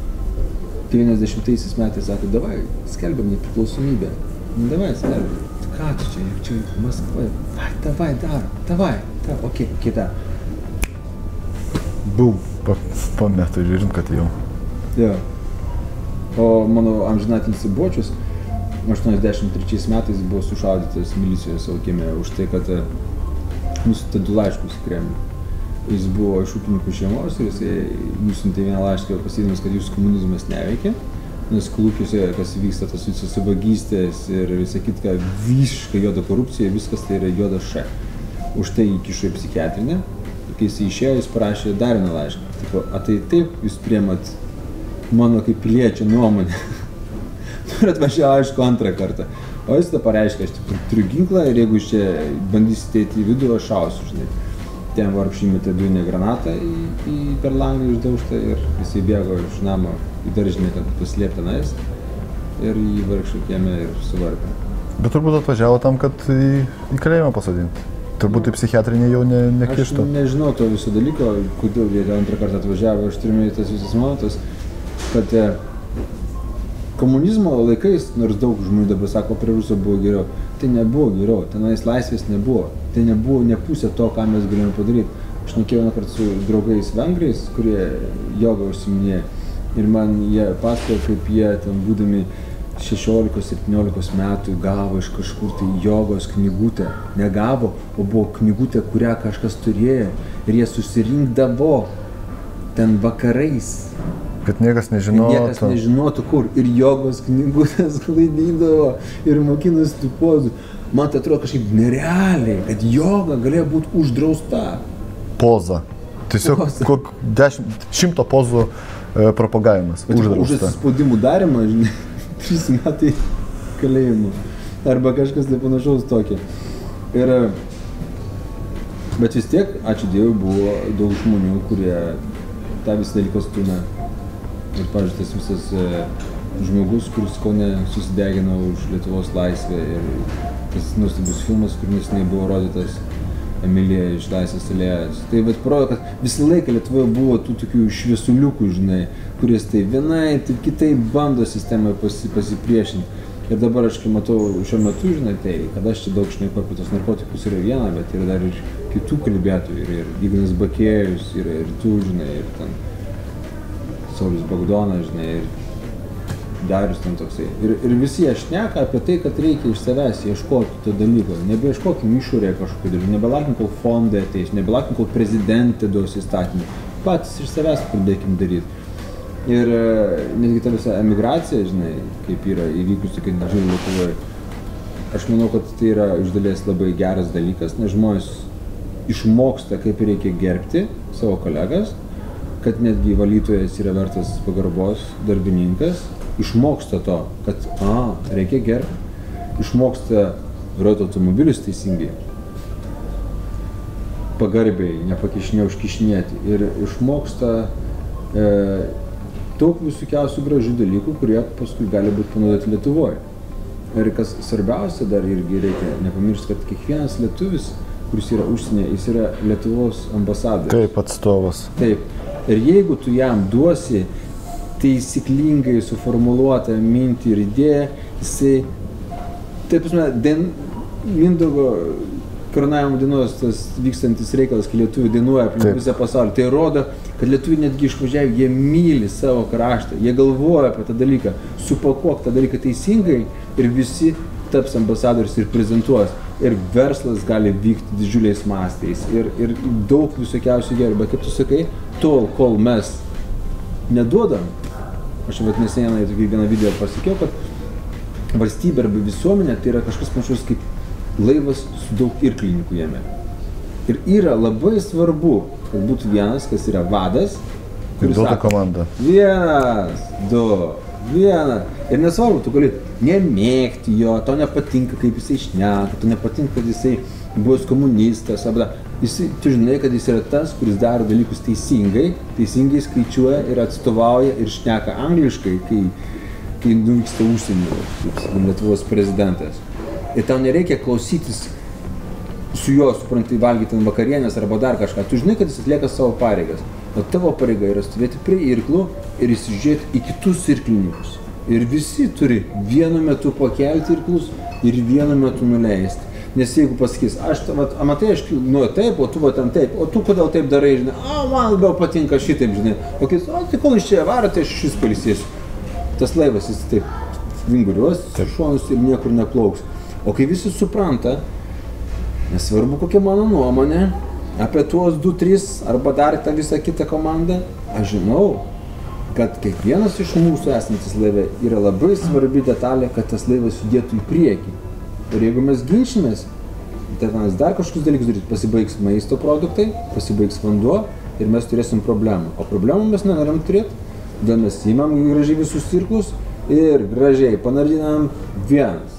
90 metais sako, davai, skelbiam nepriklausomybę. Davai, skelbiam. Ką tu čia Maskva? Davai, davai, okei, tą. Bum. Po metų žiūrint, kad jau. Jo. O mano amžinatilsį Bočius 83 metais buvo sušaudytas milicijos savo kieme už tai, kad nusintė 2 laiškus į Kremlių. Jis buvo iš ūkininkų šeimos ir jisai nusintė vieną laišką pasakydamas, kad jūsų komunizmas neveikia, nes kolūkiuose, kas vyksta, tas visas vagystės ir visą kitką, visiškai juoda korupcija, viskas tai yra juoda š. Už tai įkišo į psichiatrinę. Kai jis išėjo, jis parašė dar vieną laišką. Tipo, tai taip jūs priimat mano kaip piliečio nuomonė. Ir atvažiavo, aišku, antrą kartą. O jis tą pareiškia, aš turiu ginklą ir jeigu čia bandysite įti į vidų, aš šausiu, žinai. Ten vargšai metė dujinę granatą per langą išdaužtą ir jisai bėgo iš namo į daržinę, kad paslėpti tenais. Ir jį vargšai kieme ir suvarpė. Bet turbūt atvažiavo tam, kad į kalėjimą pasodinti. Turbūt į psichiatrinį jau nekištų. Aš nežinau to viso dalyko, kodėl jie antrą kartą atvažiavo. Aš turiu tas visas momentas, kad komunizmo laikais, nors daug žmonių dabar sako, prie Ruso buvo geriau, tai nebuvo geriau, tenais laisvės nebuvo, tai nebuvo ne pusė to, ką mes galėjome padaryti. Aš nekėjau vieną kartą su draugais vengrais, kurie jogą užsiminėjo ir man jie pasakojo, kaip jie ten būdami 16-17 metų gavo iš kažkur tai jogos knygutę, negavo, o buvo knygutė, kurią kažkas turėjo ir jie susirinkdavo ten vakarais. Kad niekas nežinotų kur. Ir jogos knygutės klaidydavo ir mokinasi tų pozų. Man tai atrodo kažkaip nerealiai, kad joga galėjo būti uždrausta. Poza. Tiesiog 100 pozų propagavimas. Uždrausta. Už atsispaudimų darymą, žinai, 3 metai kalėjimo. Arba kažkas tai panašaus tokio. Bet vis tiek, ačiū Dievui, buvo daug žmonių, kurie tą visą dalyką stumia. Ir, pavyzdžiui, tas visas žmogus, kuris Kaune susidegino už Lietuvos laisvę ir tas nuostabus filmas, kur neseniai buvo rodytas Emilija iš Laisvės alėjos. Tai bet parodo, kad visą laiką Lietuvoje buvo tų tokių šviesuliukų, žinai, kuris tai vienai, tai kitaip bando sistemą pasipriešinti. Ir dabar aš, kai matau šiuo metu, žinai, tai kad aš čia daug šneku apie tos narkotikus yra viena, bet yra dar ir kitų kalbėtojų, ir Ignas Bakėjus, ir tu, žinai, ir ten Saulius Bagdonas, žinai, ir Darius ten toksai. Ir visi jie šneka apie tai, kad reikia iš savęs ieškoti to dalyko. Nebeieškokim išorėje kažkokio dalyko, nebelaukim, kol fondai ateis, nebelaukim, kol prezidentė duos įstatymą. Patys iš savęs pradėkim daryti. Ir netgi ta visa emigracija, žinai, kaip yra įvykusi, kad didžiulį Lietuvoje. Aš manau, kad tai yra iš dalies labai geras dalykas, nes žmonės išmoksta, kaip reikia gerbti savo kolegas, kad netgi valytojas yra vertas pagarbos darbininkas, išmoksta to, kad reikia gerbti, išmoksta vairuoti automobilius teisingai, pagarbiai, neužkišinėti ir išmoksta daug visokiausių gražių dalykų, kurie paskui gali būti panaudoti Lietuvoje. Ir kas svarbiausia dar irgi reikia nepamiršti, kad kiekvienas lietuvis, kuris yra užsienyje, jis yra Lietuvos ambasadorius. Taip, atstovas. Taip. Ir jeigu tu jam duosi taisyklingai suformuluotą mintį ir idėją, jisai, taip prasme, Mindaugo karūnavimo dienos tas vykstantis reikalas, kai lietuviai dainuoja aplink visą pasaulį, tai rodo, kad lietuviai netgi išvažiavę, jie myli savo kraštą, jie galvoja apie tą dalyką, supakuok tą dalyką teisingai ir visi taps ambasadorius ir prezentuos. Ir verslas gali vykti didžiuliais mastais ir daug visokiausių gerų, bet kaip tu sakai, tol, kol mes neduodam. Aš neseniai tokį vieną video pasakiau, kad valstybė arba visuomenė tai yra kažkas panašus kaip laivas su daug irklininkų jame. Ir yra labai svarbu, kad būtų vienas, kas yra vadas, ir duoda komandą. 1, 2, 1. Ir nesvarbu, tu gali nemėgti jo, tau nepatinka, kaip jisai šneka, tau nepatinka, kad jisai bus komunistas, arba tu žinai, kad jis yra tas, kuris daro dalykus teisingai skaičiuoja ir atstovauja ir šneka angliškai, kai nuvyksta užsienio, kaip Lietuvos prezidentas. Ir tau nereikia klausytis su juo, suprantai, valgyti ant vakarienės arba dar kažką. Tu žinai, kad jis atlieka savo pareigas. O tavo pareiga yra stovėti prie irklų ir įsižiūrėti į kitus irklininkus. Ir visi turi vienu metu pakelti irklus ir vienu metu nuleisti. Nes jeigu pasakys, matai, aš taip, o tu ten taip, o tu kodėl taip darai, žinai, man labiau patinka šitaip, žinai, o kai, tai kol iš čia varo, tai aš šis pailsėsiu. Tas laivas, jis taip vinguriuos, šonus ir niekur neplauks. O kai visi supranta, nesvarbu kokia mano nuomonė apie tuos 2-3 arba dar tą visą kitą komandą, aš žinau, kad kiekvienas iš mūsų esantis laive yra labai svarbi detalė, kad tas laivas judėtų į priekį. Ir jeigu mes ginčimės, tai mes dar kažkokius dalykus daryti, pasibaigs maisto produktai, pasibaigs vanduo ir mes turėsim problemų. O problemų mes nenorim turėti, todėl mes įmam gražiai visus cirklus ir gražiai panardinam vienas,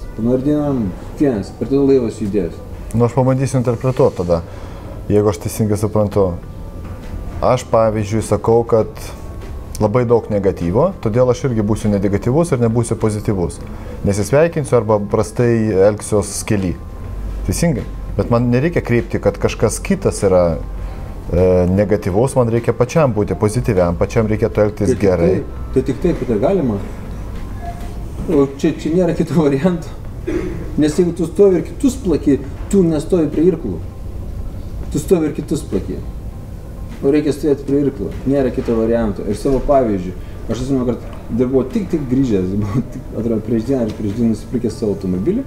ir tada laivas judės. Nu, aš pabandysiu interpretuoti tada, jeigu aš teisingai suprantu. Aš, pavyzdžiui, sakau, kad labai daug negatyvo, todėl aš irgi būsiu negatyvus ir nebūsiu pozityvus. Nesisveikinsiu arba prastai elgsiuos kely. Teisingai. Bet man nereikia kreipti, kad kažkas kitas yra negatyvus, man reikia pačiam būti pozityviam, pačiam reikėtų elgtis gerai. Tai tik taip, tai galima. O čia nėra kito varianto. Nes jeigu tu stovi ir kitus plaki, tu nestovi prie irklų. Tu stovi ir kitus plaki. O reikia stovėti prie irklų. Nėra kito varianto. Ir savo pavyzdžių. Aš atsimenu, kad dar buvau tik grįžęs, atrodo, prieš dieną nusipirkęs savo automobilį.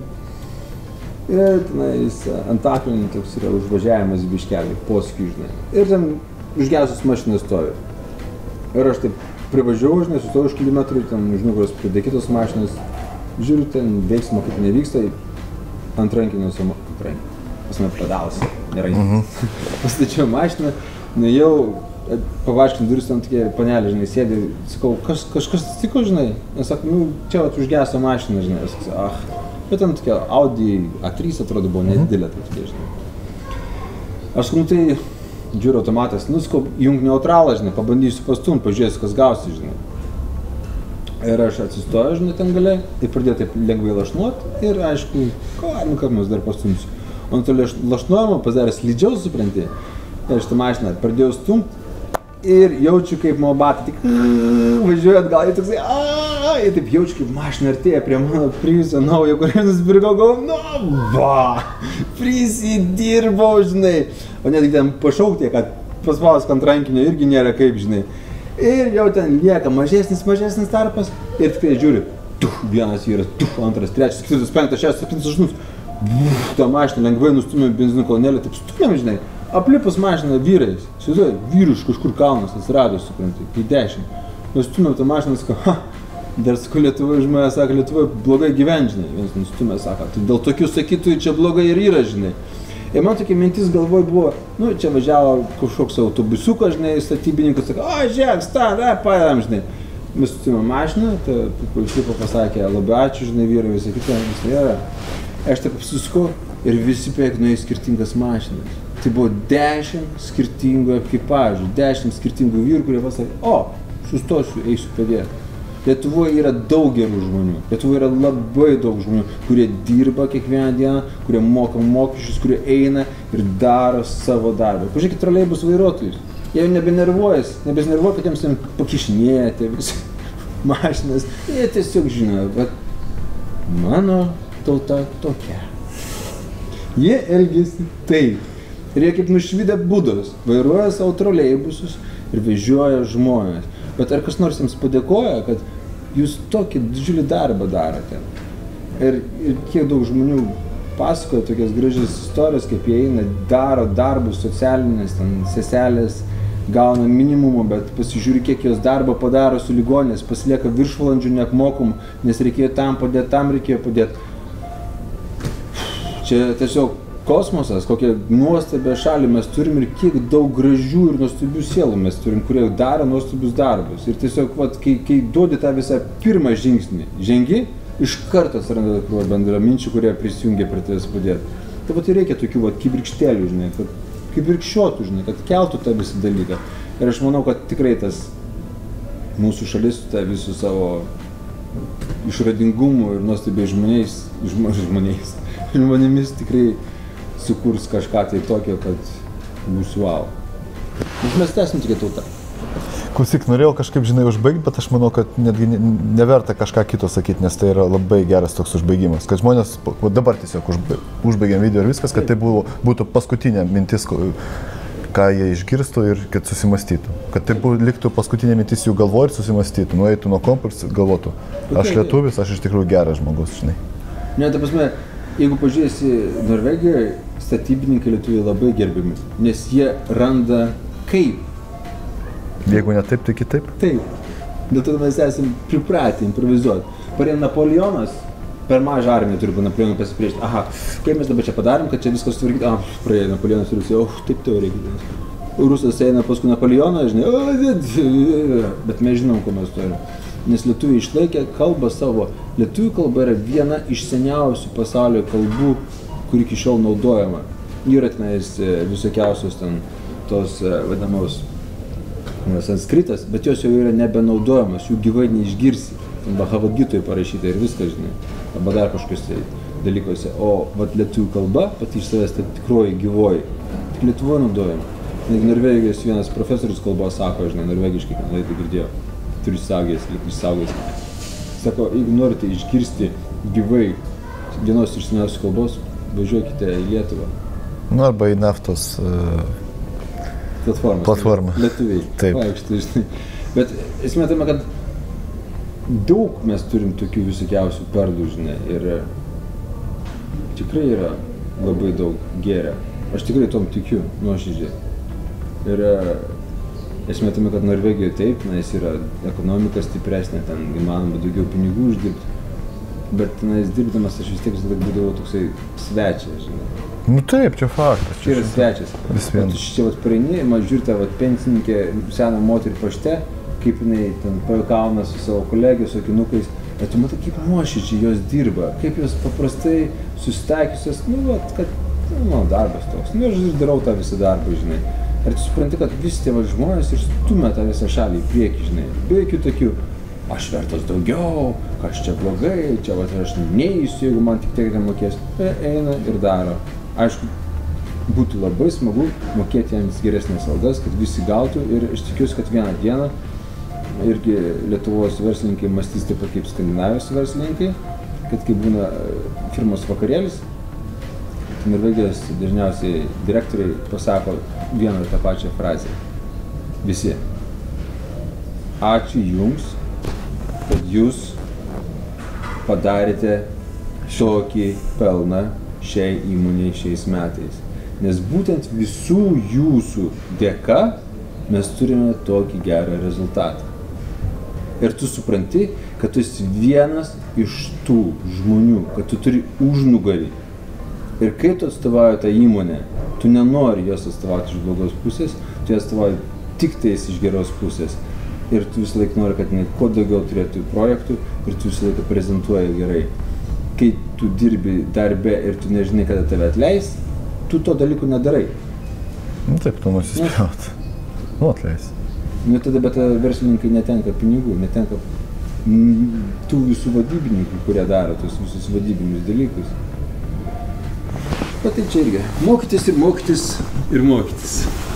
Ir tenais Antakalny toks yra užvažiavimas biškelį, posūkį, žinai. Ir ten užgesus mašinas stovi. Ir aš taip privažiavau, žinai, sustojau už kilometrų, ten už nugaros pridė kitos mašinas. Žiūriu, ten veiksmo kaip nevyksta, ant rankinio pas mane pedalas, nerankinis. Pastačiau mašiną, nuėjau, pavaškint duris, ten tokie panelė, žinai, sėdė, sakau, kažkas atsitiko, žinai, nes sakau, čia užgeso mašiną, žinai, aš sakau, bet ten tokia Audi A3 atrodo buvo nedidelė, tai tokia, žinai. Aš sakau, tai žiūriu automatas, sakau, jung neutralą, žinai, pabandysiu pastumt, pažiūrėsiu, kas gausi, žinai. Ir aš atsistoju, žinai, ten galiai, ir pradėjau taip lengvai lašnuot ir, aišku, ką mes dar pastumsiu. O to lašnuojimo pasidarė slidžiau, supranti, ir šitą mašiną pradėjau stumt ir jaučiu, kaip mano batai tik važiuoja atgal, ir toksai, ir taip jaučiu, kaip mašina artėja prie mano Priuso naujo, kurį nusipirkau, prisidirbau, žinai. O netgi ten pašaukti, kad paspausk ant rankinio irgi nėra kaip, žinai. Ir jau ten lieka mažesnis tarpas ir tikrai žiūri, vienas vyras, antras, trečias, ketvirtas, penktas, šeštas, septintas, aštuntas. Ta mašina lengvai nustumė benzinų kolonėlę, taip stumėm, žinai, aplipus mašiną vyrais. Įsivaizduoju, vyrų iš kažkur kalnas atsirado, suprantai, kai 10. Nustumėm tą mašiną, sakau, dar sakau, Lietuvoje žmonės sako, Lietuvoje blogai gyventi, žinai. Vienas nustumė, sako, tai dėl tokių sakytojų čia blogai ir yra, žinai. Ir man tokia mintis galvoj buvo, čia važiavo kažkoks autobusiukas, žinai, statybininkas, sako, žiūrėk, padedam, žinai. Mes stumėm mašiną, tai policininkas pasakė, labai ačiū, žinai, vyrai, visą kitą, visą. Aš taip apsisukau ir visi beveik nuėjo skirtingas mašinas. Tai buvo 10 skirtingų ekipažų, 10 skirtingų vyrų, kurie pasakė, sustosiu, eisiu padėti. Lietuvoje yra daug gerų žmonių, Lietuvoje yra labai daug žmonių, kurie dirba kiekvieną dieną, kurie moka mokesčius, kurie eina ir daro savo darbą. Pažiūrėkit troleibus vairuotojus, jie jau nebenervuoja, kad jiems ten pakišinėti visi mašinas, jie tiesiog žino, bet mano tauta tokia. Jie elgiasi taip. Ir jie kaip nušvidę budos, vairuoja savo troleibusus ir vežioja žmonės. Bet ar kas nors jiems padėkoja, kad jūs tokį didžiulį darbą darote? Ir kiek daug žmonių pasakoja tokias gražias istorijas, kaip jie eina, daro darbus socialinės, ten seselės, gauna minimumo, bet pasižiūri, kiek jos darbo padaro su ligoninės, pasilieka viršvalandžių neapmokamų, nes reikėjo tam padėti, tam reikėjo padėti. Čia tiesiog kosmosas, kokią nuostabią šalį mes turim ir kiek daug gražių ir nuostabių sielų mes turim, kurie daro nuostabius darbus. Ir tiesiog, kai duodi tą visą pirmą žingsnį, žengi, iš karto atsiranda bendraminčių, kurie prisijungia prie tavęs padėti. Tai vat ir reikia tokių kibirkštėlių, žinai, kad kibirkščiotų, žinai, kad keltų tą visą dalyką. Ir aš manau, kad tikrai tas mūsų šalis su tą visų savo išradingumu ir nuostabiai žmonėmis tikrai sukurs kažką tai tokio, kad bus wow. Nes mes esame tokia tauta. Klausyk, norėjau kažkaip, žinai, užbaigti, bet aš manau, kad netgi neverta kažką kito sakyti, nes tai yra labai geras toks užbaigimas. Kad žmonės, dabar tiesiog užbaigiam video ir viskas, kad tai būtų paskutinė mintis, ką jie išgirstų ir kad susimastytų. Kad tai liktų paskutinė mintis jų galvoje ir susimastytų. Nueitų nuo kompo ir galvotų, aš lietuvis, aš iš tikrųjų geras žmogus, žinai. Ne, ta prasme, jeigu pažiūrėsi Norvegijoje, statybininkai lietuviai labai gerbiami, nes jie randa kaip. Jeigu ne taip, tai kitaip? Taip. Dėl to mes esame pripratę improvizuoti. Parėjo Napoleonas, per mažą armiją turi Napoleonui pasipriešti. Aha, kaip mes dabar čia padarėm, kad čia viskas sutvarkyti. Praėjo Napoleonas ir Rusija, taip tau reikia. Rusas eina paskui Napoleoną, žinai, bet mes žinom, ko mes turim. Nes lietuviai išlaikė kalbą savo. Lietuvių kalba yra viena iš seniausių pasaulio kalbų, kuri iki šiol naudojama. Yra tenais visokiausios ten tos vadinamos sanskritas, bet jos jau yra nebenaudojamas, jų gyvai neišgirsi. Ten Bhagavad-gitoj parašyta ir viskas, žinai, arba dar kažkokiuose dalykuose. O vat lietuvių kalba, pati iš savęs tai tikroji gyvoji, tik Lietuvoje naudojama. Negi Norvegijos vienas profesorius kalbos sako, žinai, norvegiškai, kad tai girdėjo, turi išsaugęs. Sako, jeigu norite išgirsti gyvai vienos iš seniausių kalbos, važiuokite į Lietuvą. Nu, arba į naftos platformą. Lietuviai. Taip. Vaikštų, žinai. Bet esmė tame, kad daug mes turim tokių visokiausių perlų, žinai, ir tikrai yra labai daug gėrio. Aš tikrai tom tikiu, nuoširdžiai. Ir esmė tame, kad Norvegijoje taip, nes yra ekonomika stipresnė, ten įmanoma daugiau pinigų uždirbti. Bet tenais dirbdamas aš vis tiek būdavau toksai svečias, žinai. Nu taip, čia faktas. Čia yra svečias. Vis vien. Tu čia praeini, man žiūri tą pensininkę, seną moterį pašte, kaip jinai ten pajuokauna su savo kolegijos, su akinukais. Bet tu matai, kaip nuoširdžiai jos dirba, kaip jos paprastai susitaikiusios, kad darbas toks. Aš darau tą visą darbą, žinai. Ir tu supranti, kad visi tie žmonės ir stumia tą visą šalį į priekį, žinai. Be jokių tokių, aš vertas daugiau, kas čia blogai, čia aš neįsiu, jeigu man tik tiek nemokės. Eina ir daro. Aišku, būtų labai smagu mokėti jiems geresnės algas, kad visi gautų ir aš tikiuosi, kad vieną dieną irgi Lietuvos verslininkai mąstys taip pat kaip Skandinavijos verslininkai, kad kai būna firmos vakarėlis, Norvegijos dažniausiai direktoriai pasako vieną ir tą pačią frazę. Visi. Ačiū Jums, kad Jūs padarėte tokį pelną šiai įmonei šiais metais. Nes būtent visų jūsų dėka mes turime tokį gerą rezultatą. Ir tu supranti, kad tu esi vienas iš tų žmonių, kad tu turi užnugarį. Ir kai tu atstovauji tą įmonę, tu nenori jos atstovauti iš blogos pusės, tu jas atstovauji tik tais iš geros pusės. Ir tu visą laiką nori, kad kuo daugiau turėtų projektų ir tu visą laiką prezentuoji gerai. Kai tu dirbi darbe ir tu nežinai, kada tave atleis, tu to dalykų nedarai. Nu taip, tu nusispjaut. Nu atleis. Nu tada, bet verslininkai netenka pinigų, netenka tų visų vadybininkų, kurie daro tos visus vadybinius dalykus. Bet tai čia irgi mokytis ir mokytis ir mokytis.